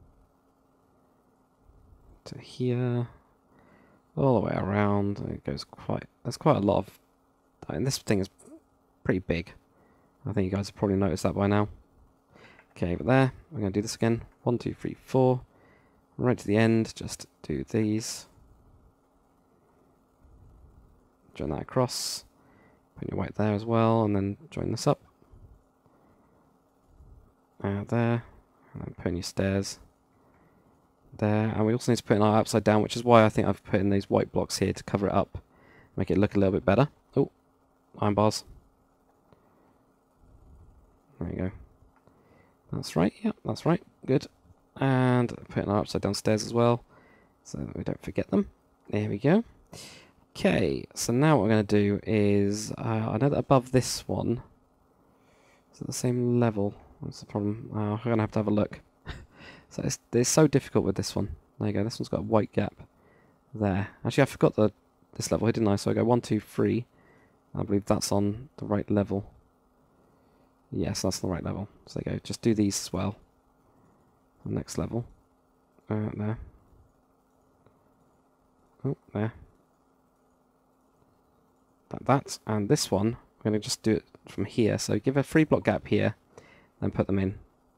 To here. All the way around. It goes quite... There's quite a lot of... I mean, this thing is pretty big. I think you guys have probably noticed that by now. Okay, but there. We're going to do this again. One, two, three, four. Right to the end. Just do these. Join that across. Put your white there as well, and then join this up. Uh, there. And then put in your stairs. There. And we also need to put in our upside down, which is why I think I've put in these white blocks here to cover it up. Make it look a little bit better. Oh, iron bars. There you go. That's right. Yep, that's right. Good. And put in our upside down stairs as well, so that we don't forget them. There we go. Okay, so now what we're going to do is, uh, I know that above this one, is it the same level? What's the problem? Uh, we're going to have to have a look. So it's, it's so difficult with this one. There you go, this one's got a white gap there. Actually, I forgot the this level here, didn't I? So I go one, two, three. I believe that's on the right level. Yes, that's the right level. So there you go, just do these as well. The next level. Uh, there. Oh, there. Like that. And this one, I'm going to just do it from here. So give a three block gap here, then put them in.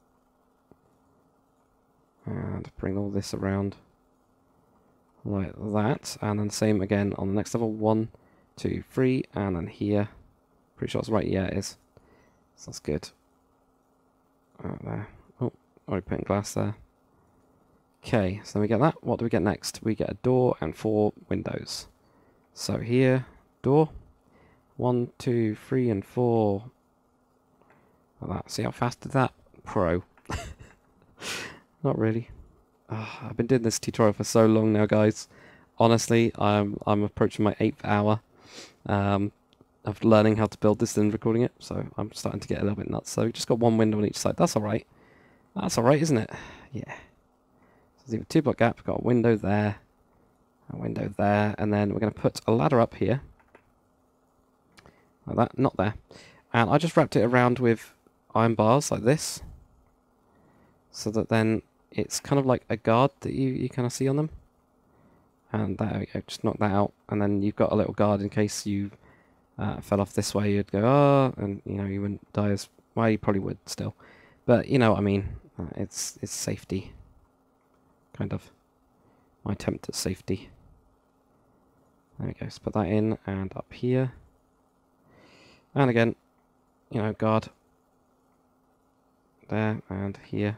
And bring all this around like that. And then same again on the next level. One, two, three, and then here. Pretty sure it's right. Yeah, it is. So that's good. Right there. Oh, already put in glass there. Okay, so then we get that. What do we get next? We get a door and four windows. So here, door. One, two, three, and four. Like that. See how fast did that? Pro. Not really. Oh, I've been doing this tutorial for so long now, guys. Honestly, I'm I'm approaching my eighth hour um, of learning how to build this and recording it. So I'm starting to get a little bit nuts. So we just got one window on each side. That's all right. That's all right, isn't it? Yeah. So there's a two block gap. We've got a window there, a window there, and then we're going to put a ladder up here. Like that, not there. And I just wrapped it around with iron bars like this, so that then it's kind of like a guard that you, you kind of see on them. And there we go, just knock that out, and then you've got a little guard in case you uh, fell off this way, you'd go, oh, and you know, you wouldn't die as, well, you probably would still. But you know what I mean, uh, it's, it's safety, kind of, my attempt at safety. There we go, let's put that in, and up here. And again, you know, guard. There, and here.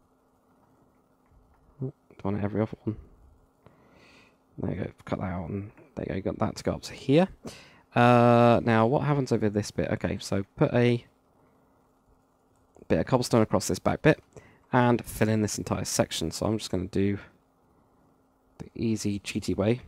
Oh, don't want every other one. There you go, cut that out, and there you go, you got that to go up to here. Uh, now, what happens over this bit? Okay, so put a bit of cobblestone across this back bit, and fill in this entire section. So I'm just going to do the easy, cheaty way.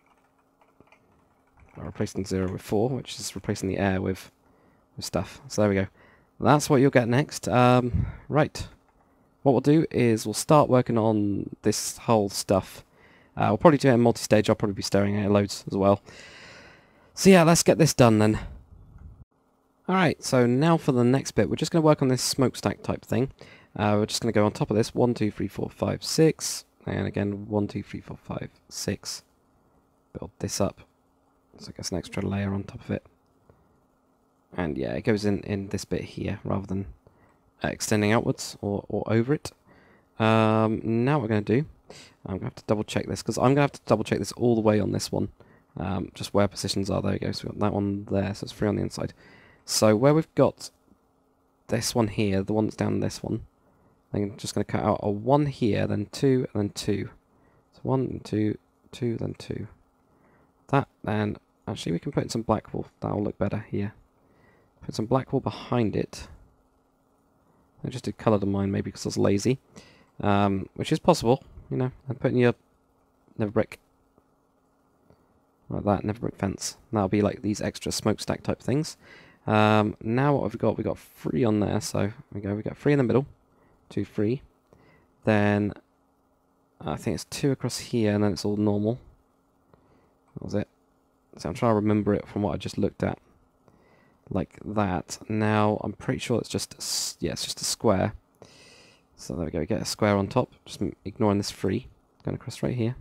I'm replacing zero with four, which is replacing the air with, with stuff. So there we go. That's what you'll get next. Um, right. What we'll do is we'll start working on this whole stuff. Uh, we'll probably do it in multi-stage. I'll probably be staring at it loads as well. So yeah, let's get this done then. Alright, so now for the next bit. We're just going to work on this smokestack type thing. Uh, we're just going to go on top of this. One, two, three, four, five, six. And again, one, two, three, four, five, six. Build this up. So I guess an extra layer on top of it. And yeah, it goes in, in this bit here, rather than uh, extending outwards or, or over it. Um, now what we're going to do, I'm going to have to double check this, because I'm going to have to double check this all the way on this one. Um, just where positions are, there we go, so we've got that one there, so it's three on the inside. So where we've got this one here, the one that's down this one, I'm just going to cut out a one here, then two, and then two. So one, and two, two, then two. That, then, actually we can put in some black wool. That'll look better here. Put some black wool behind it. I just did coloured on mine, maybe because I was lazy. Um, which is possible, you know. And put in your never brick. Like that, never brick fence. And that'll be like these extra smokestack type things. Um, now what have we got? We've got three on there, so there we go. We've got three in the middle. Two, three. Then, I think it's two across here, and then it's all normal. That was it. So I'm trying to remember it from what I just looked at. Like that. Now, I'm pretty sure it's just, yeah, it's just a square. So there we go, we get a square on top. Just ignoring this three. Going across right here.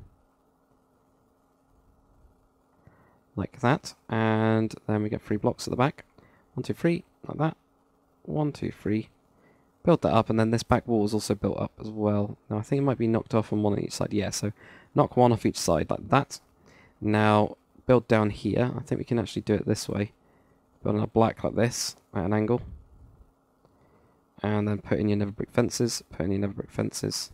Like that. And then we get three blocks at the back. One, two, three. Like that. One, two, three. Build that up, and then this back wall is also built up as well. Now, I think it might be knocked off on one on each side. Yeah, so knock one off each side like that. Now, build down here. I think we can actually do it this way. Build on a black like this at an angle. And then put in your never brick fences. Put in your never brick fences.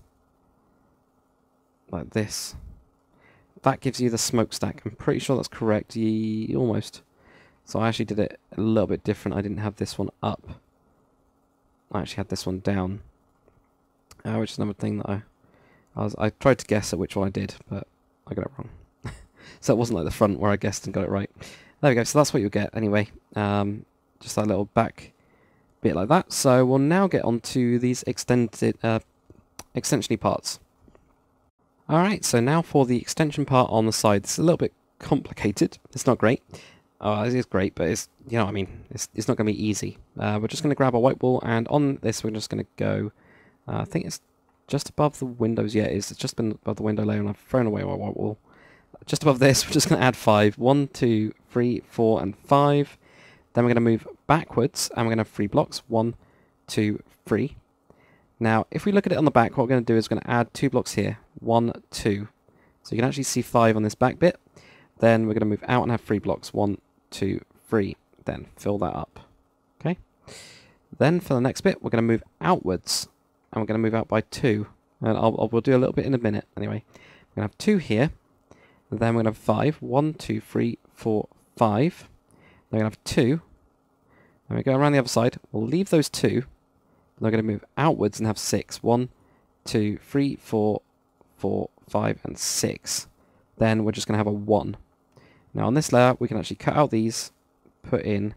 Like this. That gives you the smokestack. I'm pretty sure that's correct. Ye almost. So I actually did it a little bit different. I didn't have this one up. I actually had this one down. Uh, which is another thing that I... I, was, I tried to guess at which one I did, but I got it wrong. So it wasn't like the front where I guessed and got it right. There we go. So that's what you'll get anyway. Um, just that little back bit like that. So we'll now get on to these extended uh, extension-y parts. Alright, so now for the extension part on the side. It's a little bit complicated. It's not great. Oh, it is great, but it's, you know what I mean, it's, it's not going to be easy. Uh, we're just going to grab our white wall, and on this we're just going to go, uh, I think it's just above the windows. Yeah, it is. It's just been above the window layer, and I've thrown away my white wall. Just above this, we're just going to add five. One, two, three, four, and five. Then we're going to move backwards, and we're going to have three blocks. One, two, three. Now, if we look at it on the back, what we're going to do is we're going to add two blocks here. One, two. So you can actually see five on this back bit. Then we're going to move out and have three blocks. One, two, three. Then fill that up. Okay. Then for the next bit, we're going to move outwards, and we're going to move out by two. And I'll, I'll we'll do a little bit in a minute. Anyway, we're going to have two here. Then we're going to have five. One, two, three, four, five. Then we're going to have two. Then we go around the other side. We'll leave those two. Then we're going to move outwards and have six. One, two, three, four, four, five, and six. Then we're just going to have a one. Now on this layer, we can actually cut out these, put in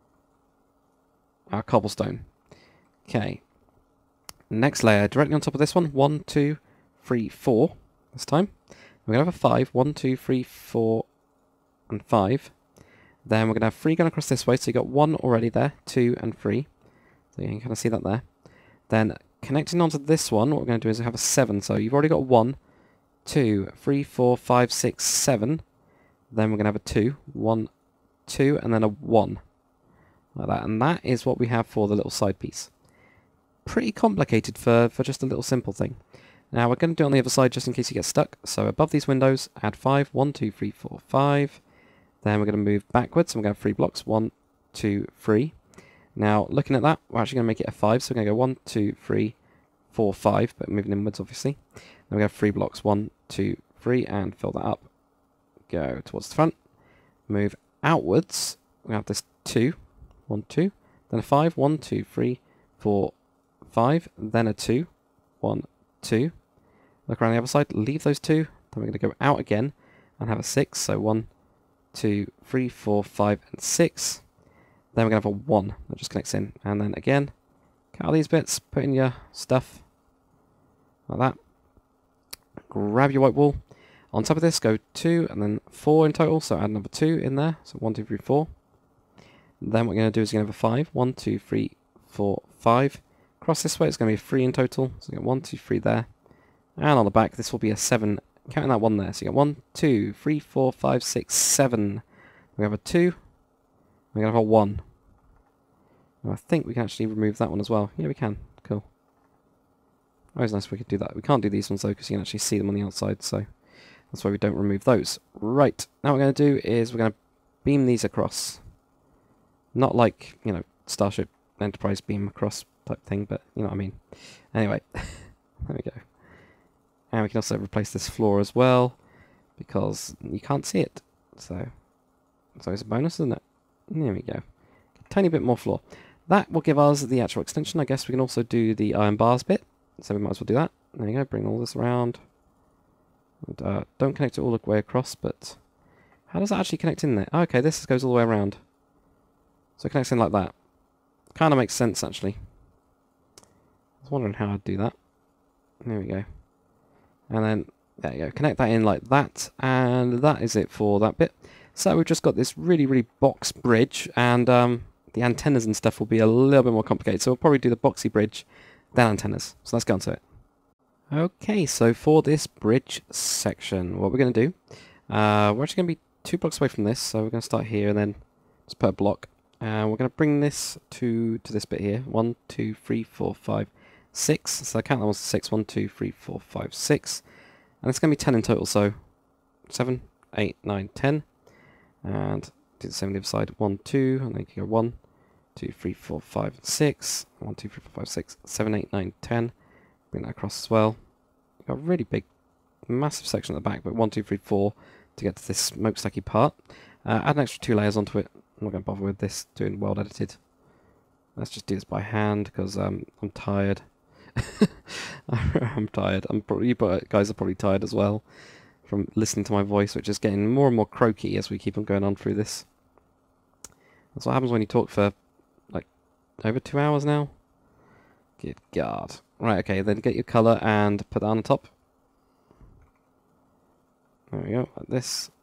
our cobblestone. Okay. Next layer, directly on top of this one. One, two, three, four. This time. We're going to have a five. One, two, three, four, and five. Then we're going to have three going across this way. So you got one already there, two and three. So you can kind of see that there. Then connecting onto this one, what we're going to do is have a seven. So you've already got one, two, three, four, five, six, seven. Then we're going to have a two, one, two, and then a one. Like that. And that is what we have for the little side piece. Pretty complicated for, for just a little simple thing. Now we're going to do it on the other side just in case you get stuck. So above these windows, add five. One, two, three, four, five. Then we're going to move backwards, and we're going to have three blocks. One, two, three. Now, looking at that, we're actually going to make it a five. So we're going to go one, two, three, four, five, but moving inwards, obviously. Then we're going to have three blocks. One, two, three, and fill that up. Go towards the front. Move outwards. We have this two. One, two. Then a five. One, two, three, four, five. Then a two. One, two. Look around the other side. Leave those two. Then we're going to go out again and have a six. So one, two, three, four, five, and six. Then we're going to have a one that just connects in. And then again, cut out these bits, put in your stuff. Like that. Grab your white wall. On top of this, go two and then four in total. So add another two in there. So one, two, three, four. Then what we're going to do is we're going to have a five. One, two, three, four, five. Across this way, it's going to be a three in total. So we get one, two, three there. And on the back, this will be a seven. Counting that one there. So you get one, two, three, four, five, six, seven. We have a two. We're going to have a one. And I think we can actually remove that one as well. Yeah, we can. Cool. Always nice if we could do that. We can't do these ones though because you can actually see them on the outside. So that's why we don't remove those. Right. Now what we're going to do is we're going to beam these across. Not like, you know, Starship enterprise beam across type thing, but you know what I mean. Anyway, there we go. And we can also replace this floor as well, because you can't see it. So, so it's a bonus, isn't it? There we go. Tiny bit more floor. That will give us the actual extension. I guess we can also do the iron bars bit, so we might as well do that. There you go, bring all this around. And, uh, don't connect it all the way across, but how does that actually connect in there? Oh, okay, this goes all the way around. So it connects in like that. Kind of makes sense, actually. I was wondering how I'd do that. There we go. And then, there you go, connect that in like that, and that is it for that bit. So we've just got this really, really box bridge, and um, the antennas and stuff will be a little bit more complicated. So we'll probably do the boxy bridge, then antennas. So let's go on to it. Okay, so for this bridge section, what we're going to do, uh, we're actually going to be two blocks away from this, so we're going to start here and then just put a block. And we're going to bring this to, to this bit here. One, two, three, four, five, six. So I count that one as six. One, two, three, four, five, six. And it's going to be ten in total, so seven, eight, nine, ten. And do the same on the other side. One, two, and then you can go one, two, three, four, five, six. One, two, three, four, five, six, seven, eight, nine, ten. Bring that across as well. You've got a really big, massive section at the back, but one, two, three, four to get to this smokestacky part. Uh, add an extra two layers onto it. I'm not going to bother with this doing world edited. Let's just do this by hand because um, I'm tired. I'm tired. I'm probably, you guys are probably tired as well from listening to my voice, which is getting more and more croaky as we keep on going on through this. That's what happens when you talk for like over two hours now. Good God. Right, okay, then get your colour and put that on the top. There we go, like this.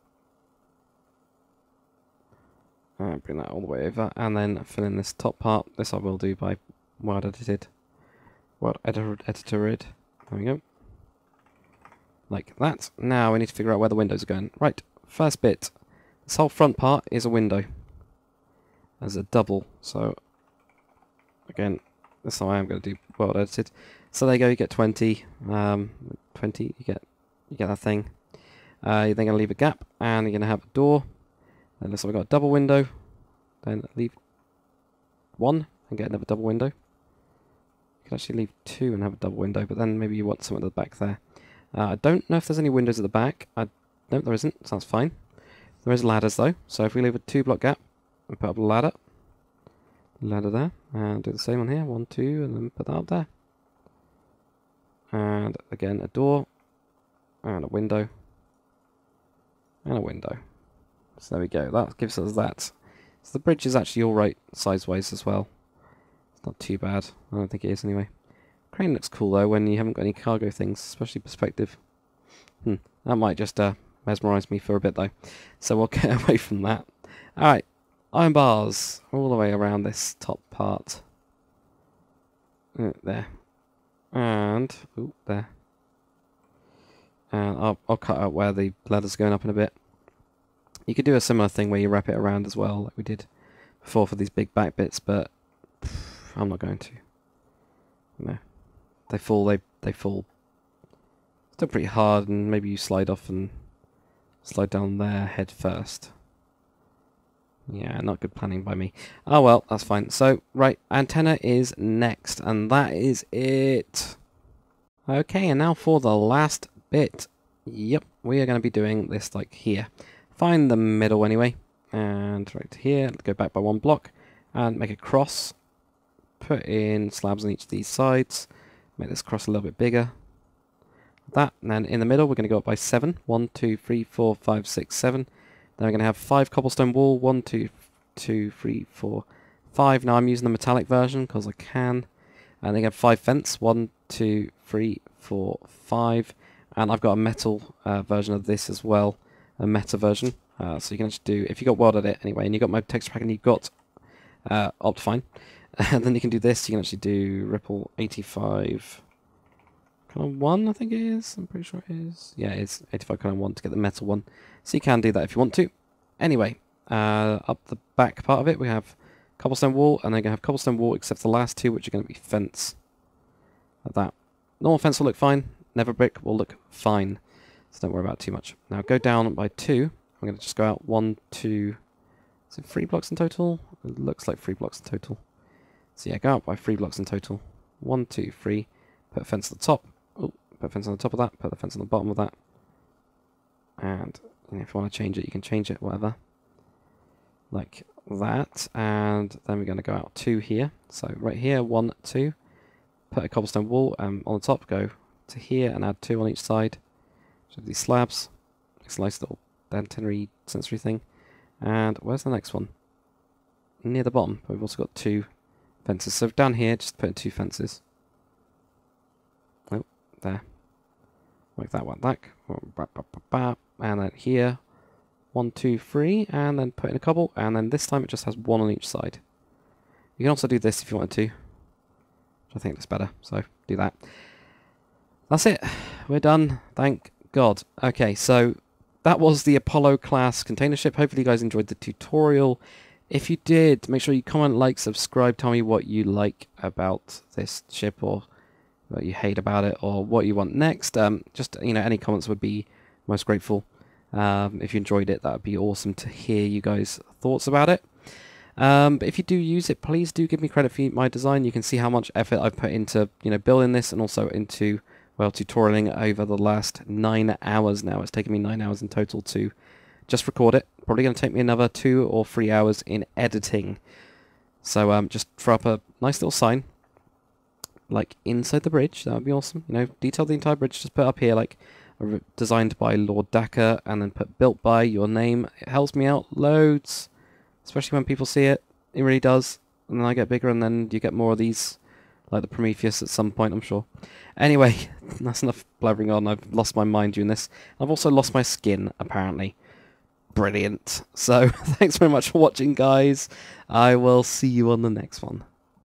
And bring that all the way over, and then fill in this top part. This I will do by word edited. Word editor edited. There we go. Like that. Now we need to figure out where the windows are going. Right, first bit. This whole front part is a window. As a double. So again, this is how I am going to do world edited. So there you go, you get twenty. Um twenty, you get you get that thing. Uh, you're then going to leave a gap, and you're going to have a door. Then looks like we've got a double window. Then leave one and get another double window. You can actually leave two and have a double window, but then maybe you want something at the back there. Uh, I don't know if there's any windows at the back. I No, there isn't, so that's fine. There is ladders though, so if we leave a two block gap and put up a ladder, ladder there, and do the same on here, one, two, and then put that up there. And again, a door, and a window, and a window. So there we go, that gives us that. So the bridge is actually alright size-wise as well. It's not too bad, I don't think it is anyway. Crane looks cool though when you haven't got any cargo things, especially perspective. Hmm, that might just uh, mesmerise me for a bit though. So we'll get away from that. Alright, iron bars all the way around this top part. Uh, there. And, ooh, there. And I'll, I'll cut out where the ladder's going up in a bit. You could do a similar thing where you wrap it around as well, like we did before for these big back bits, but pff, I'm not going to. No. They fall, they, they fall still pretty hard, and maybe you slide off and slide down their head first. Yeah, not good planning by me. Oh well, that's fine. So, right, antenna is next, and that is it. Okay, and now for the last bit. Yep, we are going to be doing this like here. Find the middle anyway, and right here, go back by one block, and make a cross. Put in slabs on each of these sides. Make this cross a little bit bigger. That, and then in the middle, we're going to go up by seven. One, two, three, four, five, six, seven. Then we're going to have five cobblestone wall. One, two, two, three, four, five. Now I'm using the metallic version because I can. And then you have five fence. One, two, three, four, five. And I've got a metal uh, version of this as well. A meta version. Uh, so you can actually do, if you got world edit anyway, and you got my texture pack and you've got uh, Optifine, and then you can do this. You can actually do Ripple eighty-five kind of one, I think it is. I'm pretty sure it is. Yeah, it's eighty-five kind of one to get the metal one. So you can do that if you want to. Anyway, uh, up the back part of it, we have cobblestone wall, and then going to have cobblestone wall, except for the last two, which are going to be fence. Like that. Normal fence will look fine. Never brick will look fine. So don't worry about it too much. Now go down by two. I'm going to just go out one, two. Is it three blocks in total? It looks like three blocks in total. So yeah, go up by three blocks in total. One, two, three. Put a fence on the top. Oh, put a fence on the top of that. Put the fence on the bottom of that. And you know, if you want to change it, you can change it, whatever. Like that. And then we're going to go out two here. So right here, one, two. Put a cobblestone wall um, on the top. Go to here and add two on each side. So these slabs. It's a nice little antenna sensory thing. And where's the next one? Near the bottom. But we've also got two fences. So down here, just put in two fences. Oh, there. Like that one, that. And then here, one, two, three, and then put in a cobble, and then this time it just has one on each side. You can also do this if you wanted to, which I think looks better, so do that. That's it. We're done. Thank God. Okay, so that was the Apollo class container ship. Hopefully you guys enjoyed the tutorial. If you did, make sure you comment, like, subscribe, tell me what you like about this ship or what you hate about it or what you want next. Um, just, you know, any comments would be most grateful. Um, if you enjoyed it, that would be awesome to hear you guys' thoughts about it. Um, but if you do use it, please do give me credit for my design. You can see how much effort I've put into, you know, building this and also into, well, tutorialing over the last nine hours now. It's taken me nine hours in total to just record it. Probably going to take me another two or three hours in editing. So um, just throw up a nice little sign, like inside the bridge. That would be awesome. You know, detail the entire bridge. Just put up here, like, designed by Lord Dacker, and then put built by your name. It helps me out loads, especially when people see it. It really does. And then I get bigger, and then you get more of these, like the Prometheus at some point, I'm sure. Anyway, that's enough blabbering on. I've lost my mind doing this. I've also lost my skin, apparently. Brilliant. So, thanks very much for watching, guys. I will see you on the next one.